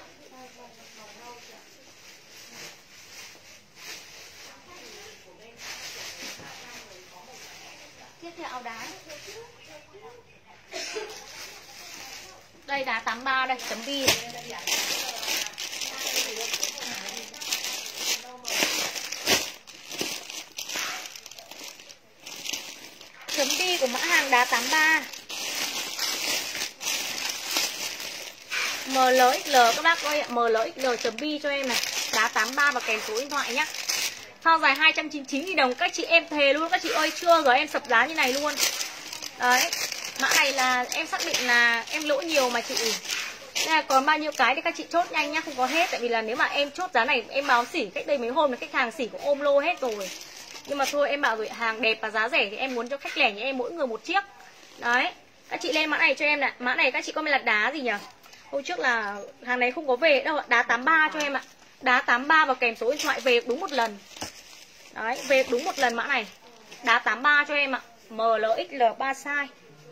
Tiếp theo áo đá. Đây đá tám mươi ba đây, chấm bi. Chấm bi của mã hàng đá tám mươi ba. M L X L các bác ơi ạ, M L X L chấm bi cho em này, đá tám mươi ba và kèm số điện thoại nhá. Phao dài hai trăm chín mươi chín nghìn đồng, các chị em thề luôn các chị ơi, chưa giờ em sập giá như này luôn. Đấy, mã này là em xác định là em lỗ nhiều mà chị. Đây là còn bao nhiêu cái thì các chị chốt nhanh nhá, không có hết. Tại vì là nếu mà em chốt giá này em báo xỉ cách đây mấy hôm là khách hàng xỉ cũng ôm lô hết rồi. Nhưng mà thôi em bảo rồi, hàng đẹp và giá rẻ thì em muốn cho khách lẻ như em mỗi người một chiếc. Đấy, các chị lên mã này cho em nè. Mã này các chị comment là đá gì nhỉ? Hôm trước là hàng này không có về đâu ạ. Đá tám mươi ba cho em ạ. Đá tám mươi ba và kèm số điện thoại về đúng một lần. Đấy, về đúng một lần mã này. Đá tám mươi ba cho em ạ. M L X L ba size.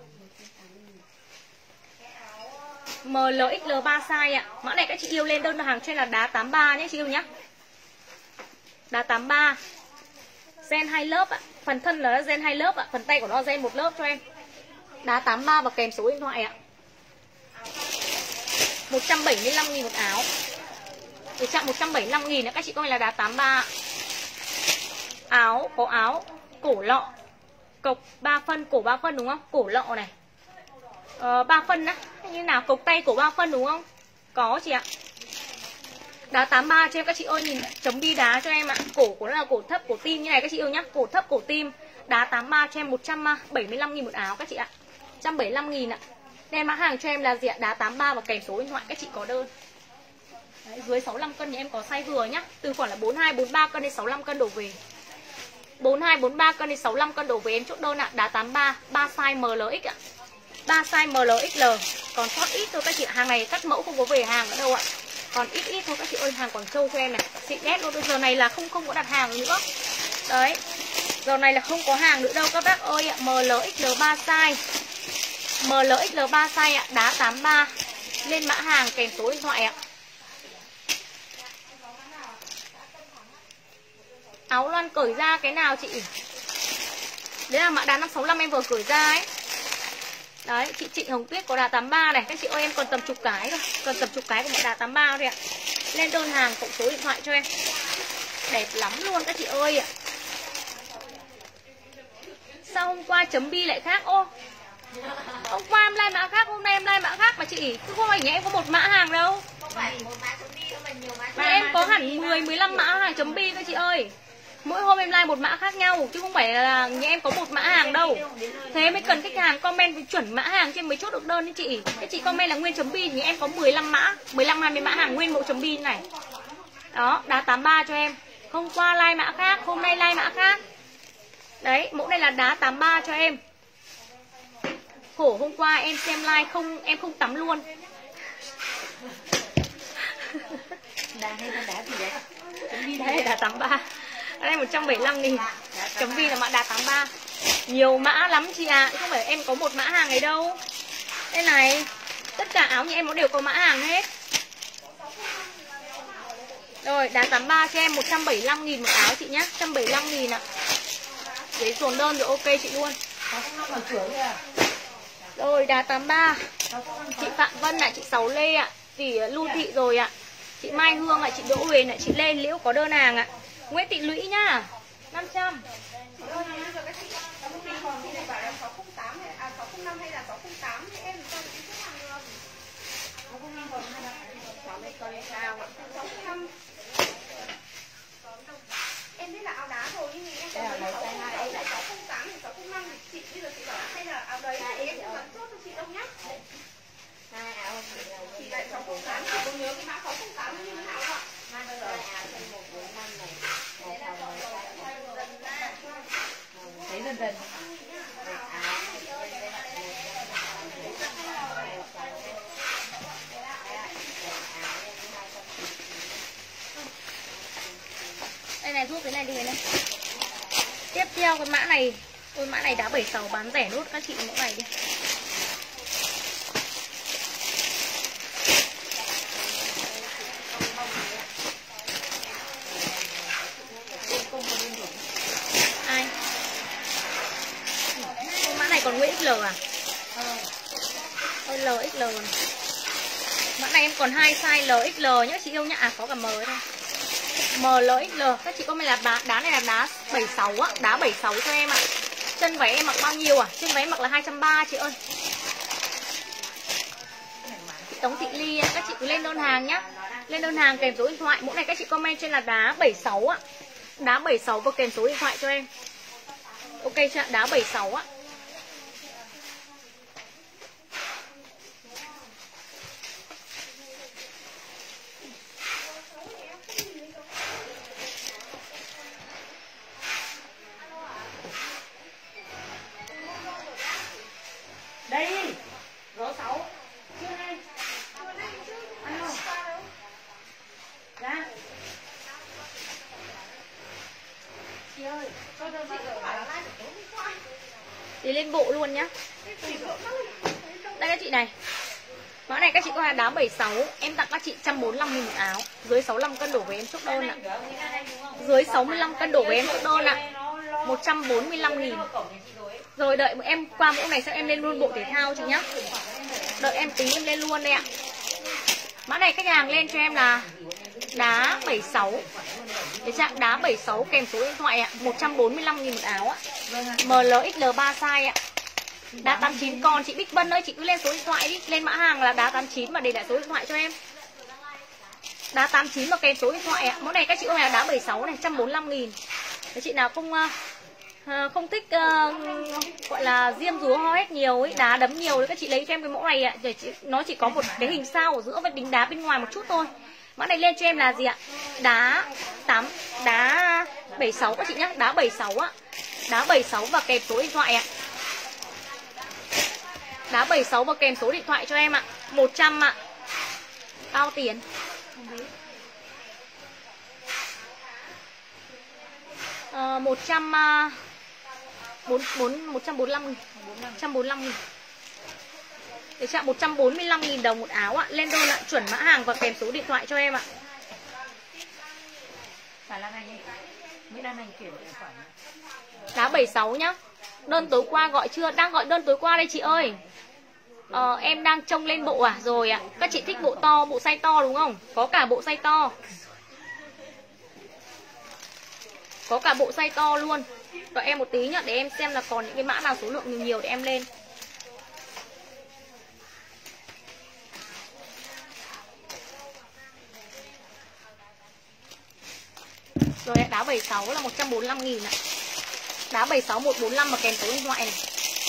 M L X L ba size ạ. Mã này các chị yêu lên đơn hàng cho em là đá tám mươi ba nhé chị yêu nhé. Đá tám mươi ba. Gen hai lớp ạ. Phần thân là gen hai lớp ạ. Phần tay của nó gen một lớp cho em. Đá tám mươi ba và kèm số điện thoại ạ. một trăm bảy mươi lăm nghìn một áo. Để chặng một trăm bảy mươi lăm nghìn nữa các chị coi là đá tám mươi ba. Áo có áo cổ lọ, cộc ba phân, cổ ba phân đúng không? Cổ lọ này. Ờ, ba phân á, như nào cộc tay cổ ba phân đúng không? Có chị ạ. Đá tám mươi ba cho em các chị ơi, nhìn chấm bi đá cho em ạ. Cổ của nó là cổ thấp, cổ tim như này các chị yêu nhá. Cổ thấp, cổ tim. Đá tám mươi ba cho em một trăm bảy mươi lăm nghìn một áo các chị ạ. một trăm bảy mươi lăm nghìn ạ. Đây mã hàng cho em là gì ạ? Đá tám mươi ba và kèm số điện thoại các chị có đơn. Đấy, dưới sáu mươi lăm cân thì em có size vừa nhá. Từ khoảng là bốn mươi hai, bốn mươi ba cân đến sáu mươi lăm cân đổ về. bốn mươi hai, bốn mươi ba cân đến sáu mươi lăm cân đổ về em chốt đơn ạ. Đá tám mươi ba, ba size M L X ạ. ba size M L X L. Còn sót ít thôi các chị ạ. Hàng này cắt mẫu không có về hàng nữa đâu ạ. Còn ít ít thôi các chị ơi, hàng Quảng Châu cho em này. Xịn đét luôn. Giờ này là không không có đặt hàng nữa. Đấy. Giờ này là không có hàng nữa đâu các bác ơi ạ. M L X L ba size. M L X L ba size ạ, đá tám mươi ba. Lên mã hàng kèm số điện thoại ạ. Áo Loan cởi ra cái nào chị? Đấy là mã đá năm sáu lăm em vừa cởi ra ấy. Đấy, chị Trịnh Hồng Tuyết có đá tám mươi ba này. Các chị ơi em còn tầm chục cái thôi. Còn tầm chục cái của mã đá tám mươi ba thôi ạ. Lên đơn hàng cộng số điện thoại cho em. Đẹp lắm luôn các chị ơi ạ. Sao hôm qua chấm bi lại khác? Ô, hôm qua em like mã khác, hôm nay em like mã khác mà chị. Cứ không phải nhà em có một mã hàng đâu. Không phải một mã chấm bi đâu mà nhiều mã. Mà em có hẳn mười, mười lăm mã hàng chấm bi các chị ơi. Mỗi hôm em like một mã khác nhau. Chứ không phải là nhà em có một mã hàng đâu. Thế mới cần khách hàng comment với chuẩn mã hàng cho em mới chốt được đơn đấy chị. Các chị comment là nguyên chấm bi, nhà em có mười lăm mã, mười lăm hai mươi mã hàng nguyên mẫu chấm bi này. Đó, đá tám mươi ba cho em. Hôm qua like mã khác, hôm nay like mã khác. Đấy, mẫu này là đá tám mươi ba cho em. Khổ hôm qua em xem like không, em không tắm luôn. Đá hay là đá gì đấy? Đây đá tám mươi ba. Đây một trăm bảy mươi lăm nghìn. Chấm bi là mã đá tám mươi ba. Nhiều mã lắm chị ạ. À. Không phải em có một mã hàng này đâu. Đây này. Tất cả áo nhà em nó đều có mã hàng hết. Rồi đá tám mươi ba cho em một trăm bảy mươi lăm nghìn một áo chị nhá. một trăm bảy mươi lăm nghìn ạ. Giấy dồn đơn rồi ok chị luôn. Rồi đá tám mươi ba. Chị Phạm Vân ạ, chị Sáu Lê ạ, chị Lưu Thị rồi ạ. Chị Mai Hương ạ, chị Đỗ Huyền ạ, chị Lê Liễu có đơn hàng ạ. Nguyễn Thị Lũy nhá. năm trăm. dần. Đây này, thuốc cái này đi này. Tiếp theo cái mã này, ôi mã này đá bảy sáu bán rẻ nốt các chị mẫu này đi. Ai? Ôi, mã này còn Nguyễn ích lờ à? Ôi lờ ích lờ này. Mã này em còn hai size lờ ích lờ nhá chị yêu nhá. À có cả M thôi. M L X L. Các chị có mình là đá, đá này là đá bảy sáu á, đá bảy sáu cho em ạ. Chân váy em mặc bao nhiêu à? Chân váy em mặc là hai trăm ba mươi chị ơi. Chị Tống Thị Ly, các chị cứ lên đơn hàng nhá. Lên đơn hàng kèm số điện thoại. Mẫu này các chị comment trên là đá bảy sáu á. Đá bảy sáu và kèm số điện thoại cho em. Ok chưa? Đá bảy sáu á. Đây, gấu sáu. Chưa hay. Ăn không? Dạ. Chị ơi, cho đơn bao giờ là Đi lên bộ luôn nhá. Đây các chị này. Mã này các chị có là đá bảy sáu. Em tặng các chị một trăm bốn mươi lăm nghìn một áo. Dưới sáu mươi lăm cân đổ về em chốt đơn ạ. Dưới sáu mươi lăm cân đổ về em chốt đơn ạ. một trăm bốn mươi lăm nghìn. Rồi đợi em qua mẫu này sẽ em lên luôn bộ thể thao chị nhá. Đợi em tí em lên luôn đây ạ. Mã này khách hàng lên cho em là đá bảy sáu. Cái trạng đá bảy sáu kèm số điện thoại ạ, một trăm bốn mươi lăm nghìn một áo ạ. M L X L ba size ạ. Đá tám mươi chín. Còn chị Bích Vân ơi, chị cứ lên số điện thoại đi. Lên mã hàng là đá tám mươi chín và để lại số điện thoại cho em. Đá tám mươi chín và kèm số điện thoại ạ. Mẫu này các chị ơi là đá bảy sáu này, một trăm bốn mươi lăm nghìn. Các chị nào không uh, không thích uh, gọi là diêm rúa ho hét nhiều ấy, đá đấm nhiều đấy, các chị lấy cho em cái mẫu này ạ. Để chị, nó chỉ có một cái hình sao ở giữa với đính đá bên ngoài một chút thôi. Mã này lên cho em là gì ạ? Đá tám, đá bảy sáu các chị nhá, đá bảy sáu á. Đá bảy sáu và kèm số điện thoại ạ. Đá bảy sáu và kèm số điện thoại cho em ạ. một trăm ạ. Bao tiền? À, một trăm bốn bốn một trăm bốn mươi lăm nghìn. một trăm bốn mươi lăm nghìn. Để chạm một trăm bốn mươi lăm nghìn đồng một áo ạ. Lên đơn ạ, chuẩn mã hàng và kèm số điện thoại cho em ạ. phải là này mấy đàn này chuyển tài khoản. Đá bảy sáu nhá. Đơn tối qua gọi chưa? Đang gọi đơn tối qua đây chị ơi. Ờ, em đang trông lên bộ à? Rồi ạ. Các chị thích bộ to, bộ size to đúng không? Có cả bộ size to. Có cả bộ size to luôn. Đợi em một tí nhá, để em xem là còn những cái mã nào số lượng nhiều nhiều để em lên. Rồi đá bảy sáu là một trăm bốn mươi lăm nghìn ạ. Đá bảy sáu một bốn lăm và kèm số điện thoại này.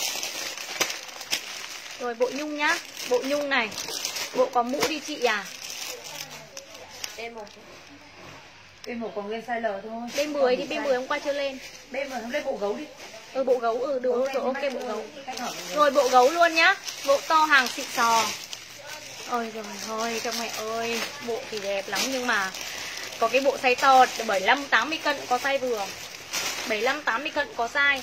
Rồi bộ nhung nhá. Bộ nhung này. Bộ có mũ đi chị à? B một. B một còn nguyên size L thôi. B mười đi, B mười hôm qua chưa lên. B mười hôm lên bộ gấu đi. Ừ bộ gấu, ừ được rồi, ok bộ gấu. Rồi bộ gấu luôn nhá. Bộ to hàng xịn sò. Ôi rồi thôi các mẹ ơi, bộ thì đẹp lắm nhưng mà có cái bộ size to bảy mươi lăm tám mươi cân có size vừa. bảy mươi lăm tám mươi cân có size.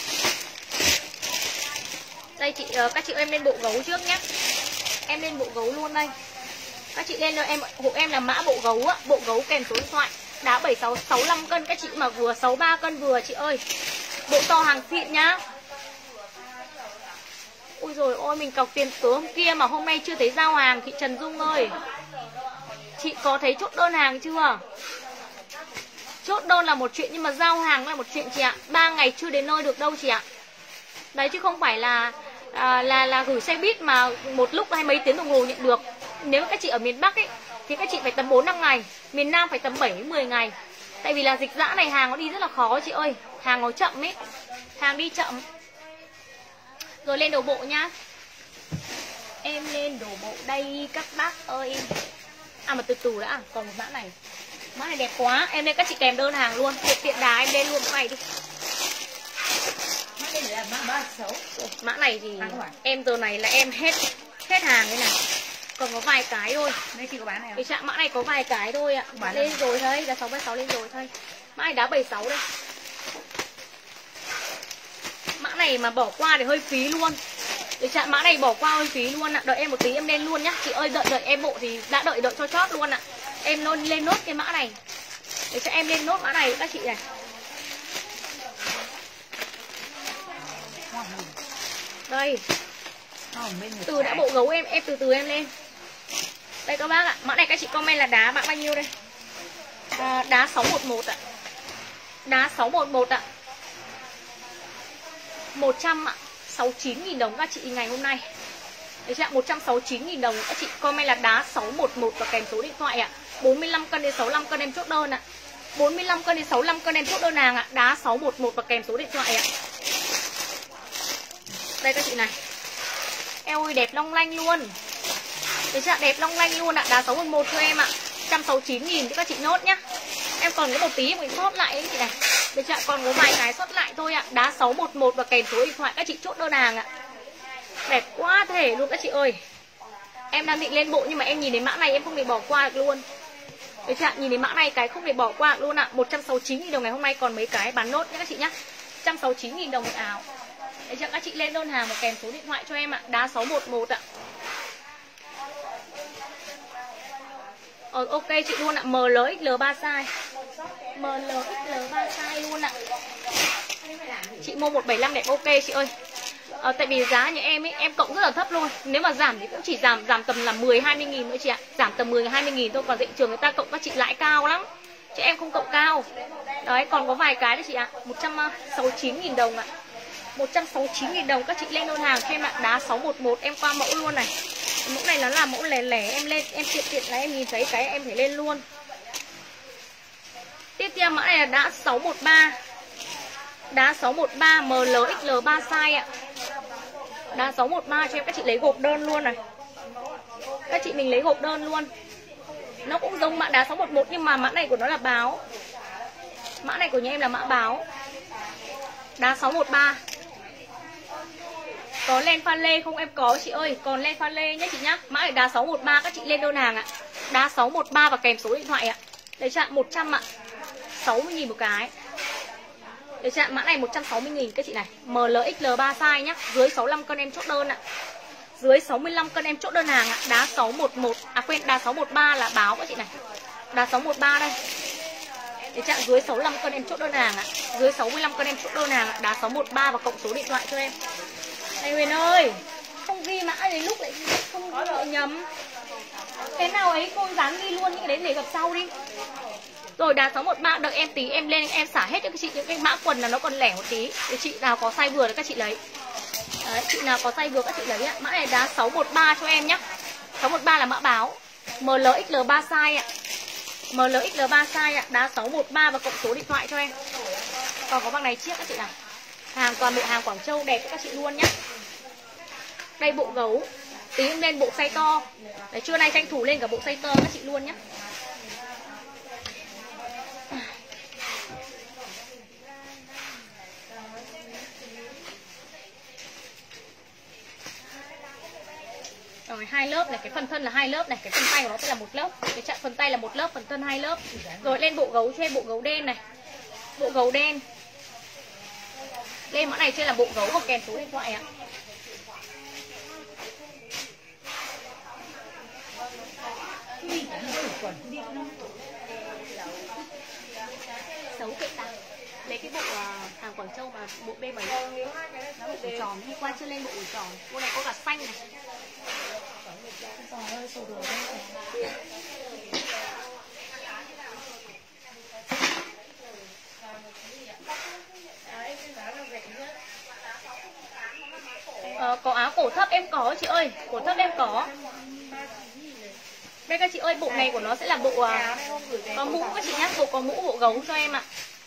Đây chị, các chị em lên bộ gấu trước nhé. Em lên bộ gấu luôn đây. Các chị lên cho em, hộ em là mã bộ gấu á, bộ gấu kèm số điện thoại. Đá bảy sáu, sáu mươi lăm cân, các chị mà vừa sáu mươi ba cân vừa chị ơi. Bộ to hàng xịn nhá. Ôi rồi ôi, mình cọc tiền tối hôm kia mà hôm nay chưa thấy giao hàng chị Trần Dung ơi. Chị có thấy chốt đơn hàng chưa? Chốt đơn là một chuyện nhưng mà giao hàng là một chuyện chị ạ. Ba ngày chưa đến nơi được đâu chị ạ. Đấy chứ không phải là à, là là gửi xe buýt mà một lúc hay mấy tiếng đồng hồ nhận được. Nếu các chị ở miền Bắc ấy thì các chị phải tầm bốn năm ngày, miền Nam phải tầm bảy đến mười ngày. Tại vì là dịch dã này hàng nó đi rất là khó chị ơi. Hàng nó chậm ấy. Hàng đi chậm. Rồi lên đầu bộ nhá. Em lên đầu bộ đây các bác ơi. À mà từ từ đã, còn một mã này. Mã này đẹp quá, em lên các chị kèm đơn hàng luôn. Tiện tiện đà em lên luôn cái này đi. là mã ba sáu. Mã này thì em giờ này là em hết hết hàng đây này. Còn có vài cái thôi. Đây chị có bán này không? Cái chạm mã này có vài cái thôi ạ. Bán lên rồi. rồi thôi, đá sáu bảy sáu lên rồi thôi. Mã này đá bảy sáu đây. Mã này mà bỏ qua thì hơi phí luôn. Cái chạm mã này bỏ qua hơi phí luôn ạ. Đợi em một tí em lên luôn nhá. Chị ơi đợi đợi em bộ thì đã đợi đợi cho chót luôn ạ. Em luôn lên nốt cái mã này. Để cho em lên nốt mã này các chị này. Đây. Từ đã bộ gấu em, em từ từ em lên. Đây các bác ạ, mã này các chị comment là đá mã bao nhiêu đây? À, đá sáu một một ạ. Đá sáu một một ạ. một trăm sáu mươi chín nghìn đồng các chị ngày hôm nay. Đấy chị ạ, một trăm sáu mươi chín nghìn đồng các chị comment là đá sáu một một và kèm số điện thoại ạ. bốn mươi lăm cân đến sáu mươi lăm cân em chốt đơn ạ. bốn mươi lăm cân đến sáu mươi lăm cân em chốt đơn hàng ạ. Đá sáu một một và kèm số điện thoại ạ. Đây các chị này. Eo ơi đẹp long lanh luôn. Đấy chị ạ, đẹp long lanh luôn ạ. Đá sáu một một cho em ạ. một trăm sáu mươi chín nghìn cho các chị nốt nhá. Em còn có một tí mình sót lại đấy chị này. Đấy chị ạ, còn có vài cái sót lại thôi ạ. Đá sáu một một và kèm số điện thoại các chị chốt đơn hàng ạ. Đẹp quá thể luôn các chị ơi. Em đang định lên bộ nhưng mà em nhìn đến mã này em không thể bỏ qua được luôn. Đấy chị ạ, nhìn đến mã này cái không thể bỏ qua được luôn ạ. một trăm sáu mươi chín nghìn đồng ngày hôm nay còn mấy cái bán nốt nhé các chị nhá. một trăm sáu mươi chín nghìn đồng một áo. Đấy chị ạ, các chị lên đơn hàng và kèm số điện thoại cho em ạ. Đá sáu một một ạ. Ờ, ok chị luôn ạ. em lờ ích lờ ba size. em lờ ích lờ ba size luôn ạ. Chị mua một bảy lăm đẹp ok chị ơi. Ờ, tại vì giá nhà em ấy, em cộng rất là thấp luôn. Nếu mà giảm thì cũng chỉ giảm giảm tầm là mười hai mươi nghìn thôi chị ạ. Giảm tầm mười hai mươi nghìn thôi. Còn thị trường người ta cộng các chị lãi cao lắm. Chứ em không cộng cao. Đấy, còn có vài cái đấy chị ạ. một trăm sáu mươi chín nghìn đồng ạ. một trăm sáu mươi chín nghìn đồng các chị lên đơn hàng cho em ạ. Đá sáu một một em qua mẫu luôn này. Mẫu này nó là mẫu lẻ lẻ, em lên em tiện tiện là em nhìn thấy cái em phải lên luôn. Tiếp theo mã này là đá sáu một ba. Đá sáu một ba em lờ ích lờ ba size ạ. Đá sáu một ba cho em các chị lấy gộp đơn luôn này. Các chị mình lấy gộp đơn luôn. Nó cũng giống mã đá sáu một một nhưng mà mã này của nó là báo. Mã này của nhà em là mã báo. Đá sáu một ba. Có len pha lê không em có chị ơi. Còn len pha lê nhé chị nhá. Mã này đá sáu một ba các chị lên đơn hàng ạ. Đá sáu một ba và kèm số điện thoại ạ. Đấy chạm một trăm ạ. sáu mươi nghìn một cái. Đấy chạm mã này một trăm sáu mươi nghìn các chị này. em lờ ích lờ ba size nhá. Dưới sáu mươi lăm cân em chốt đơn ạ. Dưới sáu mươi lăm cân em chốt đơn hàng ạ. Đá sáu một một. À quên, đá sáu một ba là báo các chị này. Đá sáu một ba đây. Để chạm dưới sáu mươi lăm cân em chốt đơn hàng ạ. Dưới sáu mươi lăm cân em chốt đơn hàng ạ. Đá sáu một ba và cộng số điện thoại cho em. Này Huyền ơi, không ghi mã đến lúc lại không có lợi nhầm. Thế nào ấy cô dán ghi luôn những cái đấy để gặp sau đi. Rồi đá sáu một ba đợi em tí em lên em xả hết cho các chị những cái mã quần là nó còn lẻ một tí. Để chị nào có size vừa thì các chị lấy. Đấy, chị nào có size vừa các chị lấy ạ. Mã này đá sáu một ba cho em nhá. sáu một ba là mã báo. em lờ ích lờ ba size ạ. em lờ ích lờ ba size ạ. Đá sáu một ba và cộng số điện thoại cho em. Còn có bằng này chiếc các chị nào. Hàng toàn bộ hàng Quảng Châu đẹp cho các chị luôn nhá. Đây bộ gấu. Tí em lên bộ size to. Đấy, trưa nay tranh thủ lên cả bộ size to các chị luôn nhá. Rồi hai lớp này, cái phần thân là hai lớp này, cái phần tay của nó sẽ là một lớp. Cái chặn phần tay là một lớp, phần thân hai lớp. Rồi lên bộ gấu cho em bộ gấu đen này. Bộ gấu đen. Lên mã này trên là bộ gấu và kèm số điện thoại ạ. Xấu kệ ta. Lấy cái bộ uh, hàng Quảng Châu mà bộ B bảy. Nó bộ tròn, đi qua chưa lên bộ tròn. Bộ này có cả xanh này. Trời ơi, sổ đồ đây. Ờ, có áo cổ thấp em có chị ơi. Cổ thấp em có. Đây các chị ơi, bộ này của nó sẽ là bộ uh, có mũ các chị nhá. Bộ có mũ bộ gấu cho em ạ.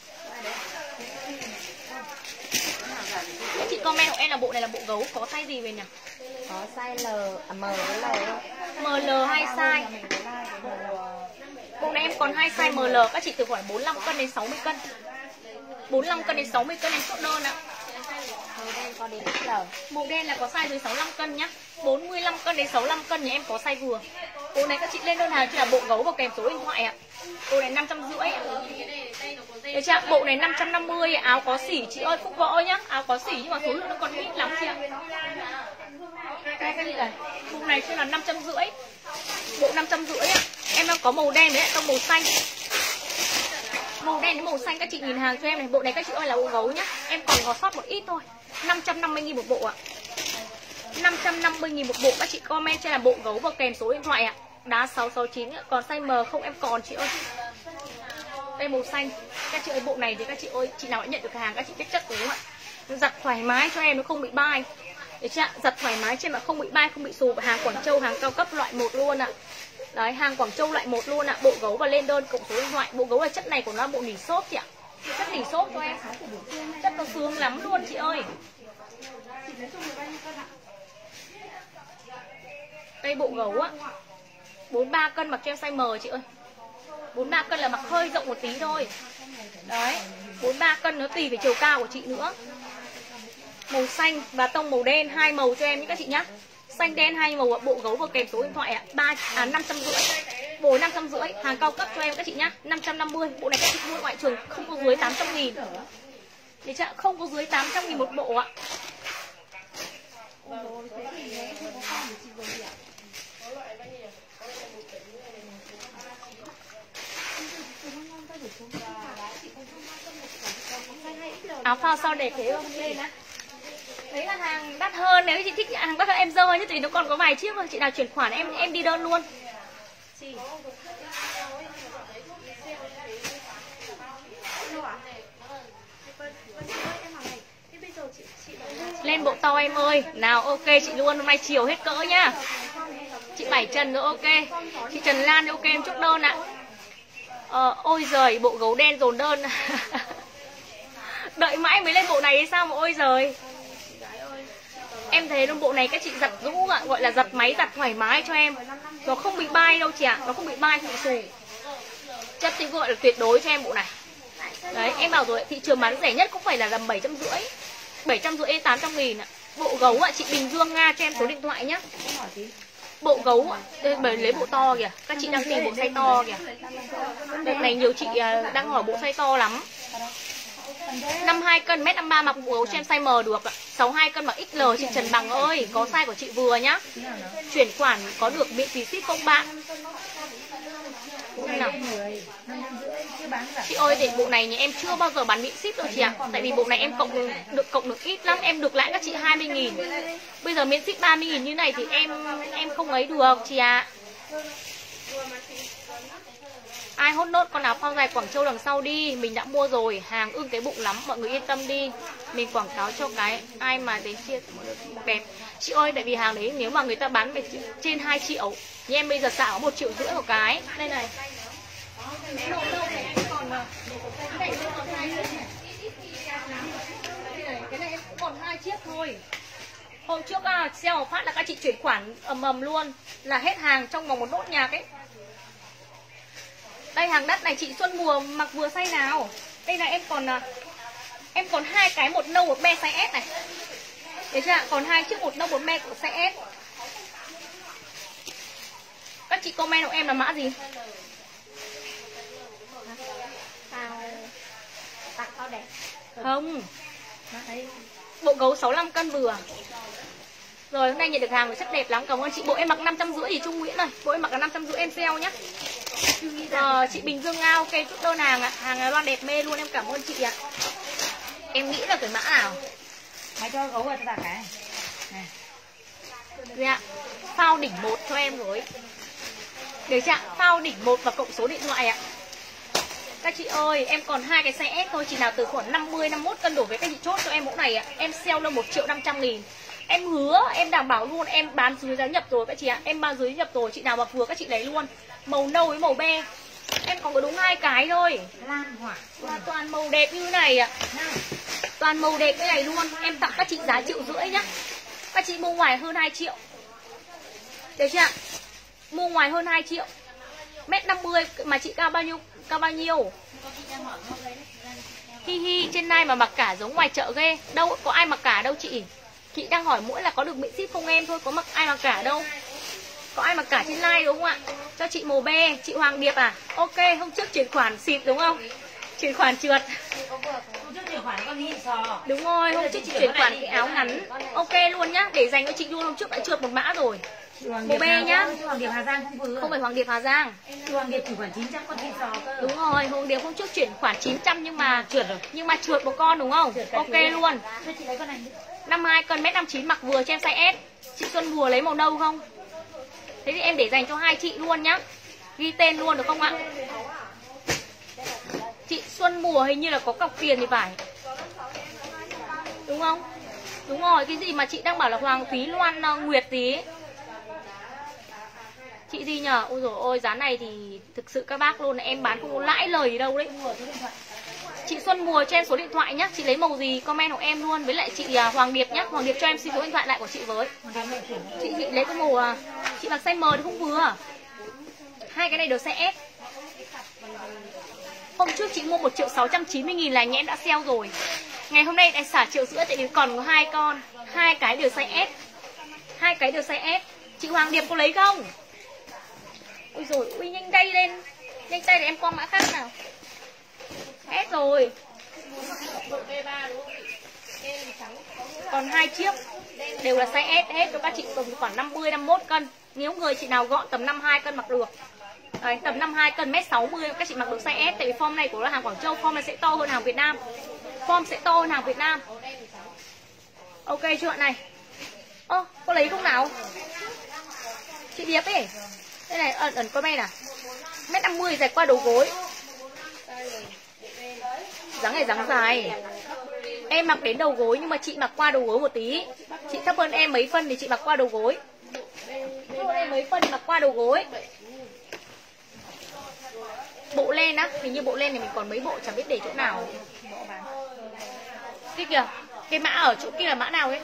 Các chị comment của em là bộ này là bộ gấu. Có size gì về nhỉ? Có size L, à, M với L. em lờ hai size. Bộ này em còn hai size em lờ. Các chị từ khoảng bốn mươi lăm cân đến sáu mươi cân. bốn mươi lăm cân đến sáu mươi cân em chốt đơn ạ. Màu đen có đến L. Màu đen là có size dưới sáu mươi lăm cân nhá. bốn mươi lăm cân đến sáu mươi lăm cân nhà em có size vừa. Bộ này các chị lên đơn hàng chỉ là bộ gấu và kèm số điện thoại ạ. Bộ này năm trăm rưỡi. Được chưa? Bộ này năm trăm năm mươi, áo có xỉ chị ơi, không vỡ nhá. Áo có xỉ nhưng mà số lượng nó còn ít lắm chị ạ. Đây các chị này. Bộ này sẽ là năm trăm rưỡi. Bộ năm trăm rưỡi ạ. Em đang có màu đen với lại tông màu xanh. Màu đen với màu xanh các chị nhìn hàng cho em này. Bộ này các chị ơi là bộ gấu nhá. Em còn có sót một ít thôi. năm trăm năm mươi nghìn một bộ ạ. năm trăm năm mươi nghìn một bộ. Các chị comment cho là bộ gấu và kèm số điện thoại ạ. Đá sáu sáu chín ạ. Còn size M không em còn chị ơi. Đây màu xanh. Các chị ơi bộ này thì các chị ơi, chị nào đã nhận được hàng các chị biết chất đúng không ạ? Giặt thoải mái cho em nó không bị bay. Được chưa ạ? Giặt thoải mái trên mà không bị bay, không bị xù. Hàng Quảng Châu, hàng cao cấp loại một luôn ạ. Đấy, hàng Quảng Châu loại một luôn ạ. Bộ gấu và lên đơn cộng số điện thoại. Bộ gấu là chất này của nó bộ nỉ xốp chị ạ. Chất nỉ xốp cho em. Chất nó sướng lắm luôn chị ơi. Đây bộ gấu á. bốn mươi ba cân mặc cho em size M chị ơi. bốn mươi ba cân là mặc hơi rộng một tí thôi. Đấy, bốn mươi ba cân nó tùy về chiều cao của chị nữa. Màu xanh và tông màu đen, hai màu cho em nhé các chị nhá. Xanh đen hai màu ạ, bộ gấu và kèm số điện thoại ạ. ba à năm trăm rưỡi. Bộ năm trăm rưỡi, hàng cao cấp cho em các chị nhá. năm trăm năm mươi, bộ này các chị mua ngoại trường không có dưới tám trăm nghìn. Để chưa? Không có dưới tám trăm nghìn một bộ ạ. Áo phao sao đẹp thế không lên á. Đấy là hàng đắt hơn, nếu chị thích hàng đắt hơn em dơ nhá, thì nó còn có vài chiếc thôi. Chị nào chuyển khoản em em đi đơn luôn. Lên bộ to em ơi. Nào ok chị luôn, hôm nay chiều hết cỡ nhá. Chị Bảy Trần nữa ok. Chị Trần Lan ok em chốt đơn ạ. Ờ, ôi giời, bộ gấu đen dồn đơn. Đợi mãi mới lên bộ này hay sao mà ôi giời. Em thấy bộ này các chị giặt rũ ạ, gọi là giặt máy giặt thoải mái cho em. Nó không bị bay đâu chị ạ, nó không bị bay, không bị xù. Chất thì gọi là tuyệt đối cho em bộ này. Đấy, em bảo rồi, thị trường bán rẻ nhất cũng phải là tầm bảy trăm rưỡi. bảy trăm rưỡi tám trăm nghìn ạ. Bộ gấu ạ, chị Bình Dương Nga cho em số điện thoại nhá. Bộ gấu ạ, bởi lấy bộ to kìa. Các chị đang tìm bộ size to kìa. Đợt này nhiều chị đang hỏi bộ size to lắm. năm mươi hai cân, mét năm mươi ba mặc bộ gấu cho em size M được ạ. sáu mươi hai cân mặc ích lờ chị Trần Bằng ơi, có size của chị vừa nhá. Chuyển khoản có được miễn phí ship không bạn? Nào. Chị ơi, để bộ này nhà em chưa bao giờ bán miễn ship đâu chị ạ. Tại vì bộ này em cộng được cộng được ít lắm, em được lãi các chị hai mươi nghìn. Bây giờ miễn ship ba mươi nghìn như này thì em em không ấy được chị ạ. Ai hốt nốt con áo phao dài Quảng Châu đằng sau đi. Mình đã mua rồi, hàng ưng cái bụng lắm. Mọi người yên tâm đi. Mình quảng cáo cho cái ai mà đến chia đẹp. Chị ơi, tại vì hàng đấy nếu mà người ta bán về trên hai triệu, nhưng em bây giờ xả có một triệu rưỡi một cái. Đây này. Cái này em cũng còn hai chiếc thôi. Hôm trước à, sale phát là các chị chuyển khoản ầm ầm luôn, là hết hàng trong vòng một nốt nhạc ấy. Đây hàng đắt này chị Xuân Mùa mặc vừa size nào. Đây là em còn em còn hai cái, một nâu một be size S này. Đấy chưa ạ? Còn hai chiếc một nâu một be của size S. Các chị comment của em là mã gì? Phao tặng phao đẹp. Không. Bộ gấu sáu mươi lăm cân vừa. Rồi hôm nay nhận được hàng rồi, chất đẹp lắm. Cảm ơn chị. Bộ em mặc năm trăm rưỡi thì Trung Nguyễn này. Bộ em mặc là năm trăm rưỡi em sale nhá. Ờ, chị Bình Dương Nga ok, chút đơn hàng ạ. Hàng loan đẹp mê luôn, em cảm ơn chị ạ. Em nghĩ là cái mã nào? Mày cho gấu vào cho đặt cái này. Dạ. Phao đỉnh một cho em rồi. Được chưa ạ? Phao đỉnh một và cộng số điện thoại ạ. Các chị ơi, em còn hai cái size S thôi. Chị nào từ khoảng năm mươi, năm mươi mốt cân đổ với các chị chốt cho em mẫu này ạ. Em sale lên một triệu năm trăm nghìn. Em hứa, em đảm bảo luôn, em bán dưới giá nhập rồi các chị ạ. Em bán dưới nhập rồi, chị nào mặc vừa các chị lấy luôn. Màu nâu với màu be. Em còn có đúng hai cái thôi. Lan hỏa. Và toàn màu đẹp như này ạ. Toàn màu đẹp như này luôn. Em tặng các chị giá triệu rưỡi nhá. Các chị mua ngoài hơn hai triệu. Được chưa ạ? Mua ngoài hơn hai triệu. Mét năm mươi mà chị cao bao nhiêu? Cao bao nhiêu? Hi hi, trên này mà mặc cả giống ngoài chợ ghê. Đâu có ai mặc cả đâu chị. Chị đang hỏi mỗi là có được miễn ship không em thôi, có mặc ai mặc cả đâu. Có ai mặc cả trên live đúng không ạ? Cho chị màu be, chị Hoàng Điệp à? Ok, hôm trước chuyển khoản xịt đúng không? Chuyển khoản trượt. Hôm trước chuyển khoản con đi sò. Đúng rồi, hôm trước chị chuyển khoản cái áo ngắn. Ok luôn nhá, để dành cho chị luôn, hôm trước đã trượt một mã rồi. Màu be nhá. Hoàng Điệp Hà Giang không vừa. Không phải Hoàng Điệp Hà Giang. Hoàng Điệp chuyển khoản chín trăm con đi sò cơ. Đúng rồi, Hoàng Điệp hôm trước chuyển khoản chín trăm nhưng mà trượt rồi. Nhưng mà trượt một con đúng không? Ok luôn. Cho chị lấy con này. năm mươi hai cân mét năm mươi chín mặc vừa cho em size S. Chị Xuân Mùa lấy màu nâu không? Thế thì em để dành cho hai chị luôn nhá. Ghi tên luôn được không ạ? Chị Xuân Mùa hình như là có cọc tiền thì phải. Đúng không? Đúng rồi, cái gì mà chị đang bảo là Hoàng Thúy Loan uh, Nguyệt gì ấy. Chị gì nhờ? Ôi dồi ôi, giá này thì thực sự các bác luôn, em bán không có lãi lời gì đâu đấy. Chị Xuân Mùa cho em số điện thoại nhá. Chị lấy màu gì comment của em luôn. Với lại chị uh, Hoàng Điệp nhá. Hoàng Điệp cho em xin số điện thoại lại của chị với. Chị, chị lấy cái màu uh, chị mặc size M thì không vừa. Hai cái này đều size S. Hôm trước chị mua một triệu sáu trăm chín mươi nghìn là nhà em đã sale rồi. Ngày hôm nay em xả triệu rưỡi tại vì còn có hai con. Hai cái đều size S. Hai cái đều size S. Chị Hoàng Điệp có lấy không? Ôi rồi, ui nhanh tay lên. Nhanh tay để em qua mã khác nào. S rồi. Còn hai chiếc đều là size S hết cho các chị, tầm khoảng năm mươi năm mươi mốt cân. Nếu người chị nào gọn tầm năm mươi hai cân mặc được. Đấy, tầm năm mươi hai cân mét sáu mươi các chị mặc được size S. Tại vì form này của là hàng Quảng Châu, form này sẽ to hơn hàng Việt Nam. Form sẽ to hơn hàng Việt Nam. Ok chưa ạ này? Ơ, oh, có lấy không nào? Chị Điệp ấy. Đây này, ẩn ẩn comment à? mét năm mươi dài qua đầu gối. Dáng này dáng dài. Em mặc đến đầu gối nhưng mà chị mặc qua đầu gối một tí. Chị thấp hơn em mấy phân thì chị mặc qua đầu gối. Thấp hơn em mấy phân thì mặc qua đầu gối. Bộ len á, hình như bộ len này mình còn mấy bộ chẳng biết để chỗ nào. Cái kìa, cái mã ở chỗ kia là mã nào ấy?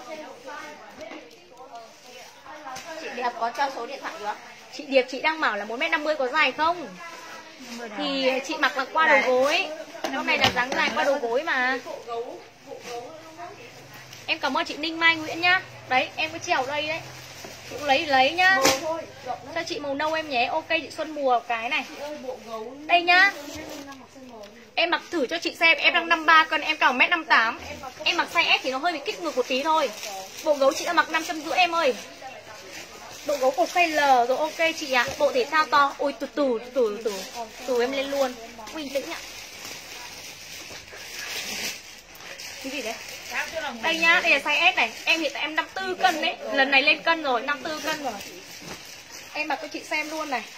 Chị Điệp có cho số điện thoại chưa? Chị Điệp chị đang bảo là một mét năm mươi có dài không? Thì chị mặc mặc qua đầu gối. Hôm này là dáng dài qua đầu gối mà. Em cảm ơn chị Ninh Mai Nguyễn nhá. Đấy, em có trèo đây đấy. Chị cũng lấy lấy nhá. Cho chị màu nâu em nhé. Ok chị Xuân Mùa cái này. Đây nhá. Em mặc thử cho chị xem. Em đang năm mươi ba cân, em cao một mét năm mươi tám. Em mặc size S thì nó hơi bị kích ngược một tí thôi. Bộ gấu chị đã mặc năm trăm rưỡi em ơi. Bộ gấu của size L rồi. Ok chị ạ. À. Bộ thể thao to. Ôi từ từ từ từ từ từ em lên luôn. Bình tĩnh ạ. Cái gì đấy? Đây nhá, đây là size S này. Em hiện tại em năm mươi tư cân đấy. Lần này lên cân rồi, năm mươi tư cân rồi. Em mặc cho chị xem luôn này.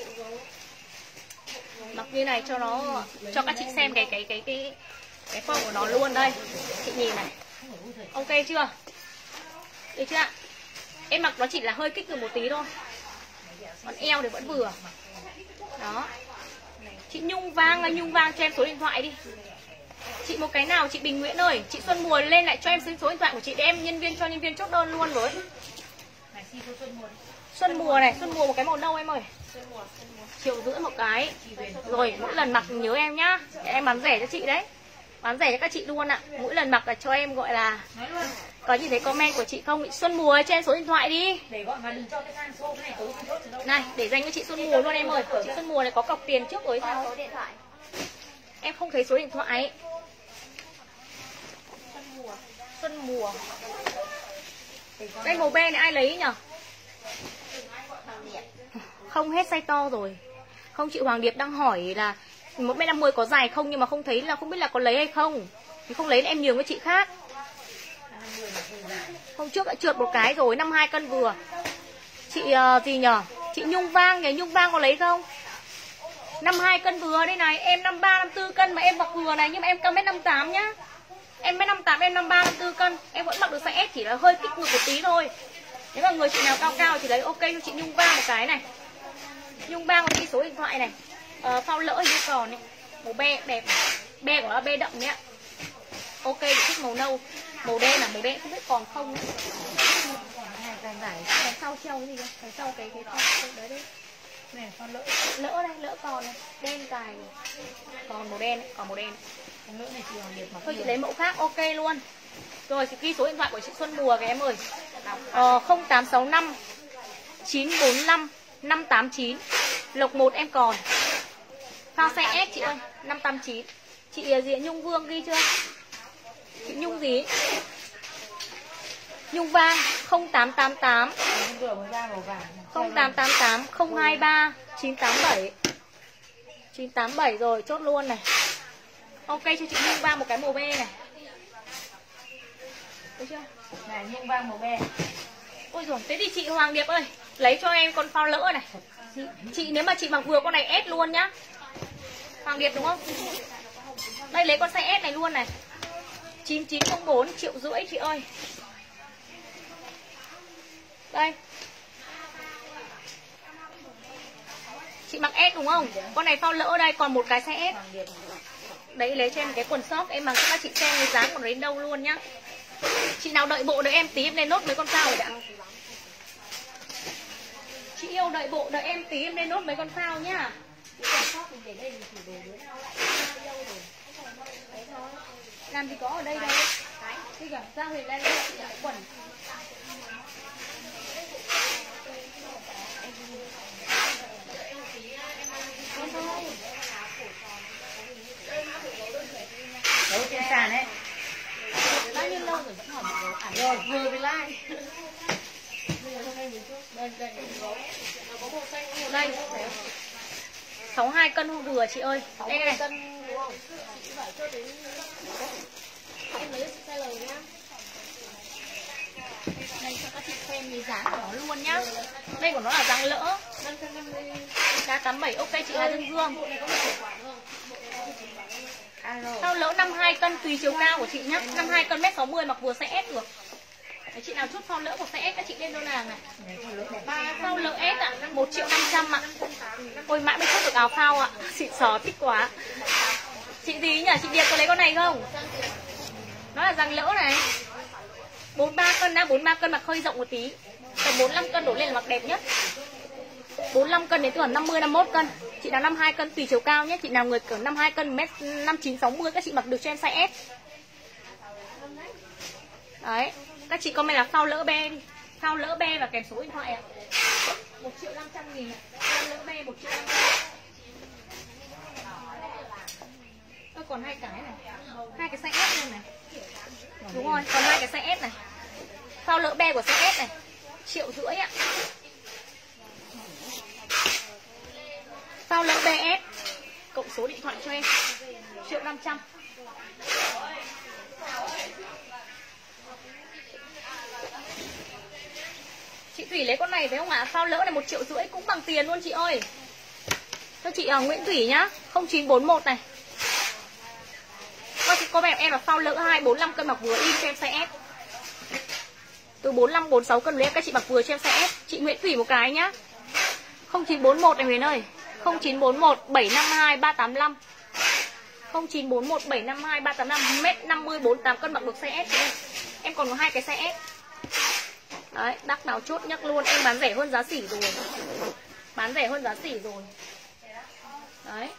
Mặc như này cho nó cho các chị xem cái cái cái cái cái form của nó luôn đây. Chị nhìn này. Ok chưa? Được chưa ạ? Em mặc nó chỉ là hơi kích được một tí thôi. Còn eo thì vẫn vừa. Đó. Chị Nhung Vang ơi, Nhung Vang cho em số điện thoại đi. Chị một cái nào chị Bình Nguyễn ơi. Chị Xuân Mùa lên lại cho em xin số điện thoại của chị để em nhân viên cho nhân viên chốt đơn luôn với. Xuân Mùa này, Xuân Mùa một cái màu nâu em ơi. Triệu rưỡi một cái. Rồi mỗi lần mặc nhớ em nhá. Để em bán rẻ cho chị đấy. Bán rẻ cho các chị luôn ạ. Mỗi lần mặc là cho em gọi là. Có nhìn thấy comment của chị không? Xuân Mùa cho em số điện thoại đi. Để gọi mà đừng cho cái sang số này tối chốt. Này, để dành cho chị Xuân Mùa luôn em ơi. Chị Xuân Mùa này có cọc tiền trước rồi sao? Số điện thoại. Em không thấy số điện thoại. Xuân Mùa. Xuân Mùa. Đây màu be này ai lấy nhỉ? Không hết size to rồi. Không, chị Hoàng Điệp đang hỏi là một mét năm mươi có dài không, nhưng mà không thấy là không biết là có lấy hay không. Thì không lấy em nhường với chị khác. Hôm trước đã trượt một cái rồi, năm mươi hai cân vừa. Chị uh, gì nhở? Chị Nhung Vang nhỉ, Nhung Vang có lấy không? năm mươi hai cân vừa đây này, em năm mươi ba, năm mươi tư cân mà em mặc vừa này, nhưng mà em cao mét năm mươi tám nhá. Em mét năm mươi tám, em năm mươi ba, năm mươi tư cân, em vẫn mặc được size S, chỉ là hơi kích ngược một tí thôi. Nếu mà người chị nào cao cao thì lấy ok cho chị Nhung Vang một cái này. Nhung Vang có chị số điện thoại này. Ờ, phao lỡ như còn này. Màu be đẹp này. Be của nó be đậm nhé. Ok, chị thích màu nâu. Màu đen là màu đen không biết còn không. Dài dài, đằng sau treo cái gì không? Đằng sau cái cái con đấy đấy. Này con lỡ. Lỡ đây, lỡ còn này, đen cài. Còn màu đen, còn màu đen. Con lỡ này chị Hoàng Điệp mặc. Thôi chị lấy mẫu khác ok luôn. Rồi chị ghi số điện thoại của chị Xuân Mùa kìa em ơi. Ờ, không tám sáu năm chín bốn lăm năm tám chín. Lộc một em còn. Phao size S chị ơi, năm tám chín. Chị gì Nhung Vương ghi chưa? Chị Nhung gì? Nhung Vang không tám tám tám Vừa mới ra màu vàng. không tám tám tám không hai ba chín tám bảy. chín tám bảy rồi, chốt luôn này. Ok cho chị Nhung Vang một cái màu be này. Được chưa? Này Nhung Vang màu be. Ôi dồi, thế thì chị Hoàng Điệp ơi, lấy cho em con phao lỡ này. Chị, chị nếu mà chị mặc vừa con này S luôn nhá. Hoàng Điệp đúng không? Đây lấy con size S này luôn này. chín chín không bốn triệu rưỡi chị ơi. Đây. Chị mặc S đúng không? Con này phao lỡ đây, còn một cái size S. Đấy lấy cho em cái quần short em mặc cho các chị xem cái giá còn đến đâu luôn nhá. Chị nào đợi bộ đợi em tí em lên nốt mấy con phao rồi đã. Chị yêu đợi bộ đợi em tí em lên nốt mấy con phao nhá. Làm gì có ở đây đâu. Cái cả ra Huế lên chị lại quần. Đấu trên sàn ấy. Bao nhiêu lâu rồi vẫn hỏi một dấu ảnh. Rồi vừa với like. Đây. sáu mươi hai cân không vừa chị ơi. Đây này. Em lấy size L nhá. Đây cho các chị xem cái giá của nó luôn nhá. Đây của nó là dáng lỡ. Giá tám mươi bảy ok chị Hà Dương Dương. Sao lỡ năm mươi hai cân tùy chiều cao của chị nhá. năm mươi hai cân mét sáu mươi mặc vừa size S được. Đấy, chị nào chút phao lỡ một size S các chị lên đơn hàng này. Phao lỡ S ạ, à, một triệu năm trăm ạ. Ôi mãi mới chốt được áo phao ạ. À. Chị sò thích quá. Chị gì nhỉ? Chị Điệp có lấy con này không? Nó là dáng lỡ này. bốn mươi ba cân á, bốn mươi ba cân mặc hơi rộng một tí. Tầm bốn mươi lăm cân đổ lên là mặc đẹp nhất. bốn mươi lăm cân đến khoảng năm mươi năm mươi mốt cân. Chị nào năm mươi hai cân tùy chiều cao nhé. Chị nào người cỡ năm mươi hai cân mét năm chín sáu mươi các chị mặc được cho em size S. Đấy, các chị comment là phao lỡ be đi. Phao lỡ be và kèm số điện thoại ạ. một triệu năm trăm nghìn ạ. Phao lỡ be một triệu năm trăm. Tôi còn hai cái này. Hai cái size S luôn này. Đúng rồi, còn hai cái size S này. Phao lỡ be của size S này. Triệu rưỡi ạ. Phao lỡ bê ét cộng số điện thoại cho em triệu năm trăm. Chị Thủy lấy con này phải không ạ? Phao lỡ này một triệu rưỡi cũng bằng tiền luôn chị ơi. Cho chị uh, Nguyễn Thủy nhá. không chín bốn mốt này. Có chị có em là phao lỡ hai bốn mươi lăm cân mặc vừa in cho em size S. Từ bốn mươi lăm bốn mươi sáu cân với em các chị mặc vừa cho em size S. Chị Nguyễn Thủy một cái nhá. không chín bốn mốt này Huyền ơi. không chín bốn mốt bảy năm hai ba tám năm. không chín bốn mốt bảy năm hai ba tám năm mét năm mươi bốn mươi tám cân mặc được size S. Em. em còn có hai cái size S. Đấy, đắc nào chốt nhắc luôn, em bán rẻ hơn giá sỉ rồi. Bán rẻ hơn giá sỉ rồi. Đấy.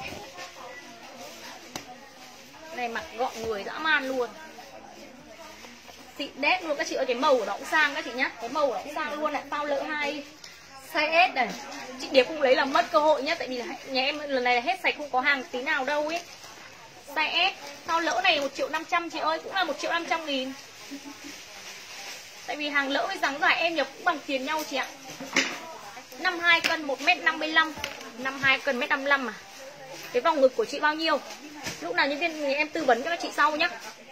Này mặc gọn người dã man luôn. Xịn đét luôn các chị ơi, cái màu của nó cũng sang các chị nhá. Cái màu của nó cũng sang luôn này, phao lỡ hai size S này. Chị Điệp cũng lấy là mất cơ hội nhá, tại vì là nhà em lần này là hết sạch không có hàng tí nào đâu ấy. Size S, phao lỡ này một triệu năm trăm chị ơi, cũng là một triệu năm trăm nghìn. Tại vì hàng lỡ với dáng dài em nhập cũng bằng tiền nhau chị ạ. năm mươi hai cân một mét năm mươi lăm. năm mươi hai cân mét năm mươi lăm à. Cái vòng ngực của chị bao nhiêu? Lúc nào nhân viên em tư vấn cho các chị sau nhá.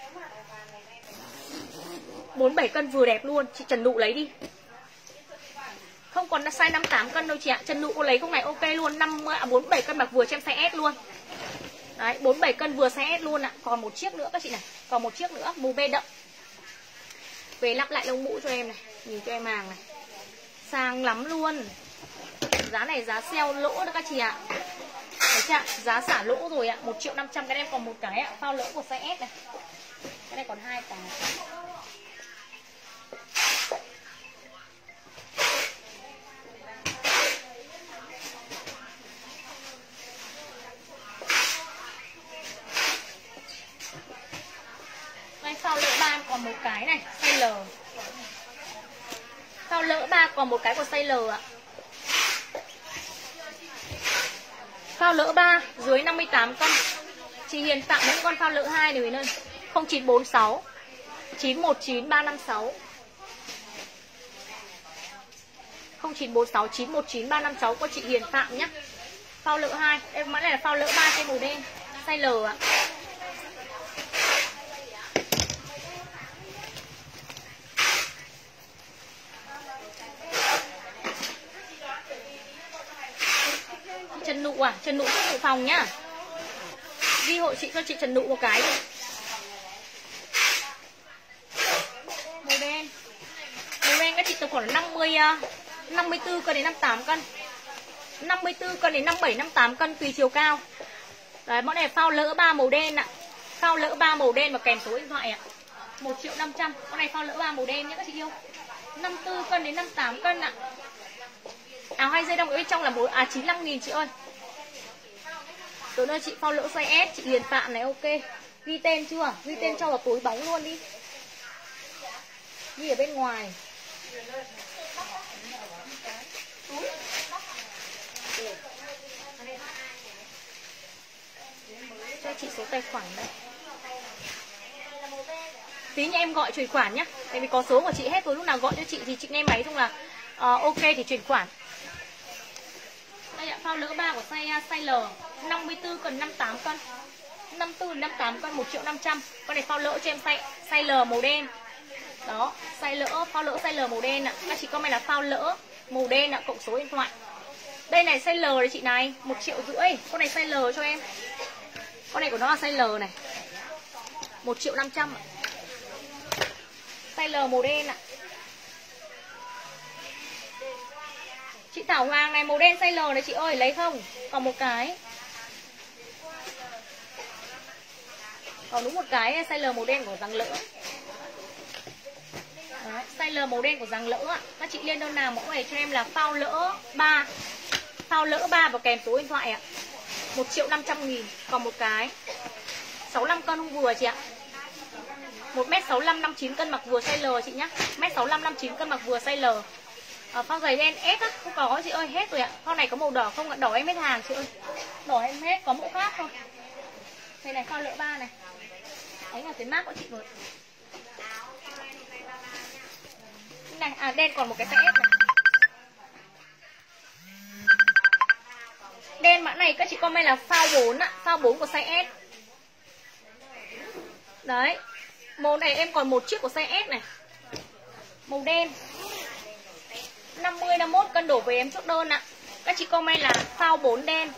bốn mươi bảy cân vừa đẹp luôn, chị Trần Nụ lấy đi. Không còn size năm mươi tám cân đâu chị ạ. Trần Nụ có lấy không này ok luôn, năm mươi, à, bốn mươi bảy cân mặc vừa cho em size S luôn. Đấy, bốn mươi bảy cân vừa size S luôn ạ. Còn một chiếc nữa các chị này. Còn một chiếc nữa, màu bê đậm. Về lắp lại lông mũ cho em này. Nhìn cho em hàng này. Sang lắm luôn. Giá này giá sale lỗ đó các chị ạ. Đấy chưa? Giá xả lỗ rồi ạ. một triệu năm trăm, cái này em còn một cái ạ. Phao lỗ của size S này. Cái này còn hai cái. cái này, size L. Phao lỡ ba còn một cái của size L ạ. Phao lỡ ba dưới năm mươi tám cân. Chị Hiền tặng những con phao lỡ hai này Huyền ơi. không chín bốn sáu chín một chín ba năm sáu. không chín bốn sáu chín một chín ba năm sáu của chị Hiền Phạm nhé. Phao lỡ hai, em mã này là phao lỡ ba trên màu đen, size L ạ. Trần Nụ à, Trần Nụ xuất dự phòng nhá. Ghi hộ chị cho chị Trần Nụ một cái đi. Màu đen. Màu đen các chị tầm khoảng năm mươi năm mươi tư cân đến năm mươi tám cân. năm mươi tư cân đến năm mươi bảy năm mươi tám cân tùy chiều cao. Đấy, món này phao lỡ ba màu đen ạ. Phao lỡ ba màu đen và kèm số điện thoại ạ. một triệu năm trăm. Con này phao lỡ ba màu đen nhé các chị yêu. năm mươi tư cân đến năm mươi tám cân ạ. Áo hai dây đông ở bên trong là một à chín mươi lăm nghìn chị ơi. Tối nay chị phao lỡ size S, chị Hiền Phạm này ok. Ghi tên chưa? Ghi tên cho vào túi bóng luôn đi. Ghi ở bên ngoài. Cho chị số tài khoản đây. Tí nha em gọi chuyển khoản nhá. Tại vì có số của chị hết rồi, lúc nào gọi cho chị thì chị nghe máy xong là uh, ok thì chuyển khoản. Đây ạ, phao lỡ ba của size, size L, năm mươi tư cân năm mươi tám cân. năm mươi tư năm mươi tám cân một triệu năm trăm. Con này phao lỡ cho em size, size L màu đen. Đó, size lỡ, phao lỡ size L màu đen ạ. Các chị comment là phao lỡ màu đen ạ, cộng số điện thoại. Đây này size L đấy chị này, một triệu rưỡi. Con này size L cho em. Con này của nó là size L này, một triệu năm trăm ạ. Size L màu đen ạ. Chị Thảo Hoàng này, màu đen size L này chị ơi, lấy không? Còn một cái. Còn đúng một cái size L màu đen của dáng lỡ. Đấy, size L màu đen của dáng lỡ ạ. Các chị liên đơn nào mẫu này cho em là phao lỡ ba. Phao lỡ ba và kèm số điện thoại ạ. một triệu năm trăm nghìn. Còn một cái sáu mươi lăm cân không vừa chị ạ. một mét sáu mươi lăm năm mươi chín cân mặc vừa size L chị nhá. một mét sáu mươi lăm năm mươi chín cân mặc vừa size L. À, phao giày đen S á, không có chị ơi, hết rồi ạ. Phao này có màu đỏ không ạ? Đỏ em hết hàng chị ơi. Đỏ em hết, có mẫu khác thôi. Đây này, phao lỡ ba này. Đấy là cái mác của chị rồi. Này, à đen còn một cái size S này. Đen mã này các chị comment là phao bốn ạ, phao bốn của size S. Đấy. Màu này em còn một chiếc của size S này. Màu đen. năm mươi năm mươi mốt cân đổ về em chốt đơn ạ. Các chị comment là phao bốn đen.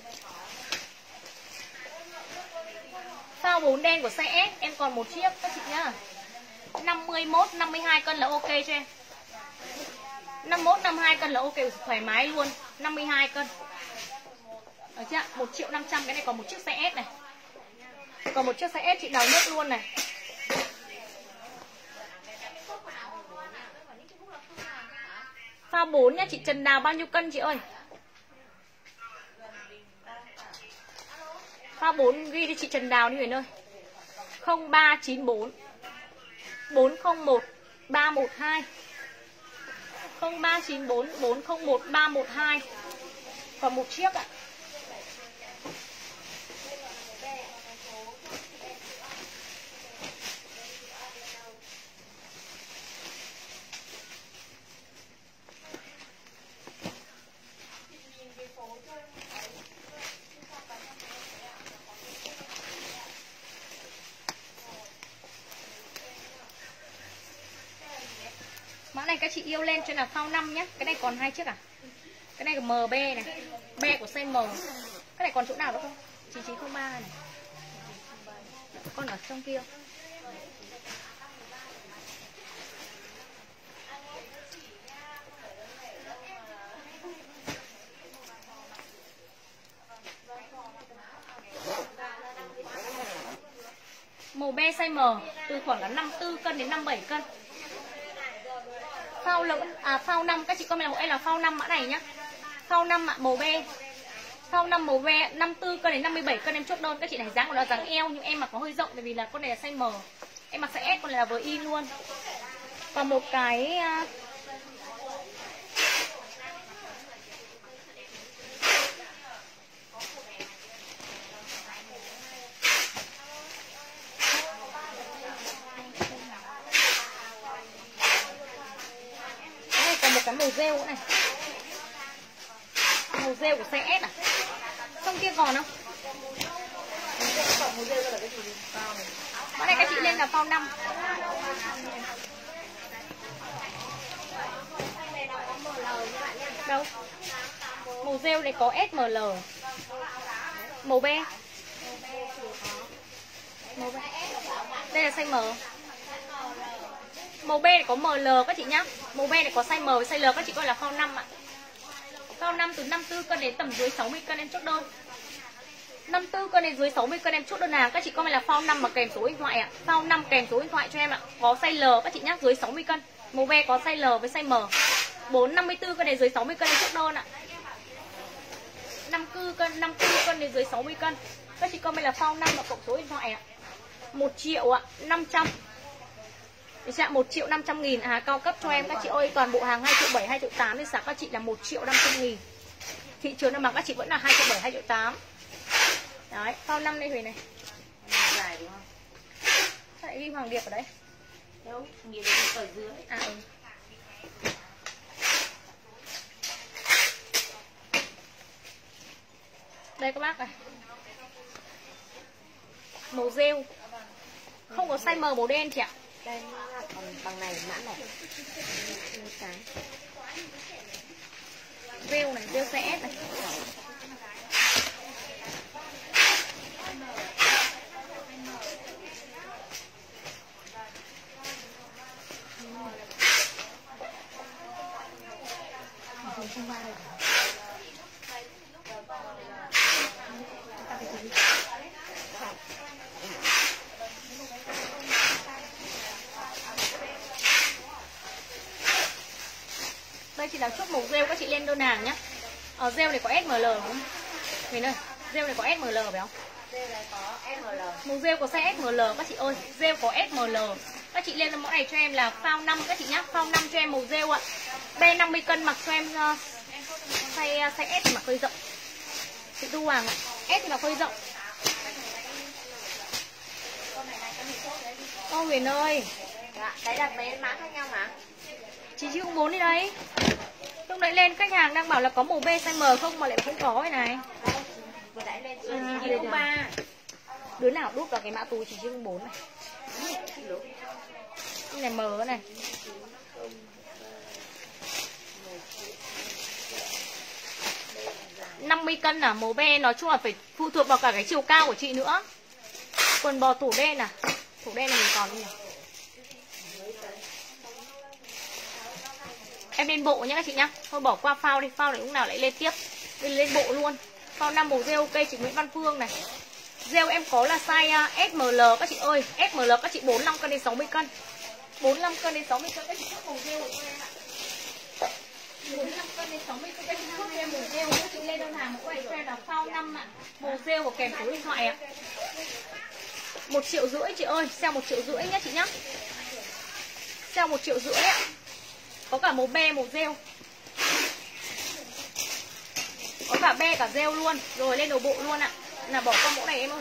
Phao bốn đen của size S em còn một chiếc các chị nhá. năm mươi mốt năm mươi hai cân là ok cho em. năm mươi mốt năm mươi hai cân là ok thoải mái luôn. năm mươi hai cân. Được chưa? một triệu năm trăm. Cái này còn một chiếc size S này. Còn một chiếc size S chị đào nước luôn này. Phao bốn nha chị Trần Đào, bao nhiêu cân chị ơi? Phao bốn ghi đi chị Trần Đào đi Huyền ơi. không ba chín bốn bốn không một ba một hai. không ba chín bốn bốn không một ba một hai. Còn một chiếc ạ. Mã này các chị yêu lên cho là phao năm nhé. Cái này còn hai chiếc à? Cái này là M B này. B của size M. Cái này còn chỗ nào nữa không? chín chín không ba này. Con ở trong kia. Màu B size M từ khoảng là năm mươi tư cân đến năm mươi bảy cân. Phao lỡ à phao năm các chị comment là em là phao năm mã này nhá. Phao năm ạ, màu B. Phao năm màu B năm mươi tư cân đến năm mươi bảy cân em chốt đơn. Các chị này dáng của nó dáng eo nhưng em mặc nó hơi rộng bởi vì là con này là size M. Em mặc size S còn là với in luôn. Còn một cái đây, còn một cái màu rêu nữa này. Màu rêu của size S à? Trong kia còn không? Món này các chị lên là phao năm. Đâu? Màu rêu này có S M L. Màu B. Màu B. Đây là size M. Màu B này có M L các chị nhá. Màu B này có size M với size L, các chị coi là phao năm ạ. Phao năm từ năm mươi tư cân đến tầm dưới sáu mươi cân em chốt đơn. năm mươi tư cân đến dưới sáu mươi cân em chốt đơn hàng. Các chị comment là phao năm mà kèm số điện thoại ạ. Phao năm kèm số điện thoại cho em ạ. Có size L các chị nhá, dưới sáu mươi cân. Màu be có size L với size M. bốn năm mươi tư cân đến dưới sáu mươi cân em chốt đơn ạ. năm mươi tư cân, năm mươi tư cân đến dưới sáu mươi cân. Các chị comment là phao năm và cộng số điện thoại ạ. một triệu ạ, năm trăm. Để chạm một triệu năm trăm nghìn. À cao cấp cho em các chị ơi, toàn bộ hàng hai triệu bảy, hai triệu tám thì giá các chị là một triệu năm trăm nghìn. Thị trường nó bằng các chị vẫn là hai triệu bảy, hai triệu tám. Đấy, phao năm đây Huyền này. Dài đúng không? Sao lại ghi Hoàng Điệp ở đấy? Đâu, nghĩa là ở dưới. À ừ. Đây các bác này. Màu rêu. Không có size M màu đen chị ạ. Đây nó còn bằng này mã này. Cái. Rêu này, rêu size S này. Đây chị nào chốt màu rêu các chị lên đơn hàng nhá. Ở rêu này có S M L đúng không? Mình ơi, rêu này có S M L phải không? Rêu này có S M L. Màu rêu có size S M L các chị ơi. Rêu có S M L. Các chị lên mẫu này cho em là phao năm các chị nhá. Phao năm cho em màu rêu ạ. B năm mươi cân mặc cho em uh, size, uh, size S thì mặc hơi rộng. Chị Thu Hoàng ạ. S thì mặc hơi rộng. Ô Huyền ơi. Dạ, đấy là mấy mã khác nhau mà. Chị chưa muốn đi đấy. Lúc nãy lên khách hàng đang bảo là có màu B size M không mà lại không có cái này. Vừa nãy lên À, chị không ba. Đứa nào đút vào cái mã túi chị chưa bốn này. Cái này M này. năm mươi cân à, màu be nói chung là phải phụ thuộc vào cả cái chiều cao của chị nữa. Quần bò thủ đen à. Thủ đen này mình còn không nhỉ? Em lên bộ nhá các chị nhá. Thôi bỏ qua phao đi, phao này lúc nào lại lên tiếp. Lên lên bộ luôn. Phao năm màu rêu ok chị Nguyễn Văn Phương này. Rêu em có là size S M L các chị ơi. S M L các chị bốn mươi lăm cân đến sáu mươi cân. bốn mươi lăm cân đến sáu mươi cân các chị chốt màu rêu cho em ạ. bốn mươi lăm cân đến sáu mươi cân các chị chốt em màu rêu. Các chị lên đơn hàng một quầy cho em là phao năm ạ. Màu rêu và kèm số điện thoại ạ. một triệu rưỡi chị ơi, sale một triệu rưỡi nhá chị nhá. Sale một triệu rưỡi ạ. Có cả màu be màu rêu. Có cả be cả rêu luôn. Rồi lên đầu bộ luôn ạ. Là bỏ qua mẫu này em ơi.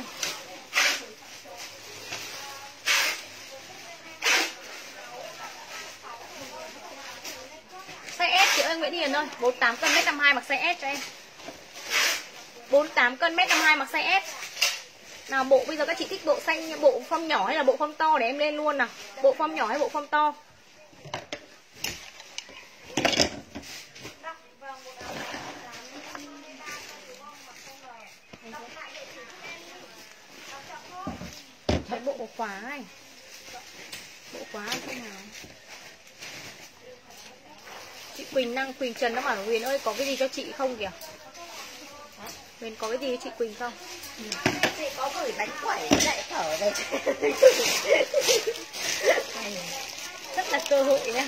Size S chị ơi Nguyễn Hiền ơi, bốn mươi tám cân mét năm mươi hai mặc size S cho em. bốn mươi tám cân mét năm mươi hai mặc size S. Nào bộ bây giờ các chị thích bộ xanh, bộ form nhỏ hay là bộ form to để em lên luôn nào. Bộ form nhỏ hay bộ form to? Thấy bộ bộ khóa này. Bộ khóa thế nào? Chị Quỳnh Năng, Quỳnh Trần nó bảo là Huyền ơi có cái gì cho chị không kìa. Huyền có cái gì cho chị Quỳnh không? Ừ. Chị có gửi bánh quẩy với lại phở đây. Rất là cơ hội nhé.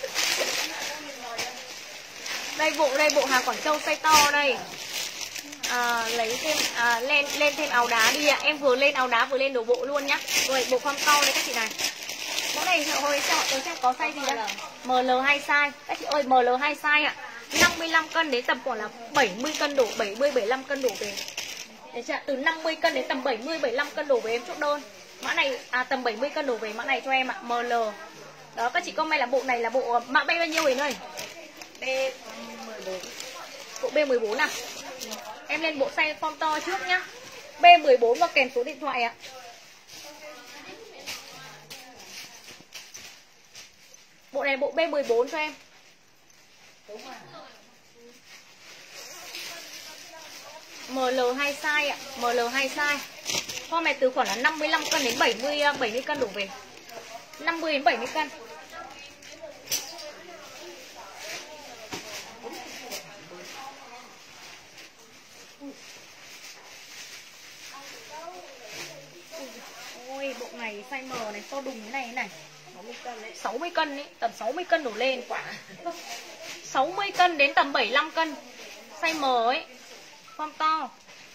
Đây bộ đây bộ hàng Quảng Châu size to đây. à, lấy thêm à, lên lên thêm áo đá đi ạ. Em vừa lên áo đá vừa lên đồ bộ luôn nhá. Rồi bộ form to đây các chị này. Mẫu này hồi sao tôi chắc có size gì đây? em lờ hai size. Các chị ơi em lờ hai size ạ. năm mươi lăm cân đến tầm khoảng là bảy mươi cân đổ, bảy mươi bảy mươi lăm cân đổ về. Đấy chưa? Từ năm mươi cân đến tầm bảy mươi bảy mươi lăm cân đổ về em chốt đơn. Mã này à tầm bảy mươi cân đổ về mã này cho em ạ, em lờ. Đó các chị comment là bộ này là bộ mã B bao nhiêu Hiền ơi? B mười bốn. Bộ B mười bốn à? Em lên bộ size form to trước nhá. B mười bốn và kèm số điện thoại ạ. Bộ này bộ B mười bốn cho em. em lờ hai size ạ, em lờ hai size. Form này từ khoảng là năm mươi lăm cân đến bảy mươi bảy mươi cân đổ về. năm mươi đến bảy mươi cân. Ôi bộ này size M này to đùng thế này thế này. sáu mươi cân ấy, tầm sáu mươi cân đổ lên quả. sáu mươi cân đến tầm bảy mươi lăm cân. Size M ấy. Form to.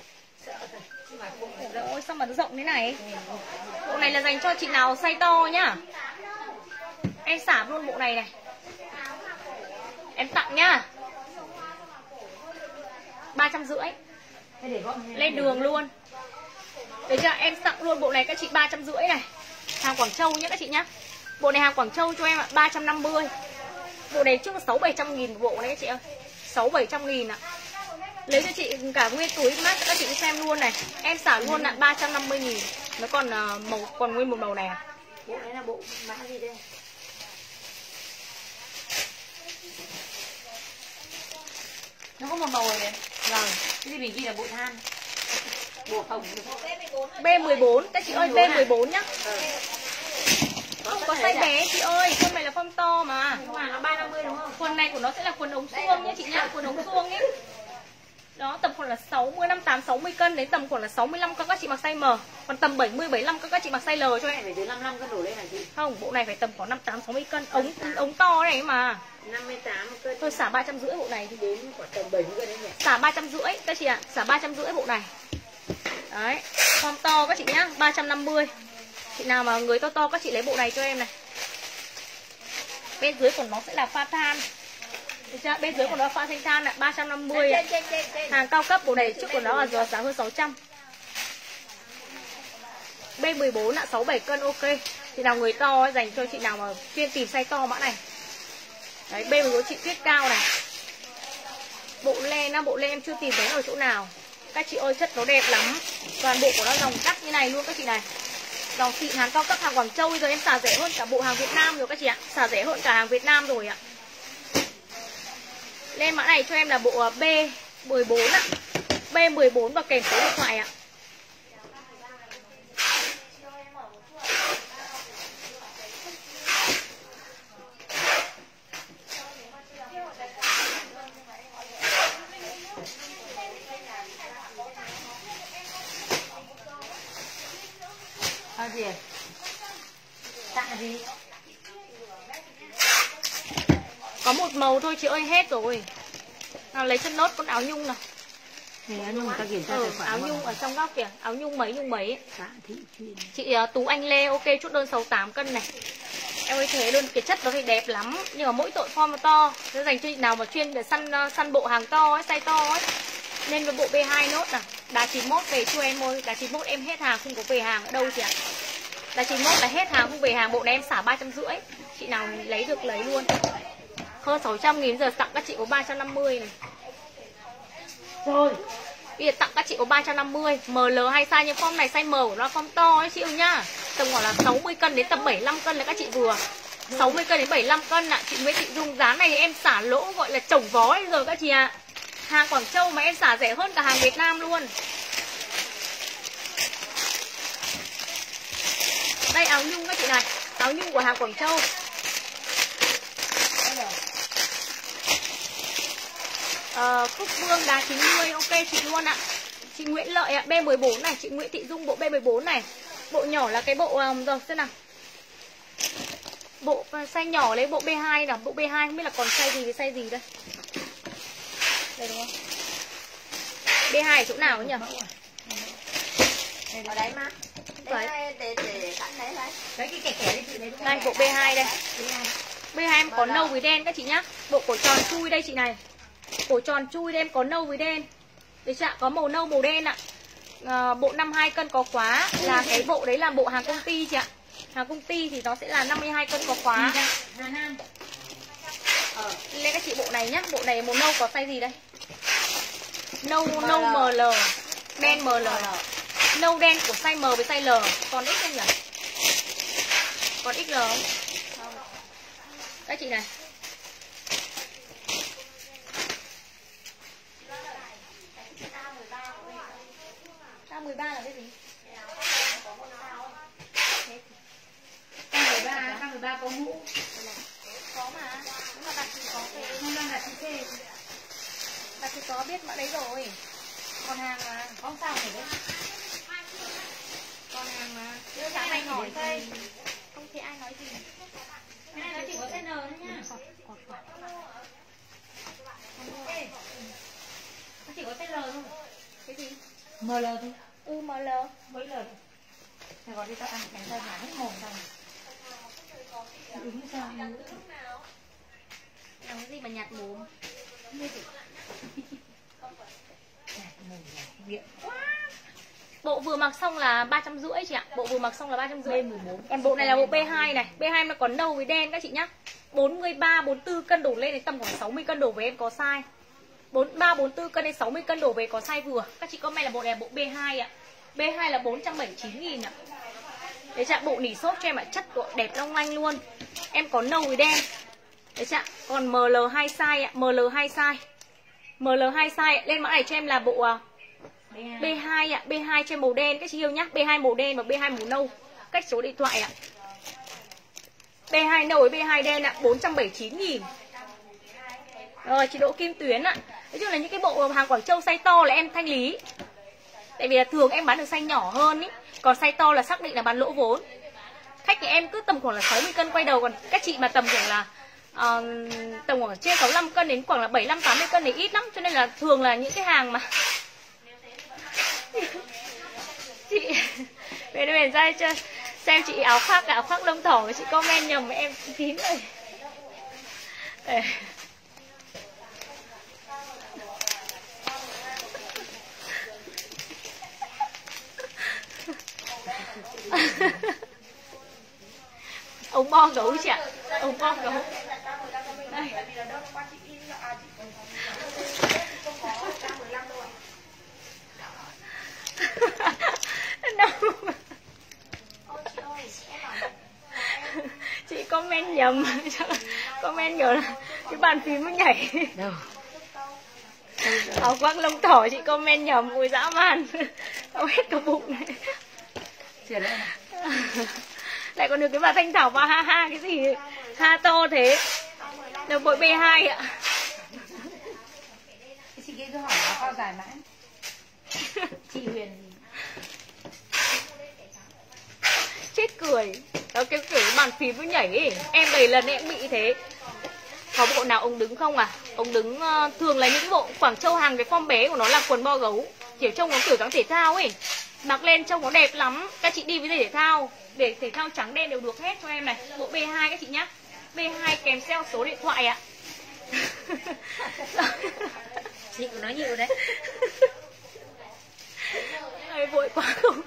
Ôi sao mà nó rộng thế này. Bộ này là dành cho chị nào size to nhá. Em xả luôn bộ này này. Em tặng nhá. ba trăm rưỡi. Lên đường luôn. Đấy chưa, em tặng luôn bộ này các chị ba trăm rưỡi này. Hàng Quảng Châu nhé các chị nhá. Bộ này hàng Quảng Châu cho em ạ, ba trăm năm mươi. Bộ này trước là sáu bảy trăm nghìn bộ này các chị ơi. sáu bảy trăm nghìn ạ. Lấy cho chị cả nguyên túi mát các chị xem luôn này. Em xả luôn ạ, ba trăm năm mươi nghìn. Nó còn uh, màu còn nguyên một màu này à. Bộ này là bộ mã gì đây? Nó có một màu này. Vâng, cái gì mình ghi là bộ than. Bộ hồng. B mười bốn, các chị ơi, B mười bốn nhá. Không có size bé chị ơi, con này là form to mà. Nó ba trăm năm mươi đúng không? Quần này của nó sẽ là quần ống suông nhá chị nhá, quần ống suông ấy. Đó, tầm khoảng là sáu mươi, năm mươi tám, sáu mươi cân đến tầm khoảng là sáu mươi lăm cân các chị mặc size M. Còn tầm bảy mươi, bảy mươi lăm cân các chị mặc size L cho em. Phải từ năm mươi lăm cân đổ lên hả chị? Không, bộ này phải tầm khoảng năm mươi tám, sáu mươi cân. Ống ống to này mà. năm mươi tám cân. Thôi xả ba trăm rưỡi bộ này thì đến khoảng tầm bảy mươi cân đấy nhỉ? Xả ba trăm rưỡi các chị ạ, xả ba trăm rưỡi bộ này. Đấy, form to các chị nhá, ba trăm năm mươi. Chị nào mà người to to các chị lấy bộ này cho em này. Bên dưới của nó sẽ là pha than. Được chưa? Bên dưới của nó là pha xanh than ạ, ba trăm năm mươi ạ. Hàng cao cấp bộ này trước của nó là giờ giá hơn sáu trăm. B mười bốn ạ, sáu bảy cân ok. Chị nào người to ấy, dành cho chị nào mà chuyên tìm size to mã này. Đấy, B mười bốn chị tuyết cao này. Bộ len á, bộ len em chưa tìm thấy ở chỗ nào. Các chị ơi chất nó đẹp lắm. Toàn bộ của nó dòng cắt như này luôn các chị này. Dòng xịn hàng cao cấp hàng Quảng Châu. Bây giờ em xả rẻ hơn cả bộ hàng Việt Nam rồi các chị ạ. Xả rẻ hơn cả hàng Việt Nam rồi ạ. Lên mã này cho em là bộ B mười bốn ạ. B mười bốn và kèm số điện thoại ạ. À gì? Tạ gì? Có một màu thôi chị ơi, hết rồi. Nào lấy chân nốt con áo nhung nào. Này áo nhung người ta kiểm tra ừ, tài khoản. áo nhung ở trong góc kìa, áo nhung mấy nhung mấy ấy. Tạ Thị Chuyên. Chị uh, Tú Anh Lê ok chốt đơn sáu mươi tám cân này. Em ơi thế luôn, cái chất nó thì đẹp lắm. Nhưng mà mỗi tội form to. Nó dành cho chị nào mà chuyên để săn uh, săn bộ hàng to ấy, size to ấy. Nên với bộ B hai nốt nào. Đá chín mốt về cho em ơi. Đá chín mốt em hết hàng, không có về hàng ở đâu chị ạ. Đá chín mốt là hết hàng, không về hàng. Bộ này em xả ba trăm rưỡi. Chị nào lấy được lấy luôn. Hơn sáu trăm nghìn giờ tặng các chị có ba trăm năm mươi này. Rồi. Bây giờ tặng các chị có ba trăm năm mươi. em lờ hai size, nhưng form này size M của nó form to ấy chị ơi nhá. Tầm khoảng là sáu mươi cân đến tầm bảy mươi lăm cân là các chị vừa. sáu mươi cân đến bảy mươi lăm cân ạ. Chị Nguyễn Thị Dung giá này thì em xả lỗ gọi là chồng vó rồi các chị ạ. Hàng Quảng Châu mà em xả rẻ hơn cả hàng Việt Nam luôn. Đây áo nhung các chị này. Áo nhung của hàng Quảng Châu. Uh, Phúc Vương đá chín mươi ok chị luôn ạ. Chị Nguyễn Lợi ạ, B mười bốn này. Chị Nguyễn Thị Dung bộ B mười bốn này. Bộ nhỏ là cái bộ um, rồi xem nào. Bộ size nhỏ lấy bộ B hai nào. Bộ B hai không biết là còn size gì với size gì đây. Đây đúng không? B hai ở chỗ nào ấy nhỉ? Ở đấy mà. Đấy. Để để để sẵn đấy đấy. Đấy cái kẻ kẻ đi chị đấy. Đây bộ B hai đây. B hai em có nâu với đen các chị nhá. Bộ cổ tròn chui đây chị này. Cổ tròn chui đây em có nâu với đen. Đấy chị ạ, có màu nâu màu đen ạ. À, bộ năm mươi hai cân có khóa là cái bộ đấy là bộ hàng công ty chị ạ. Hàng công ty thì nó sẽ là năm mươi hai cân có khóa. Hà Nam. Ờ, lên các chị bộ này nhá. Bộ này màu nâu có size gì đây? Nâu nâu em lờ, đen em lờ. Nâu đen của size M với size L. Còn X không nhỉ? Còn ích lờ không? Các chị này. K mười ba là cái gì? K mười ba, K mười ba có mũ. Có mà. Nhưng mà đặt thì có về. Không đang đặt chữ C. Đặt thì có biết mã đấy rồi. Còn hàng mà. Không sao phải đấy. Còn hàng mà. Đưa sáng nay hỏi đây. Không thấy ai nói gì. Cái này nó chỉ có size N thôi nhá. Ê, nó chỉ có size L thôi. Cái gì? M L thôi. U M L. Mấy lời. Này gọi đi tao ăn cái tay mà hết mồm tao. Đúng sao? Làm cái gì mà nhạt mồm? Bộ vừa mặc xong là ba trăm rưỡi chị ạ. Bộ vừa mặc xong là ba trăm rưỡi. Còn bộ này là bộ B hai này. B hai nó còn nâu với đen các chị nhá. bốn mươi ba, bốn mươi tư cân đổ lên đến tầm khoảng sáu mươi cân đổ về em có size. bốn mươi ba, bốn mươi tư cân đến sáu mươi cân đổ về có size vừa. Các chị comment là bộ này là bộ B hai ạ. B hai là bốn trăm bảy mươi chín nghìn ạ. Đấy chị ạ, bộ nỉ xốp cho em ạ, chất độ đẹp long lanh luôn. Em có nâu với đen. Đấy chị ạ, còn M L hai size ạ, M L hai size. M L hai size ạ. Lên mã này cho em là bộ B hai ạ, B hai cho em màu đen các chị yêu nhá, B hai màu đen và B hai màu nâu. Cách số điện thoại ạ. B hai nâu với B hai đen ạ, bốn trăm bảy mươi chín nghìn. Rồi chị Đỗ Kim Tuyến ạ. Nói chung là những cái bộ hàng Quảng Châu size to là em thanh lý. Tại vì là thường em bán được size nhỏ hơn ý. Còn size to là xác định là bán lỗ vốn. Khách thì em cứ tầm khoảng là sáu mươi cân quay đầu. Còn các chị mà tầm khoảng là uh, tầm khoảng trên sáu mươi lăm cân đến khoảng là bảy mươi lăm tám mươi cân thì ít lắm. Cho nên là thường là những cái hàng mà chị về đây về ra cho xem chị áo khoác áo khoác lông thỏ, chị comment nhầm em tín rồi. Để. Ông bo gấu chị ạ, ông bo gấu. Đây. Chị comment nhầm. Comment nhớ là cái bàn phím nó nhảy. Đâu. Áo khoác lông thỏ chị comment nhầm, ui dã man. Đâu hết cả bụng này. Chuyển đây này. Lại còn được cái bà Thanh Thảo và ha ha cái gì ha to thế. Được bộ B hai ạ. Chị kia cứ hỏi nó cao dài mãi. Chị Huyền chết cười. Đó cái kiểu bàn phím nó nhảy ấy. Em đầy lần em bị thế. Có bộ nào ông đứng không à? Ông đứng uh, thường là những bộ Quảng Châu hàng cái form bé của nó là quần bo gấu. Kiểu trông nó kiểu dáng thể thao ấy. Mặc lên trông nó đẹp lắm. Các chị đi với giày thể thao, để thể thao trắng đen đều được hết cho em này. Bộ B hai các chị nhá. B hai kèm theo số điện thoại ạ. chị cũng nói nhiều đấy. Ơi vội quá không.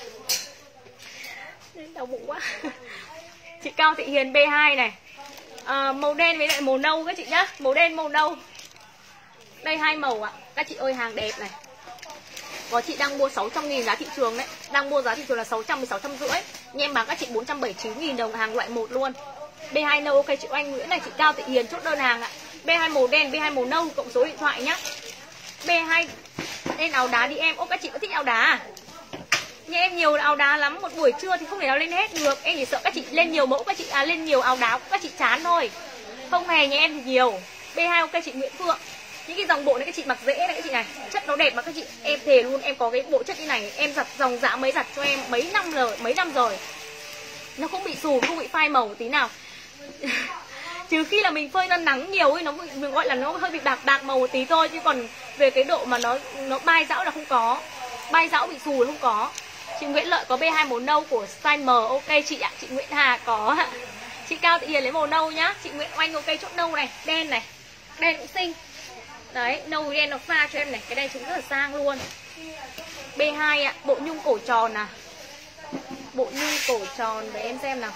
Đau bụng quá. Chị Cao Thị Hiền B hai này. À, màu đen với lại màu nâu các chị nhá. Màu đen màu nâu. Đây hai màu ạ. Các chị ơi hàng đẹp này. Có chị đang mua sáu trăm nghìn giá thị trường đấy. Đang mua giá thị trường là sáu trăm đến sáu trăm rưỡi. Nhưng em bán các chị bốn trăm bảy mươi chín nghìn đồng hàng loại một luôn. B hai nâu ok chị Oanh Nguyễn này, chị Cao Thị Hiền chốt đơn hàng ạ. B hai màu đen, B hai màu nâu cộng số điện thoại nhá. B hai lên áo đá đi em. Ô các chị có thích áo đá à? Nhưng em nhiều áo đá lắm, một buổi trưa thì không thể nào lên hết được. Em chỉ sợ các chị lên nhiều mẫu, các chị à, lên nhiều áo đá các chị chán thôi. Không hề nhà em thì nhiều. B hai ok chị Nguyễn Phượng. Những cái dòng bộ này các chị mặc dễ này các chị này, chất nó đẹp mà các chị, em thề luôn em có cái bộ chất như này, em giặt dòng dã mới giặt cho em mấy năm rồi, mấy năm rồi. Nó không bị xù, không bị phai màu tí nào. Trừ khi là mình phơi nó nắng nhiều ấy, nó mình gọi là nó hơi bị bạc bạc màu một tí thôi, chứ còn về cái độ mà nó nó bay dão là không có. Bay dão bị xù là không có. Chị Nguyễn Lợi có B hai màu nâu của size M. Ok chị ạ. Chị Nguyễn Hà có ạ. Chị Cao Thị Hiền lấy màu nâu nhá. Chị Nguyễn Oanh ok chốt nâu này. Đen này. Đen cũng xinh. Đấy, nâu với đen nó pha cho em này. Cái này cũng rất là sang luôn. B hai ạ. Bộ nhung cổ tròn à. Bộ nhung cổ tròn để em xem nào.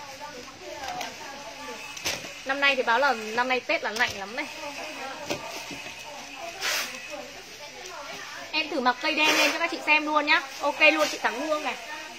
Năm nay thì báo là năm nay Tết là lạnh lắm này. Em thử mặc cây đen lên cho các chị xem luôn nhá. Ok luôn chị Thắng Hương này.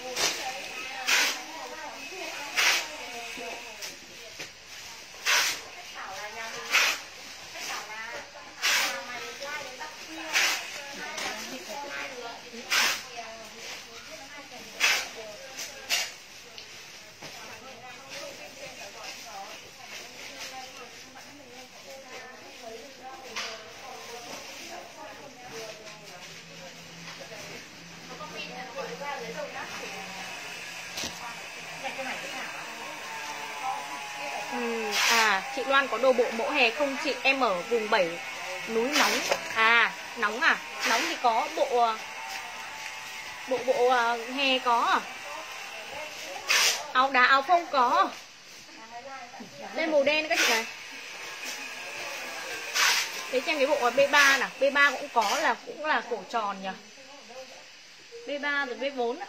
Ừ, à, chị Loan có đồ bộ mẫu hè không chị? Em ở vùng bảy núi nóng. À, nóng à? Nóng thì có bộ bộ bộ uh, hè có. Áo đá áo phông có. Đây màu đen các chị này. Đấy xem cái bộ B ba nào, B ba cũng có là cũng là cổ tròn nhỉ. B ba rồi B bốn.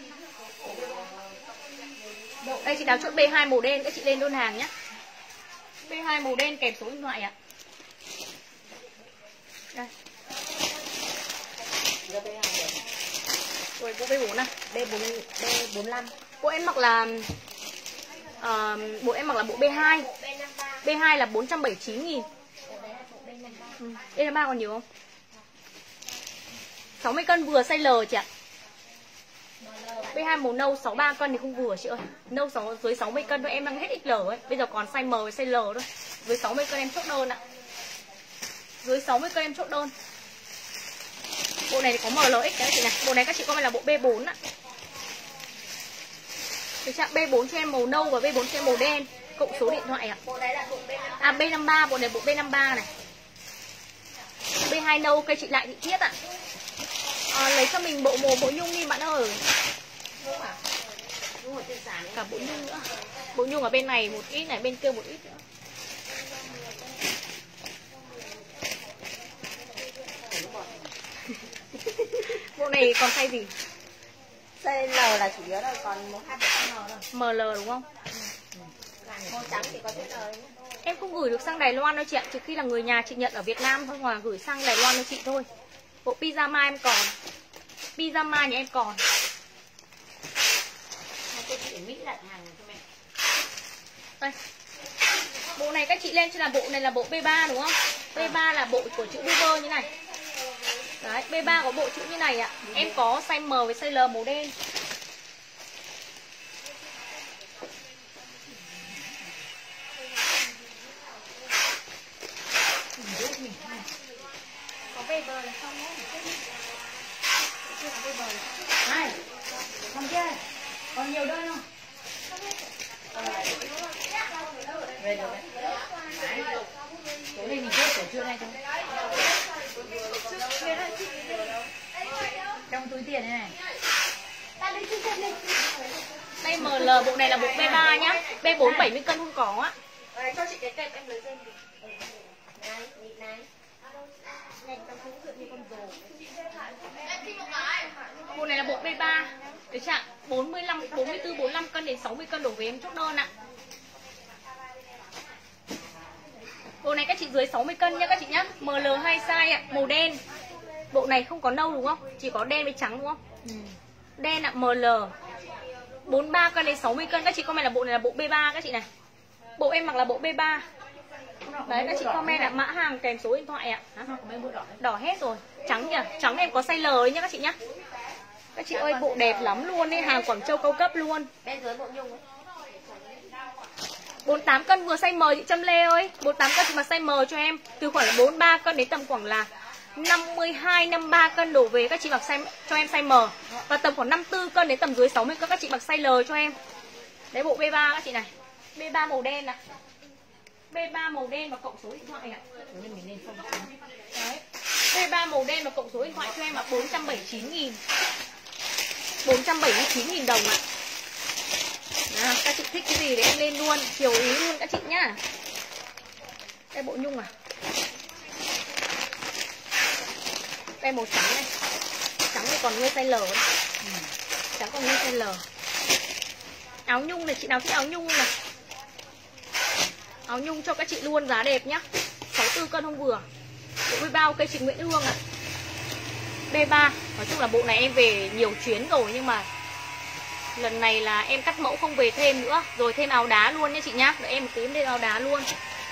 Đây chị đào chốt B hai màu đen, các chị lên đơn hàng nhé. B hai màu đen kèm số điện thoại ạ. Đây. Rồi bộ B bốn à? B bốn, B bốn lăm. Bộ em mặc là uh, bộ em mặc là bộ B hai. B hai là bốn trăm bảy mươi chín nghìn. Ừ. B năm ba còn nhiều không? sáu mươi cân vừa size L chị ạ. B hai màu nâu sáu mươi ba cân thì không vừa chị ơi. Nâu sáu, dưới sáu mươi cân thôi, em đang hết ích lờ ấy. Bây giờ còn size M với size L thôi. Dưới sáu mươi cân em chốt đơn ạ. Dưới sáu mươi cân em chốt đơn. Bộ này thì có M L X đấy chị này. Bộ này các chị comment là bộ B bốn ạ. Được chưa? B bốn cho em màu nâu và B bốn cho em màu đen. Cộng số điện thoại ạ. Bộ đấy là bộ B năm ba. À B năm ba, bộ này bộ B năm ba này. B hai nâu ok chị Lại Thị Thiết ạ. À, lấy cho mình bộ màu bộ nhung đi bạn ơi. Nhung à? Nhung ở trên sàn. Cả bộ nhung nữa. Bộ nhung ở bên này một ít này, bên kia một ít nữa. Bộ này còn size gì? Size L là chủ yếu rồi, còn một hai bộ M rồi. M L đúng không? Màu trắng thì có chữ L đấy nhé. Em không gửi được sang Đài Loan đâu chị ạ, trừ khi là người nhà chị nhận ở Việt Nam thôi, hoặc gửi sang Đài Loan cho chị thôi. Bộ pyjama em còn. Pyjama nhà em còn. Cô chị ở Mỹ đặt hàng cho mẹ. Đây. Bộ này các chị lên cho là bộ này là bộ B ba đúng không? B ba là bộ của chữ Uber như này. Đấy, B ba có bộ chữ như này ạ. Em có size M với size L màu đen. Có B bờ là xong nhé. Chưa có B bờ. Này, không chưa? Còn nhiều đơn không? Về rồi đấy. Tối nay mình chốt tổ trưa nay thôi. Trong túi tiền này này. Đây M L, bộ này là bộ B ba nhá. B bốn bảy mươi cân không có á. Cho chị cái kẹp em lấy thêm. Này, nhịn này. Này, tao cũng dựa như con rồ. Bộ này là bộ B ba. Được chưa ạ? bốn mươi lăm, bốn mươi tư, bốn mươi lăm cân đến sáu mươi cân đổ về em chốt đơn ạ. Bộ này các chị dưới sáu mươi cân nhá các chị nhá. M L hai size ạ, màu đen. Bộ này không có nâu đúng không? Chỉ có đen với trắng đúng không? Ừ. Đen ạ, M L. bốn mươi ba cân đến sáu mươi cân, các chị comment là bộ này là bộ B ba các chị này. Bộ em mặc là bộ B ba. Đấy các chị comment là mã hàng kèm số điện thoại ạ. Đỏ hết rồi. Trắng kìa, trắng em có size L ấy nhá các chị nhá. Các chị ơi bộ đẹp lắm luôn ấy, hàng Quảng Châu cao cấp luôn. Bên dưới bộ nhung ấy. bốn mươi tám cân vừa size M chị Trâm Lê ơi. bốn mươi tám cân chị mặc size M cho em. Từ khoảng là bốn mươi ba cân đến tầm khoảng là năm mươi hai, năm mươi ba cân đổ về các chị mặc size, cho em size M. Và tầm khoảng năm mươi tư cân đến tầm dưới sáu mươi cân các chị mặc size L cho em. Đấy bộ B ba các chị này. B ba màu đen ạ. B ba màu đen và cộng số điện thoại ạ. Tối nay mình lên không. Đấy. B ba màu đen và cộng số điện thoại cho em là bốn trăm bảy mươi chín nghìn. bốn trăm bảy mươi chín nghìn đồng ạ. À, các chị thích cái gì thì em lên luôn, chiều ý luôn các chị nhá. Đây bộ nhung à. Đây màu trắng này. Trắng thì còn nguyên size L đấy. Ừ. Trắng còn nguyên size L. Áo nhung này, chị nào thích áo nhung này. Áo nhung cho các chị luôn, giá đẹp nhá. sáu mươi tư cân không vừa. Bộ B ba ok chị Nguyễn Hương ạ. B ba, nói chung là bộ này em về nhiều chuyến rồi nhưng mà lần này là em cắt mẫu không về thêm nữa. Rồi thêm áo đá luôn nha chị nhá. Đợi em một tí em lên áo đá luôn.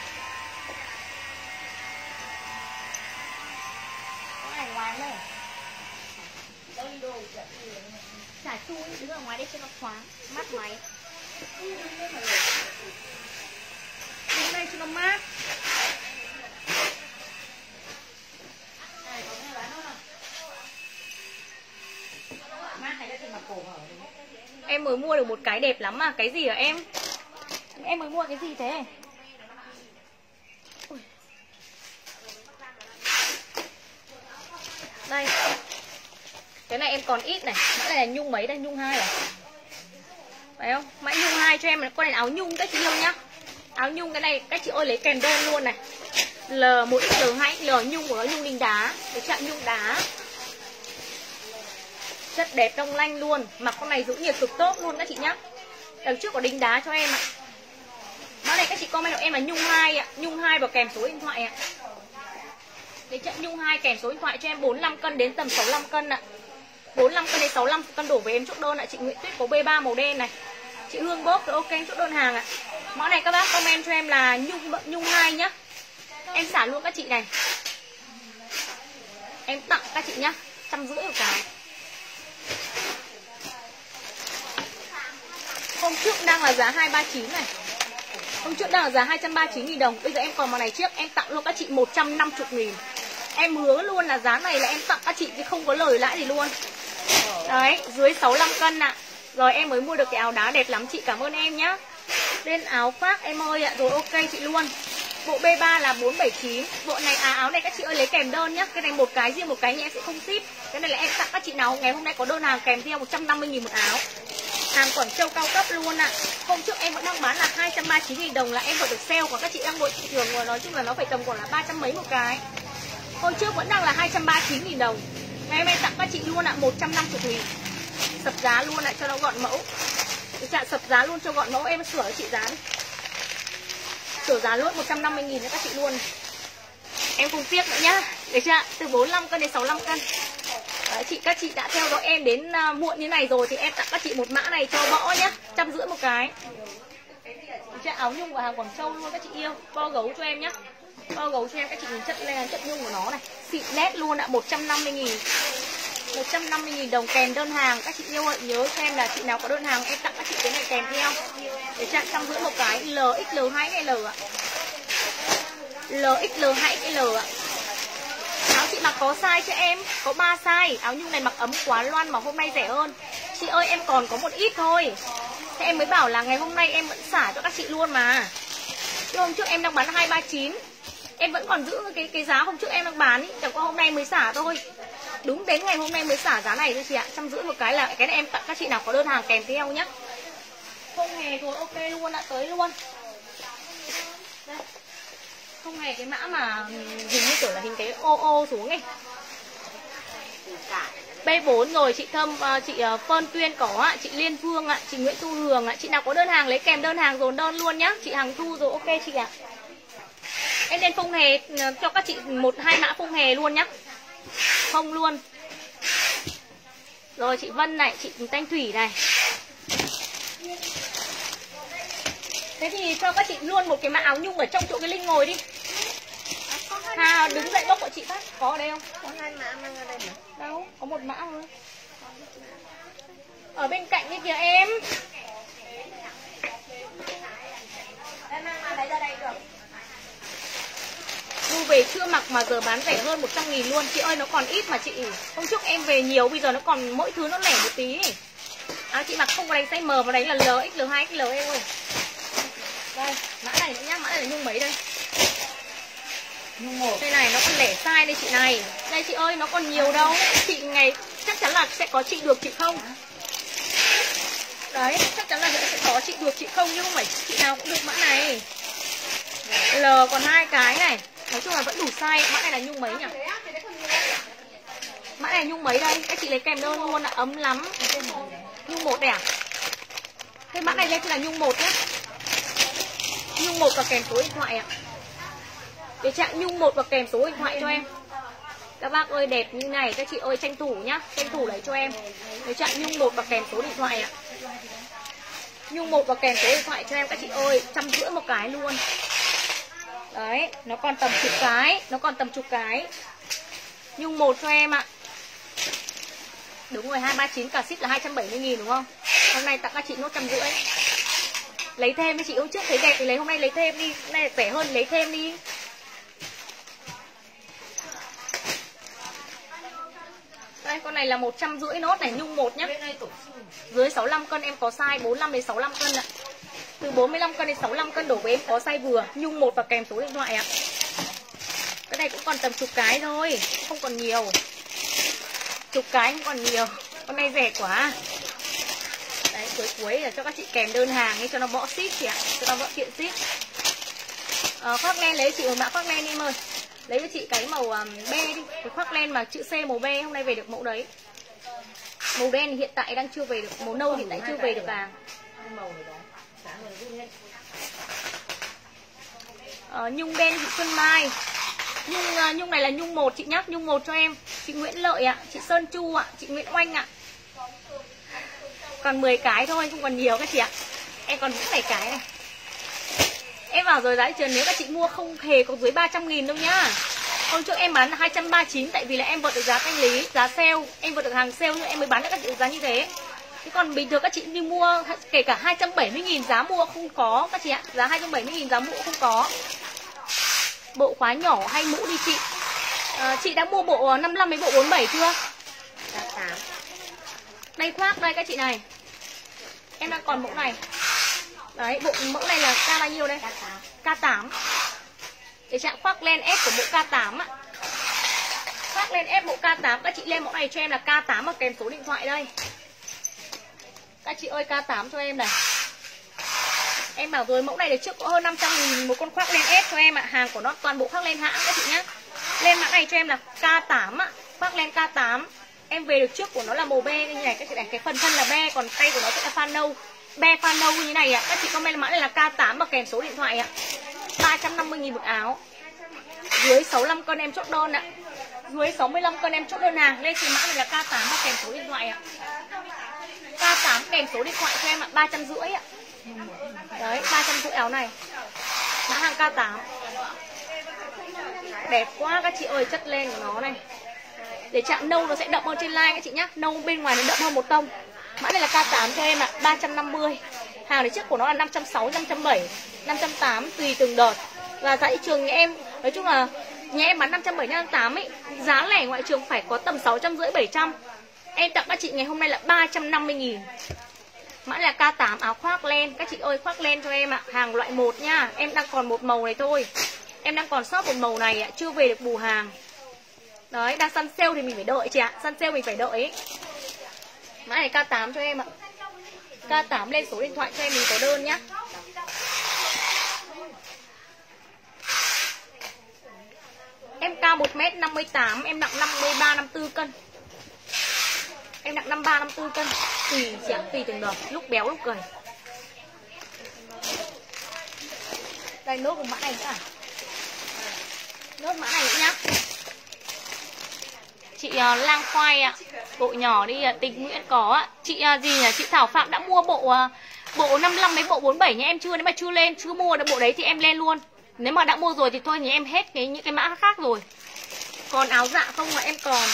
Có này ngoài đây. Chả chui đứng ở ngoài đây cho nó thoáng, mát máy. Đứng đây cho nó mát. Em mới mua được một cái đẹp lắm mà. Cái gì hả em? Em mới mua cái gì thế? Ui. Đây. Cái này em còn ít này. Mã này là nhung mấy đây? Nhung hai à? Phải không? Mã nhung hai cho em. Con này áo nhung các chị yêu nhá. Áo nhung cái này các chị ơi lấy kèm đơn luôn này. L một X L hai X L nhung của nó nhung đính đá. Cái chạm nhung đá. Chất đẹp long lanh luôn. Mặc con này giữ nhiệt cực tốt luôn các chị nhá. Đằng trước có đính đá cho em ạ. Mã này các chị comment cho em là nhung hai ạ. Nhung hai và kèm số điện thoại ạ. Cái trận nhung hai kèm số điện thoại cho em bốn mươi lăm cân đến tầm sáu mươi lăm cân ạ. bốn mươi lăm cân đến sáu mươi lăm cân đổ về em chốt đơn ạ. Chị Nguyễn Tuyết có B ba màu đen này. Chị Hương Bốp rồi ok em chốt đơn hàng ạ. Mã này các bác comment cho em là nhung nhung hai nhá. Em xả luôn các chị này. Em tặng các chị nhá. Trăm rưỡi một cái. Hôm trước đang là giá hai trăm ba mươi chín này. Hôm trước đang là giá hai trăm ba mươi chín nghìn đồng. Bây giờ em còn màu này trước. Em tặng luôn các chị một trăm năm mươi nghìn. Em hứa luôn là giá này là em tặng các chị chứ không có lời lãi gì luôn. Đấy, dưới sáu mươi lăm cân ạ. Rồi em mới mua được cái áo đá đẹp lắm chị. Cảm ơn em nhá. Lên áo khoác em ơi ạ. Rồi ok chị luôn. Bộ B ba là bốn trăm bảy mươi chín. Bộ này à, áo này các chị ơi lấy kèm đơn nhá. Cái này một cái riêng một cái nhé em sẽ không ship. Cái này là em tặng các chị nào ngày hôm nay có đơn hàng kèm theo một trăm năm mươi nghìn một áo. Hàng Quảng Châu cao cấp luôn ạ. Hôm trước em vẫn đang bán là hai trăm ba mươi chín nghìn đồng là em vừa được sale. Còn các chị đang ngồi thị trường nói chung là nó phải tầm khoảng là ba trăm mấy một cái. Hôm trước vẫn đang là hai trăm ba mươi chín nghìn đồng. Ngày hôm nay tặng các chị luôn ạ, một trăm năm mươi nghìn. Sập giá luôn ạ cho nó gọn mẫu. Cái trạng sập giá luôn cho gọn mẫu. Em sửa cho chị giá đi. Sửa giá luôn một trăm năm mươi nghìn cho các chị luôn. Em không tiếc nữa nhá. Được chưa? Từ bốn mươi lăm cân đến sáu mươi lăm cân. Đấy, chị các chị đã theo dõi em đến uh, muộn như này rồi thì em tặng các chị một mã này cho bõ nhá, trăm rưỡi một cái. Chị áo nhung của hàng Quảng Châu luôn các chị yêu, bo gấu cho em nhá, bo gấu cho em các chị nhìn chất lên chất nhung của nó này, xịn nét luôn ạ, một trăm năm mươi nghìn, một trăm năm mươi nghìn đồng kèm đơn hàng các chị yêu ơi. Nhớ xem là chị nào có đơn hàng em tặng các chị cái này kèm theo. Để chặn trăm rưỡi một cái, L X L hai L ạ, L X L hai L ạ. Áo chị mặc có size cho em, có ba size. Áo nhung này mặc ấm quá loan mà hôm nay rẻ hơn. Chị ơi em còn có một ít thôi. Thế em mới bảo là ngày hôm nay em vẫn xả cho các chị luôn mà. Chứ hôm trước em đang bán hai trăm ba mươi chín. Em vẫn còn giữ cái cái giá hôm trước em đang bán ý. Chẳng qua hôm nay mới xả thôi. Đúng đến ngày hôm nay mới xả giá này thôi chị ạ. Trăm rưỡi một cái là cái này em tặng các chị nào có đơn hàng kèm theo nhá. Không hề rồi ok luôn ạ, tới luôn. Đây. Không hề cái mã mà hình như kiểu là hình cái ô ô xuống ấy. B bốn rồi chị Thâm, chị Phân Tuyên có ạ, chị Liên Phương ạ, chị Nguyễn Thu Hường ạ. Chị nào có đơn hàng lấy kèm đơn hàng dồn đơn luôn nhá. Chị Hằng Thu rồi ok chị ạ. Em lên Phong Hề cho các chị một hai mã Phong Hề luôn nhá. Không luôn. Rồi chị Vân này, chị Thanh Thủy này. Thế thì cho các chị luôn một cái mã áo nhung ở trong chỗ cái Linh ngồi đi. Hà đứng dậy bốc của chị phát. Có ở đây không? Có hai mã mang ở đây mà. Đâu, có một mã thôi. Ở bên cạnh kia kìa em. Em mang mã đấy ra đây được. Thu về chưa mặc mà giờ bán rẻ hơn một trăm nghìn luôn. Chị ơi nó còn ít mà chị. Hôm trước em về nhiều bây giờ nó còn mỗi thứ nó lẻ một tí. À chị mặc không có đánh size M và đánh là L X L hai X L em ơi. Đây, mã này nữa nhá, mã này là nhung mấy đây? Nhung một. Đây này nó còn lẻ size đây chị này. Đây chị ơi, nó còn nhiều đâu. Chị ngày chắc chắn là sẽ có chị được chị không. Đấy, chắc chắn là sẽ có chị được chị không, nhưng không phải chị nào cũng được mã này. L còn hai cái này. Nói chung là vẫn đủ size. Mã này là nhung mấy nhỉ? Mã này nhung mấy đây? Các chị lấy kèm đơn luôn, là ấm lắm. Nhung một này à? Cái mã này lên là nhung một nhé. Nhung một và kèm số điện thoại ạ. Để trạng nhung một và kèm số điện thoại cho em. Các bác ơi, đẹp như này các chị ơi, tranh thủ nhá, tranh thủ lấy cho em. Để trạng nhung một và kèm số điện thoại ạ. Nhung một và kèm số điện thoại cho em các chị ơi, trăm rưỡi một cái luôn. Đấy, nó còn tầm chục cái, nó còn tầm chục cái. Nhung một cho em ạ. Đúng rồi, hai ba chín cả ship là hai trăm bảy mươi nghìn đúng không? Hôm nay tặng các chị nốt trăm rưỡi. Lấy thêm với chị, hôm trước thấy đẹp thì lấy, hôm nay lấy thêm đi. Hôm nay rẻ hơn lấy thêm đi. Đây, con này là một trăm rưỡi nốt này, nhung một nhá. Dưới sáu mươi lăm cân em có size bốn mươi lăm đến sáu mươi lăm cân ạ. Từ bốn mươi lăm cân đến sáu mươi lăm cân đổ về em có size vừa, nhung một và kèm số điện thoại ạ. Cái này cũng còn tầm chục cái thôi, không còn nhiều. Chục cái không còn nhiều. Con này rẻ quá. Đấy, cuối cuối là cho các chị kèm đơn hàng ấy, cho nó bỏ ship chị ạ, cho nó bỏ kiện ship. À, khoác len lấy chị một mã khoác len đi em ơi. Lấy cho chị cái màu um, be đi, cái khoác len mà chữ C màu be, hôm nay về được mẫu đấy. Màu đen thì hiện tại đang chưa về được, màu nâu hiện tại chưa về được vàng. À, nhung đen chị Xuân Mai. Nhung uh, nhung này là nhung một chị nhắc, nhung một cho em. Chị Nguyễn Lợi ạ, chị Sơn Chu ạ, chị Nguyễn Oanh ạ. Còn mười cái thôi, không còn nhiều các chị ạ. Em còn những bảy cái này. Em vào rồi giá thị trường nếu các chị mua không hề có dưới ba trăm nghìn đâu nhá. Hôm trước em bán là hai trăm ba mươi chín tại vì là em vượt được giá thanh lý, giá sale, em vượt được hàng sale nên em mới bán được các chị giá như thế. Chứ còn bình thường các chị đi mua kể cả hai trăm bảy mươi nghìn giá mua không có các chị ạ, giá hai trăm bảy mươi nghìn giá mua không có. Bộ khóa nhỏ hay mũ đi chị. À, chị đã mua bộ năm mươi lăm với bộ bốn mươi bảy chưa? Đây khoác đây các chị này. Em đang còn mẫu này. Đấy, bộ mẫu này là K bao nhiêu đây? K tám. Để trạng khoác len ép của bộ K tám ạ. Khoác len ép bộ K tám, các chị lên mẫu này cho em là K tám và kèm số điện thoại đây. Các chị ơi, K tám cho em này. Em bảo rồi, mẫu này được trước có hơn năm trăm nghìn một con khoác len ép cho em ạ. Hàng của nó toàn bộ khoác len hãng các chị nhá. Lên mã này cho em là K tám ạ. Khoác len K tám. Em về được trước của nó là màu be như này các chị này, cái phần thân là be, còn tay của nó sẽ là phan nâu. Be phan nâu như này ạ. Các chị comment mã này là K tám và kèm số điện thoại ạ. ba trăm năm mươi nghìn một áo. Dưới sáu mươi lăm cân em chốt đơn ạ. Dưới sáu mươi lăm cân em chốt đơn hàng. Lên thì mã này là K tám và kèm số điện thoại ạ. K tám kèm số điện thoại cho em ạ, ba trăm rưỡi ạ. Đấy, ba trăm rưỡi áo này. Mã hàng K tám. Đẹp quá các chị ơi, chất len của nó này. Để chạm nâu nó sẽ đậm hơn trên like các chị nhá. Nâu bên ngoài nó đậm hơn một tông. Mã này là K tám cho em ạ, ba trăm năm mươi. Hàng này trước của nó là năm trăm sáu mươi, năm trăm bảy mươi, năm trăm tám mươi tùy từng đợt. Và giá thị trường nhà em, nói chung là nhà em bán năm trăm bảy mươi, năm trăm tám mươi ấy, giá lẻ ngoại trường phải có tầm sáu trăm rưỡi, bảy trăm. Em tặng các chị ngày hôm nay là ba trăm năm mươi nghìn. Mã là K tám áo khoác len. Các chị ơi, khoác len cho em ạ, hàng loại một nha. Em đang còn một màu này thôi. Em đang còn sót một màu này ạ, chưa về được bù hàng. Đấy, đang săn sale thì mình phải đợi chị ạ. Săn sale mình phải đợi ấy. Mã này K tám cho em ạ. K tám lên số điện thoại cho em mình có đơn nhá. Em cao một mét năm mươi tám, em nặng năm mươi ba, năm mươi tư cân. Em nặng năm mươi ba, năm mươi tư cân. Tùy chị ạ, tùy từng đợt, lúc béo lúc gầy. Đây nốt của mã này nữa à? Nốt mã này nữa nhá. Chị uh, Lang Khoai ạ, bộ nhỏ đi uh, Tình Nguyễn có ạ. Chị uh, gì nhỉ? Chị Thảo Phạm đã mua bộ uh, bộ năm mươi lăm với bộ bốn mươi bảy nha em chưa? Nếu mà chưa lên, chưa mua được bộ đấy thì em lên luôn. Nếu mà đã mua rồi thì thôi thì em hết cái những cái mã khác rồi. Còn áo dạ không mà em còn.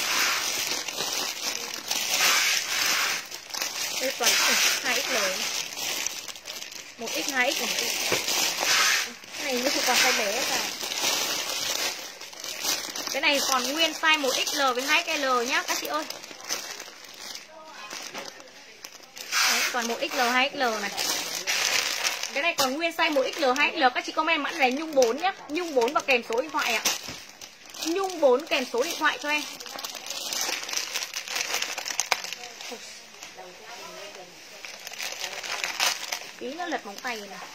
Đây toàn hai X L. một X, hai X, một X. Cái này nó chỉ còn size bé rồi. Cái này còn nguyên size một X L với hai X L nhá các chị ơi. Đấy, còn một X L, hai X L này. Cái này còn nguyên size một ích lờ hai ích lờ, các chị comment mã này nhung bốn nhá. Nhung bốn và kèm số điện thoại ạ. Nhung bốn kèm số điện thoại cho em. Tí nó lật móng tay này.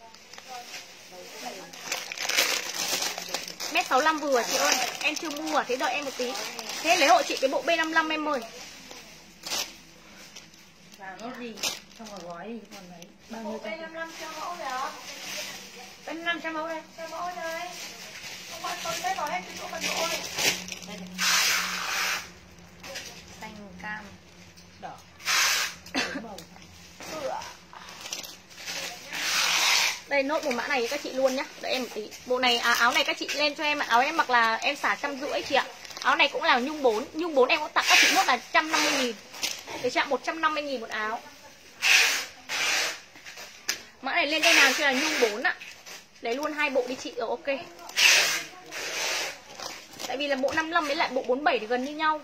Mét sáu mươi lăm vừa chị ơi. Em chưa mua, thế đợi em một tí. Thế lấy hộ chị cái bộ B năm mươi lăm em ơi. Vào nốt gì? Xong rồi gói đi, còn mấy bao nhiêu B năm mươi lăm cho mẫu rồi. B năm mươi lăm cho mẫu đây. Cho mẫu đây. Không có con bé nói hết cái chỗ phần bộ ơi. Xanh cam Đỏ. Màu. Đây nốt một mã này các chị luôn nhá. Đợi em một tí. Bộ này à, áo này các chị lên cho em ạ. Áo em mặc là em xả trăm rưỡi chị ạ. Áo này cũng là nhung bốn. Nhung bốn em cũng tặng các chị nốt là một trăm năm mươi nghìn. Để chạm một trăm năm mươi nghìn một áo. Mã này lên đây nào cho là nhung bốn ạ. Lấy luôn hai bộ đi chị. Rồi ok. Tại vì là bộ năm mươi lăm với lại bộ bốn mươi bảy thì gần như nhau.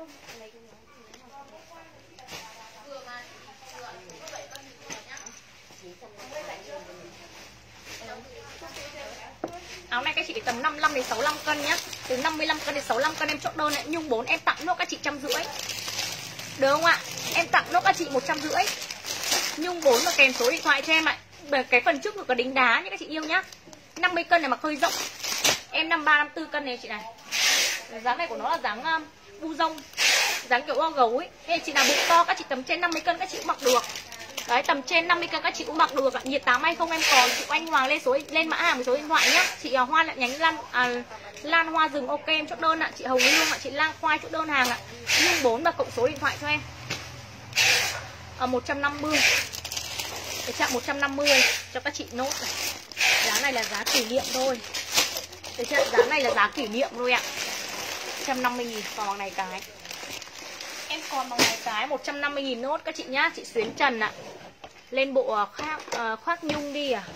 Áo này các chị phải tầm năm mươi lăm đến sáu mươi lăm cân nhá. Từ năm mươi lăm cân đến sáu mươi lăm cân em chốt đơn này. Nhung bốn em tặng nốt các chị trăm rưỡi. Được không ạ? Em tặng nốt các chị một trăm rưỡi. Nhung bốn và kèm số điện thoại cho em ạ. Cái phần trước có đính đá nhé các chị yêu nhá. năm mươi cân này mặc hơi rộng. Em năm mươi ba, năm mươi tư cân này chị này. Dáng này của nó là dáng um, bu rông. Dáng kiểu o gấu ấy. Nên chị nào bụng to các chị tầm trên năm mươi cân các chị cũng mặc được. Đấy, tầm trên năm mươi cân các chị cũng mặc được ạ. Nhiệt tám hay không em còn. Chị Anh Hoàng lên số lên mã hàng với số điện thoại nhá. Chị uh, Hoa lại nhánh lan à, Lan Hoa rừng ok em chốt đơn ạ. Chị Hồng Lương ạ, chị Lan Khoai chốt đơn hàng ạ. Nhung bốn và cộng số điện thoại cho em. À, một trăm năm mươi. Để chạm một trăm năm mươi cho các chị nốt này. Giá này là giá kỷ niệm thôi. Để chạm giá này là giá kỷ niệm thôi ạ. một trăm năm mươi nghìn còn bằng này cái. Em còn bằng này cái một trăm năm mươi nghìn nốt các chị nhá. Chị Xuyến Trần ạ. Lên bộ khác, uh, khoác nhung đi à.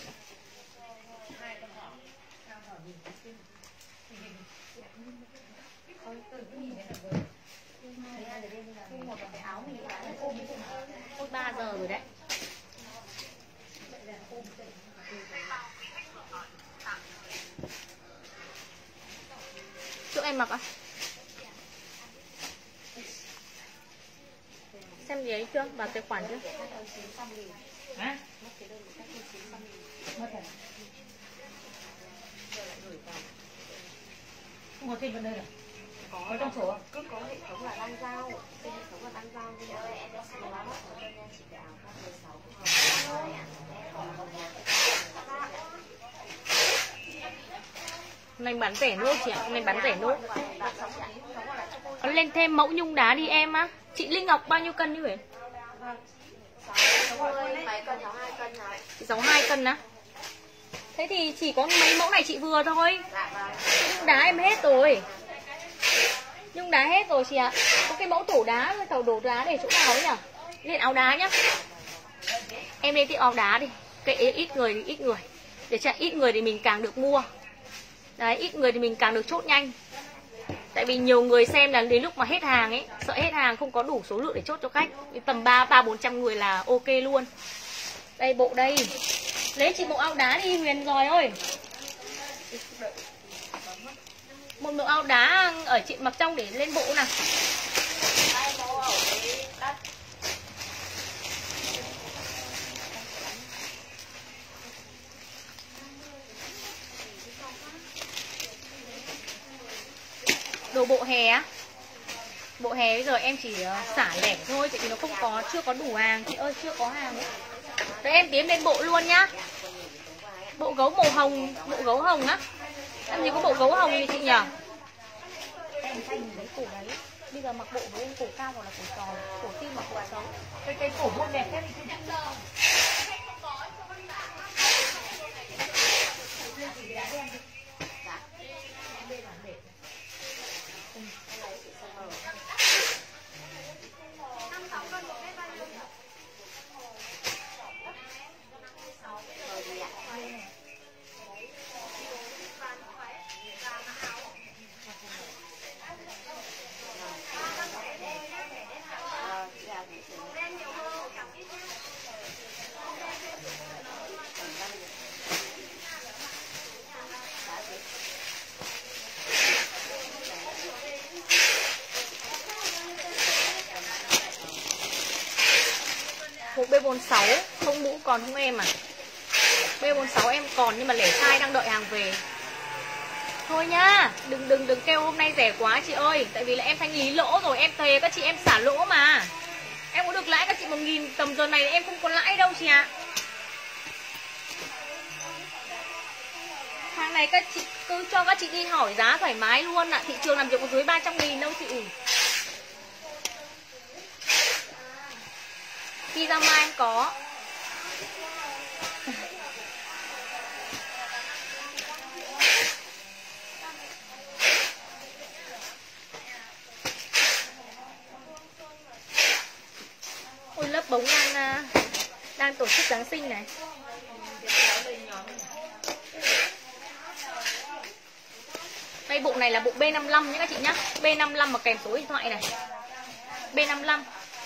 Ôi ba giờ rồi đấy. Chỗ em mặc à? Xem gì ấy chưa? Vào tài khoản chưa? Hả? Mất rồi. Không có thêm vào đây à? Có, có trong sổ à? cứ có hệ thống là đang giao. Trên hệ thống là đang giao như vậy em đã xin lắm. Chị để áo các mười sáu Hôm nay bán rẻ nốt chị ạ. Hôm nay bán rẻ nốt. Có lên thêm mẫu nhung đá đi em á. Chị Linh Ngọc bao nhiêu cân như vậy? Chị sáu mươi hai cân á. Thế thì chỉ có mấy mẫu này chị vừa thôi. Nhung đá em hết rồi. Nhung đá hết rồi chị ạ. Có cái mẫu tổ đá với tàu đổ đá để chỗ nào ấy nhỉ? Lên áo đá nhá. Em lên cái áo đá đi. Kệ ít người thì ít người. Để cho ít người thì mình càng được mua. Đấy, ít người thì mình càng được chốt nhanh. Tại vì nhiều người xem là đến lúc mà hết hàng ấy, sợ hết hàng không có đủ số lượng để chốt cho khách. Tầm ba, ba, bốn trăm người là ok luôn. Đây bộ đây. Lấy chị bộ áo đá đi Huyền rồi ơi. Một bộ áo đá ở chị mặc trong để lên bộ nào. Đồ bộ hè á. Bộ hè bây giờ em chỉ xả lẻ thôi. Tại vì nó không có, chưa có đủ hàng. Chị ơi chưa có hàng ấy. Đấy em tiến lên bộ luôn nhá. Bộ gấu màu hồng. Bộ gấu hồng á. Làm gì có bộ gấu hồng gì chị nhỉ? Em xanh lấy cổ đấy. Bây giờ mặc bộ với em cổ cao hoặc là cổ tròn. Cổ tim hoặc cổ tròn. Cái cái cổ môn đẹp thế thì B bốn sáu không mũ còn không em à? B bốn sáu em còn nhưng mà lẻ size đang đợi hàng về. Thôi nhá, đừng đừng đừng kêu hôm nay rẻ quá chị ơi, tại vì là em thanh lý lỗ rồi, em thề các chị em xả lỗ mà. Em có được lãi các chị một nghìn tầm giờ này em không có lãi đâu chị ạ. Hàng này các chị cứ cho các chị đi hỏi giá thoải mái luôn ạ, thị trường làm việc có dưới ba trăm nghìn đâu chị. Pyjama em có. Ôi lớp bóng đang đang tổ chức Giáng sinh này. Đây bộ này là bộ B năm mươi lăm nhé các chị nhá. B năm mươi lăm mà kèm số điện thoại này. B năm mươi lăm.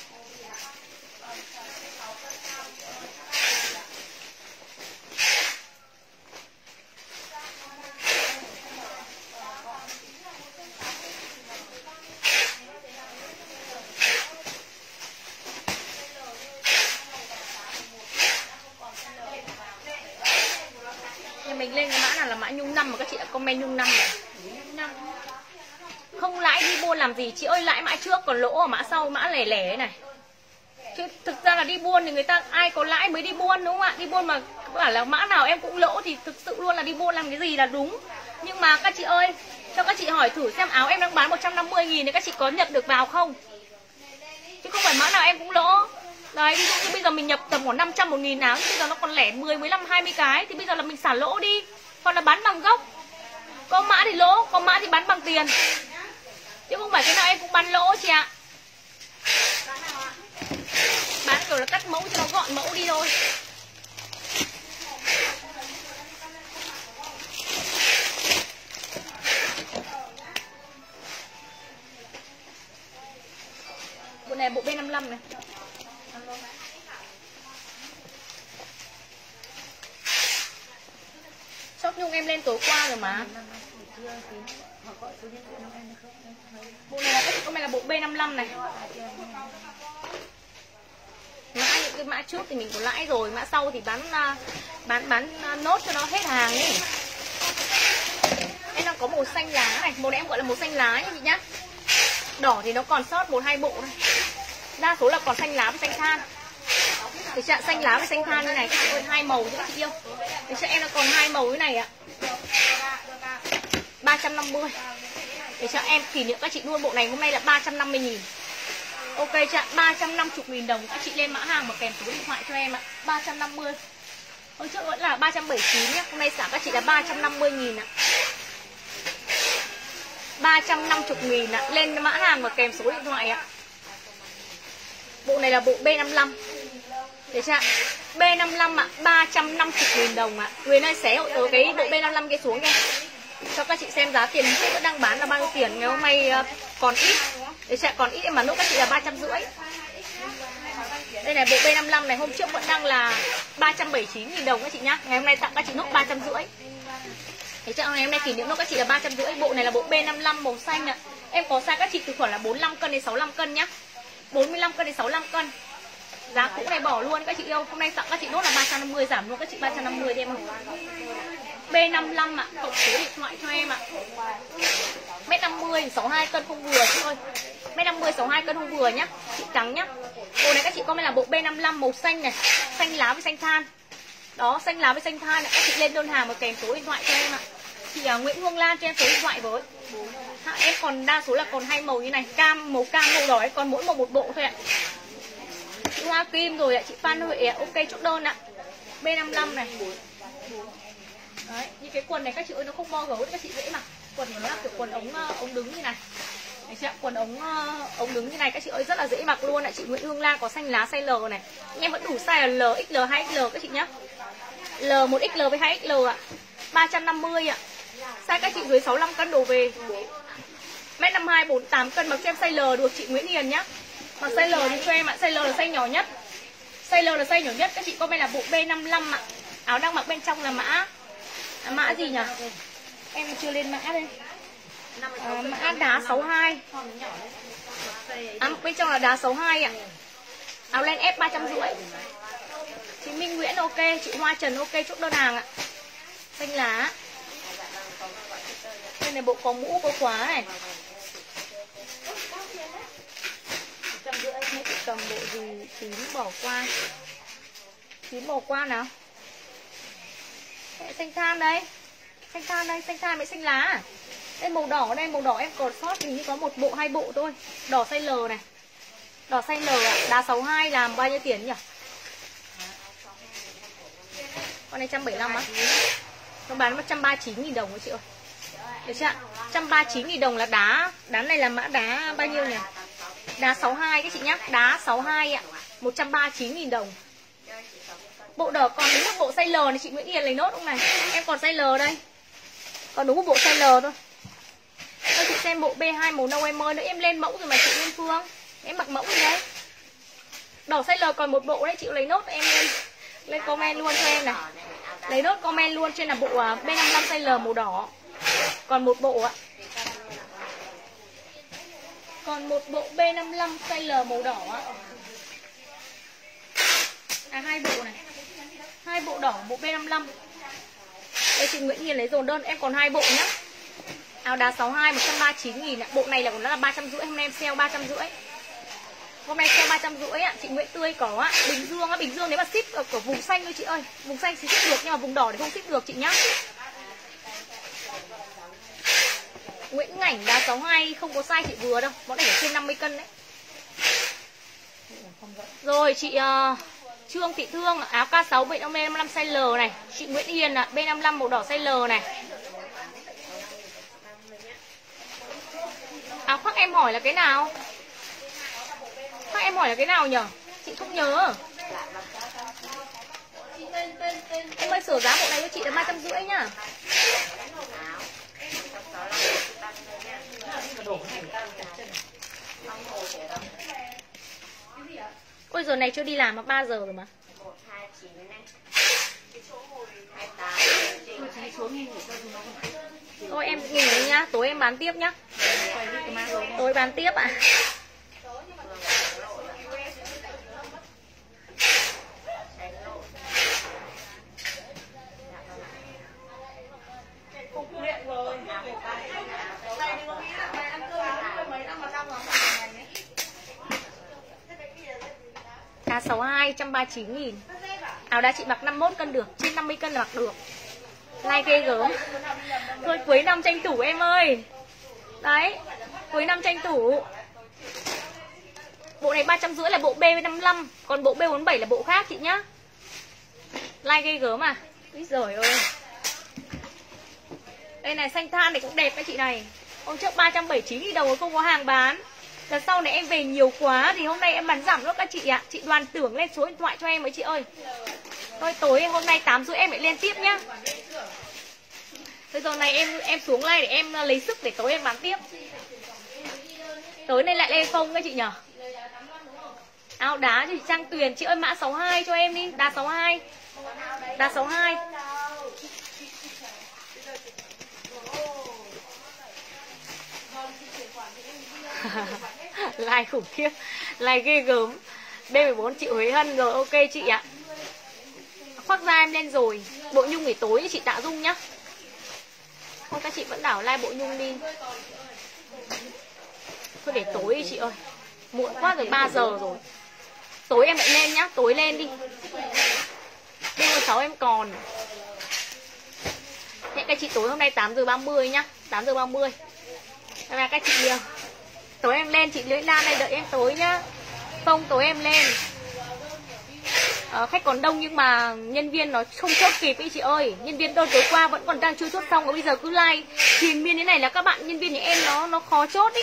Mình lên cái mã nào là mã nhung năm mà các chị đã comment nhung năm này. Không lãi đi buôn làm gì chị ơi, lãi mã trước còn lỗ ở mã sau, mã lẻ lẻ này. Chứ thực ra là đi buôn thì người ta ai có lãi mới đi buôn đúng không ạ? Đi buôn mà bảo là mã nào em cũng lỗ thì thực sự luôn là đi buôn làm cái gì là đúng. Nhưng mà các chị ơi, cho các chị hỏi thử xem áo em đang bán một trăm năm mươi nghìn thì các chị có nhập được vào không? Chứ không phải mã nào em cũng lỗ. Đấy, ví dụ như bây giờ mình nhập tầm khoảng năm trăm một nghìn áo, bây giờ nó còn lẻ mười, mười lăm, hai mươi cái thì bây giờ là mình xả lỗ đi. Còn là bán bằng gốc. Có mã thì lỗ, có mã thì bán bằng tiền. Chứ không phải cái nào em cũng bán lỗ chị ạ. Bán kiểu là cắt mẫu cho nó gọn mẫu đi thôi. Bộ này bộ B năm mươi lăm này. Shop nhung em lên tối qua rồi mà. Bộ này là cái này là bộ B năm mươi lăm này. Mã những cái mã trước thì mình có lãi rồi, mã sau thì bán bán bán nốt cho nó hết hàng đi. Em đang có màu xanh lá này, màu này em gọi là màu xanh lá nha chị nhá. Đỏ thì nó còn sót một hai bộ này. Đa số là còn xanh lá với xanh than. Cái trạng xanh lá với xanh than như này các chị ơi, hai màu cho các chị yêu. Cái trạng em là còn hai màu như này ạ. ba trăm năm mươi. Để cho em kỷ niệm các chị luôn bộ này hôm nay là ba trăm năm mươi nghìn. Ok chị, ba trăm năm mươi nghìn đồng các chị lên mã hàng và kèm số điện thoại cho em ạ. ba trăm năm mươi. Hôm trước vẫn là ba trăm bảy mươi chín nhé, hôm nay xả các chị là ba trăm năm mươi nghìn ạ. ba trăm năm mươi nghìn ạ, lên mã hàng và kèm số điện thoại ạ. Bộ này là bộ B năm mươi lăm. Để chưa? B năm mươi lăm ạ, ba trăm năm mươi nghìn đồng ạ. Người ơi xé hộ tớ cái bộ B năm mươi lăm kia xuống nha. Cho các chị xem giá tiền trước vẫn đang bán là bao nhiêu tiền. Ngày hôm nay uh, còn ít. Để chưa? Còn ít em mà nốt các chị là ba trăm rưỡi. Đây này bộ B năm mươi lăm này hôm trước vẫn đang là ba trăm bảy mươi chín nghìn đồng các chị nhá. Ngày hôm nay tặng các chị nốt ba trăm rưỡi. Thế chắc ngày hôm nay kỷ niệm nốt các chị là ba trăm rưỡi. Bộ này là bộ B năm mươi lăm màu xanh ạ. Em có size các chị từ khoảng là bốn mươi lăm cân đến sáu mươi lăm cân nhá. bốn mươi lăm cân đến sáu mươi lăm cân. Giá cũ này bỏ luôn các chị yêu. Hôm nay tặng các chị nốt là ba trăm năm mươi, giảm luôn các chị ba trăm năm mươi đi em ơi. B năm mươi lăm ạ, cộng số điện thoại cho em ạ. Mét năm mươi, sáu mươi hai cân không vừa chị ơi. Mét năm mươi, sáu mươi hai cân không vừa nhá. Chị trắng nhá. Bộ này các chị comment là bộ B năm mươi lăm màu xanh này, xanh lá với xanh than. Đó, xanh lá với xanh than này. Các chị lên đơn hàng và kèm số điện thoại cho em ạ. Chị uh, Nguyễn Hương Lan cho em số điện thoại với. Ha, em còn đa số là còn hai màu như này, cam, màu cam, màu đỏ ấy, còn mỗi màu một bộ thôi ạ. Chị Hoa Kim rồi ạ, chị Phan Huệ ạ. Ok chốt đơn ạ. B năm mươi lăm này. Đấy, như cái quần này các chị ơi nó không bo gấu, các chị dễ mặc. Quần nó là kiểu quần ống ống đứng như này. Đấy chị ạ, quần ống ống đứng như này các chị ơi rất là dễ mặc luôn ạ. Chị Nguyễn Hương Lan có xanh lá size L này. Nhưng em vẫn đủ size là L, ích lờ, hai ích lờ các chị nhá. L một ích lờ với hai ích lờ ạ. ba trăm năm mươi ạ. Size các chị dưới sáu mươi lăm cân đổ về. Mét năm mươi hai, bốn mươi tám cân mặc cho em size L được chị Nguyễn Hiền nhá. Mặc size L đi cho em ạ, size L là size nhỏ nhất. Size L là size nhỏ nhất, các chị comment là bộ B năm mươi lăm ạ. Áo đang mặc bên trong là mã à, mã gì nhỉ? Em chưa lên mã đây. À, mã đá sáu mươi hai. À, bên trong là đá sáu mươi hai ạ. Áo len ép ba trăm rưỡi. Chị Minh Nguyễn ok, chị Hoa Trần ok, chốt đơn hàng ạ. Xanh lá. Đây này bộ có mũ có khóa này. Trăm rưỡi chị cầm bộ gì chín bỏ qua. Chín bỏ qua nào. Xanh than đây. Xanh than đây, xanh than với xanh lá à? Đây màu đỏ đây, màu đỏ em còn sót hình như có một bộ hai bộ thôi. Đỏ size L này. Đỏ size L ạ, đá sáu mươi hai làm bao nhiêu tiền nhỉ? Con này một trăm bảy mươi lăm á. Nó bán một trăm ba mươi chín nghìn đồng thôi chị ơi. Được chưa ạ? một trăm ba mươi chín nghìn đồng là đá. Đá này là mã đá bao nhiêu nhỉ? Đá sáu mươi hai các chị nhá. Đá sáu mươi hai ạ. một trăm ba mươi chín nghìn đồng. Bộ đỏ còn đúng một bộ size L này chị Nguyễn Hiền lấy nốt không này. Em còn size L đây. Còn đúng một bộ size L thôi. Cho chị xem bộ B hai màu nâu em ơi. Nữa em lên mẫu rồi mà chị Nguyên Phương. Em mặc mẫu gì đấy. Đỏ size L còn một bộ đấy. Chị lấy nốt em lên. Lên comment luôn cho em này. Lấy nốt comment luôn trên là bộ B năm mươi lăm size L màu đỏ. Còn một bộ ạ. Còn một bộ B năm mươi lăm size L màu đỏ ạ. À hai bộ này. Hai bộ đỏ, bộ B năm mươi lăm. Đây chị Nguyễn Hiền lấy dồn đơn, em còn hai bộ nhá. Áo đá sáu mươi hai một trăm ba mươi chín nghìn ạ. Bộ này là của nó là ba trăm rưỡi, hôm nay em sale ba trăm rưỡi. Hôm nay sale ba trăm rưỡi ạ. Chị Nguyễn Tươi có ạ. Bình Dương á, Bình Dương nếu mà ship ở, ở vùng xanh thôi chị ơi. Vùng xanh thì ship được nhưng mà vùng đỏ thì không ship được chị nhá. Nguyễn Ngảnh đá sáu mươi hai không có size chị vừa đâu. Món này phải trên năm mươi cân đấy. Rồi chị uh, Trương Thị Thương áo K sáu B năm mươi lăm size L này. Chị Nguyễn Hiền ạ, B năm mươi lăm màu đỏ size L này. Áo khoác em hỏi là cái nào? Khoác em hỏi là cái nào nhở? Chị không nhớ. Em ơi sửa giá bộ này cho chị là ba trăm rưỡi nhá. Ôi giờ này chưa đi làm mà ba giờ rồi mà. Thôi em nghỉ đi nhá, tối em bán tiếp nhá. Tối bán tiếp ạ. À. Đá sáu mươi hai một trăm ba mươi chín nghìn. Áo đá chị mặc năm mươi mốt cân được, trên năm mươi cân là mặc được. Like ghê gớm. Thôi cuối năm tranh thủ em ơi. Đấy, cuối năm tranh thủ. Bộ này ba trăm rưỡi là bộ B năm mươi lăm, còn bộ B bốn mươi bảy là bộ khác chị nhá. Like ghê gớm à. Úi giời ơi. Đây này, xanh than này cũng đẹp đấy chị này. Hôm trước ba trăm bảy mươi chín nghìn đồng không có hàng bán. Lần sau này em về nhiều quá thì hôm nay em bán giảm luôn các chị ạ. À. Chị Đoàn Tưởng lên số điện thoại cho em với chị ơi. Thôi tối hôm nay tám rưỡi em lại lên tiếp nhá. Bây giờ này em em xuống like để em lấy sức để tối em bán tiếp. Tối nay lại lên không các chị nhở. Áo đá cho chị Trang Tuyền. Chị ơi mã sáu mươi hai cho em đi. Đá sáu mươi hai. Đá sáu mươi hai. Like khủng khiếp. Like ghê gớm. B mười bốn chị Huế Hân rồi, ok chị ạ. Khoác da em lên rồi. Bộ nhung nghỉ tối chị Tạ Dung nhá. Thôi các chị vẫn đảo like bộ nhung đi. Thôi để tối đi chị ơi. Muộn quá rồi, ba giờ rồi. Tối em lại lên nhá, tối lên đi. B mười sáu em còn. Hẹn các chị tối hôm nay tám giờ ba mươi nhá. Tám giờ ba mươi. Bye bye các chị nhiều. Tối em lên, chị Lưỡi Lan đây đợi em tối nhá. Không tối em lên. à, Khách còn đông nhưng mà nhân viên nó không chốt kịp ý chị ơi. Nhân viên đơn tối qua vẫn còn đang chưa chốt xong. Và bây giờ cứ like triền miên thế này là các bạn nhân viên như em nó nó khó chốt ý.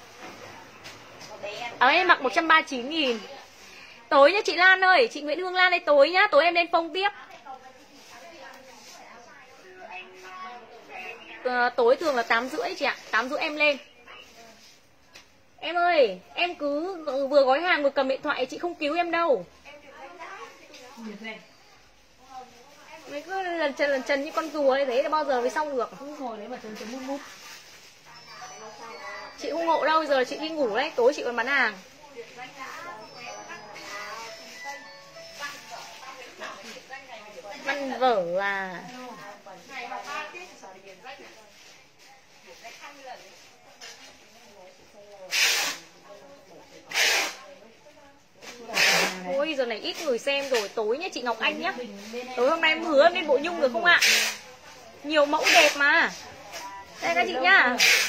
Ở em mặc một trăm ba mươi chín nghìn. Tối nhá chị Lan ơi. Chị Nguyễn Hương Lan đây tối nhá. Tối em lên phông tiếp. à, Tối thường là tám rưỡi chị ạ. Tám rưỡi em lên. Em ơi, em cứ vừa gói hàng vừa cầm điện thoại, chị không cứu em đâu. Mấy cứ lần trần lần trần như con rùa như thế là bao giờ mới xong được. Không ngồi đấy mà chấm chấm mút mút. Chị không hộ đâu, giờ chị đi ngủ đấy, tối chị còn bán hàng. ăn vở à? Ôi giờ này ít người xem rồi. Tối nhé chị Ngọc Anh nhé. Tối hôm nay em hứa em lên bộ nhung được không ạ? Nhiều mẫu đẹp mà. Đây các chị nhá.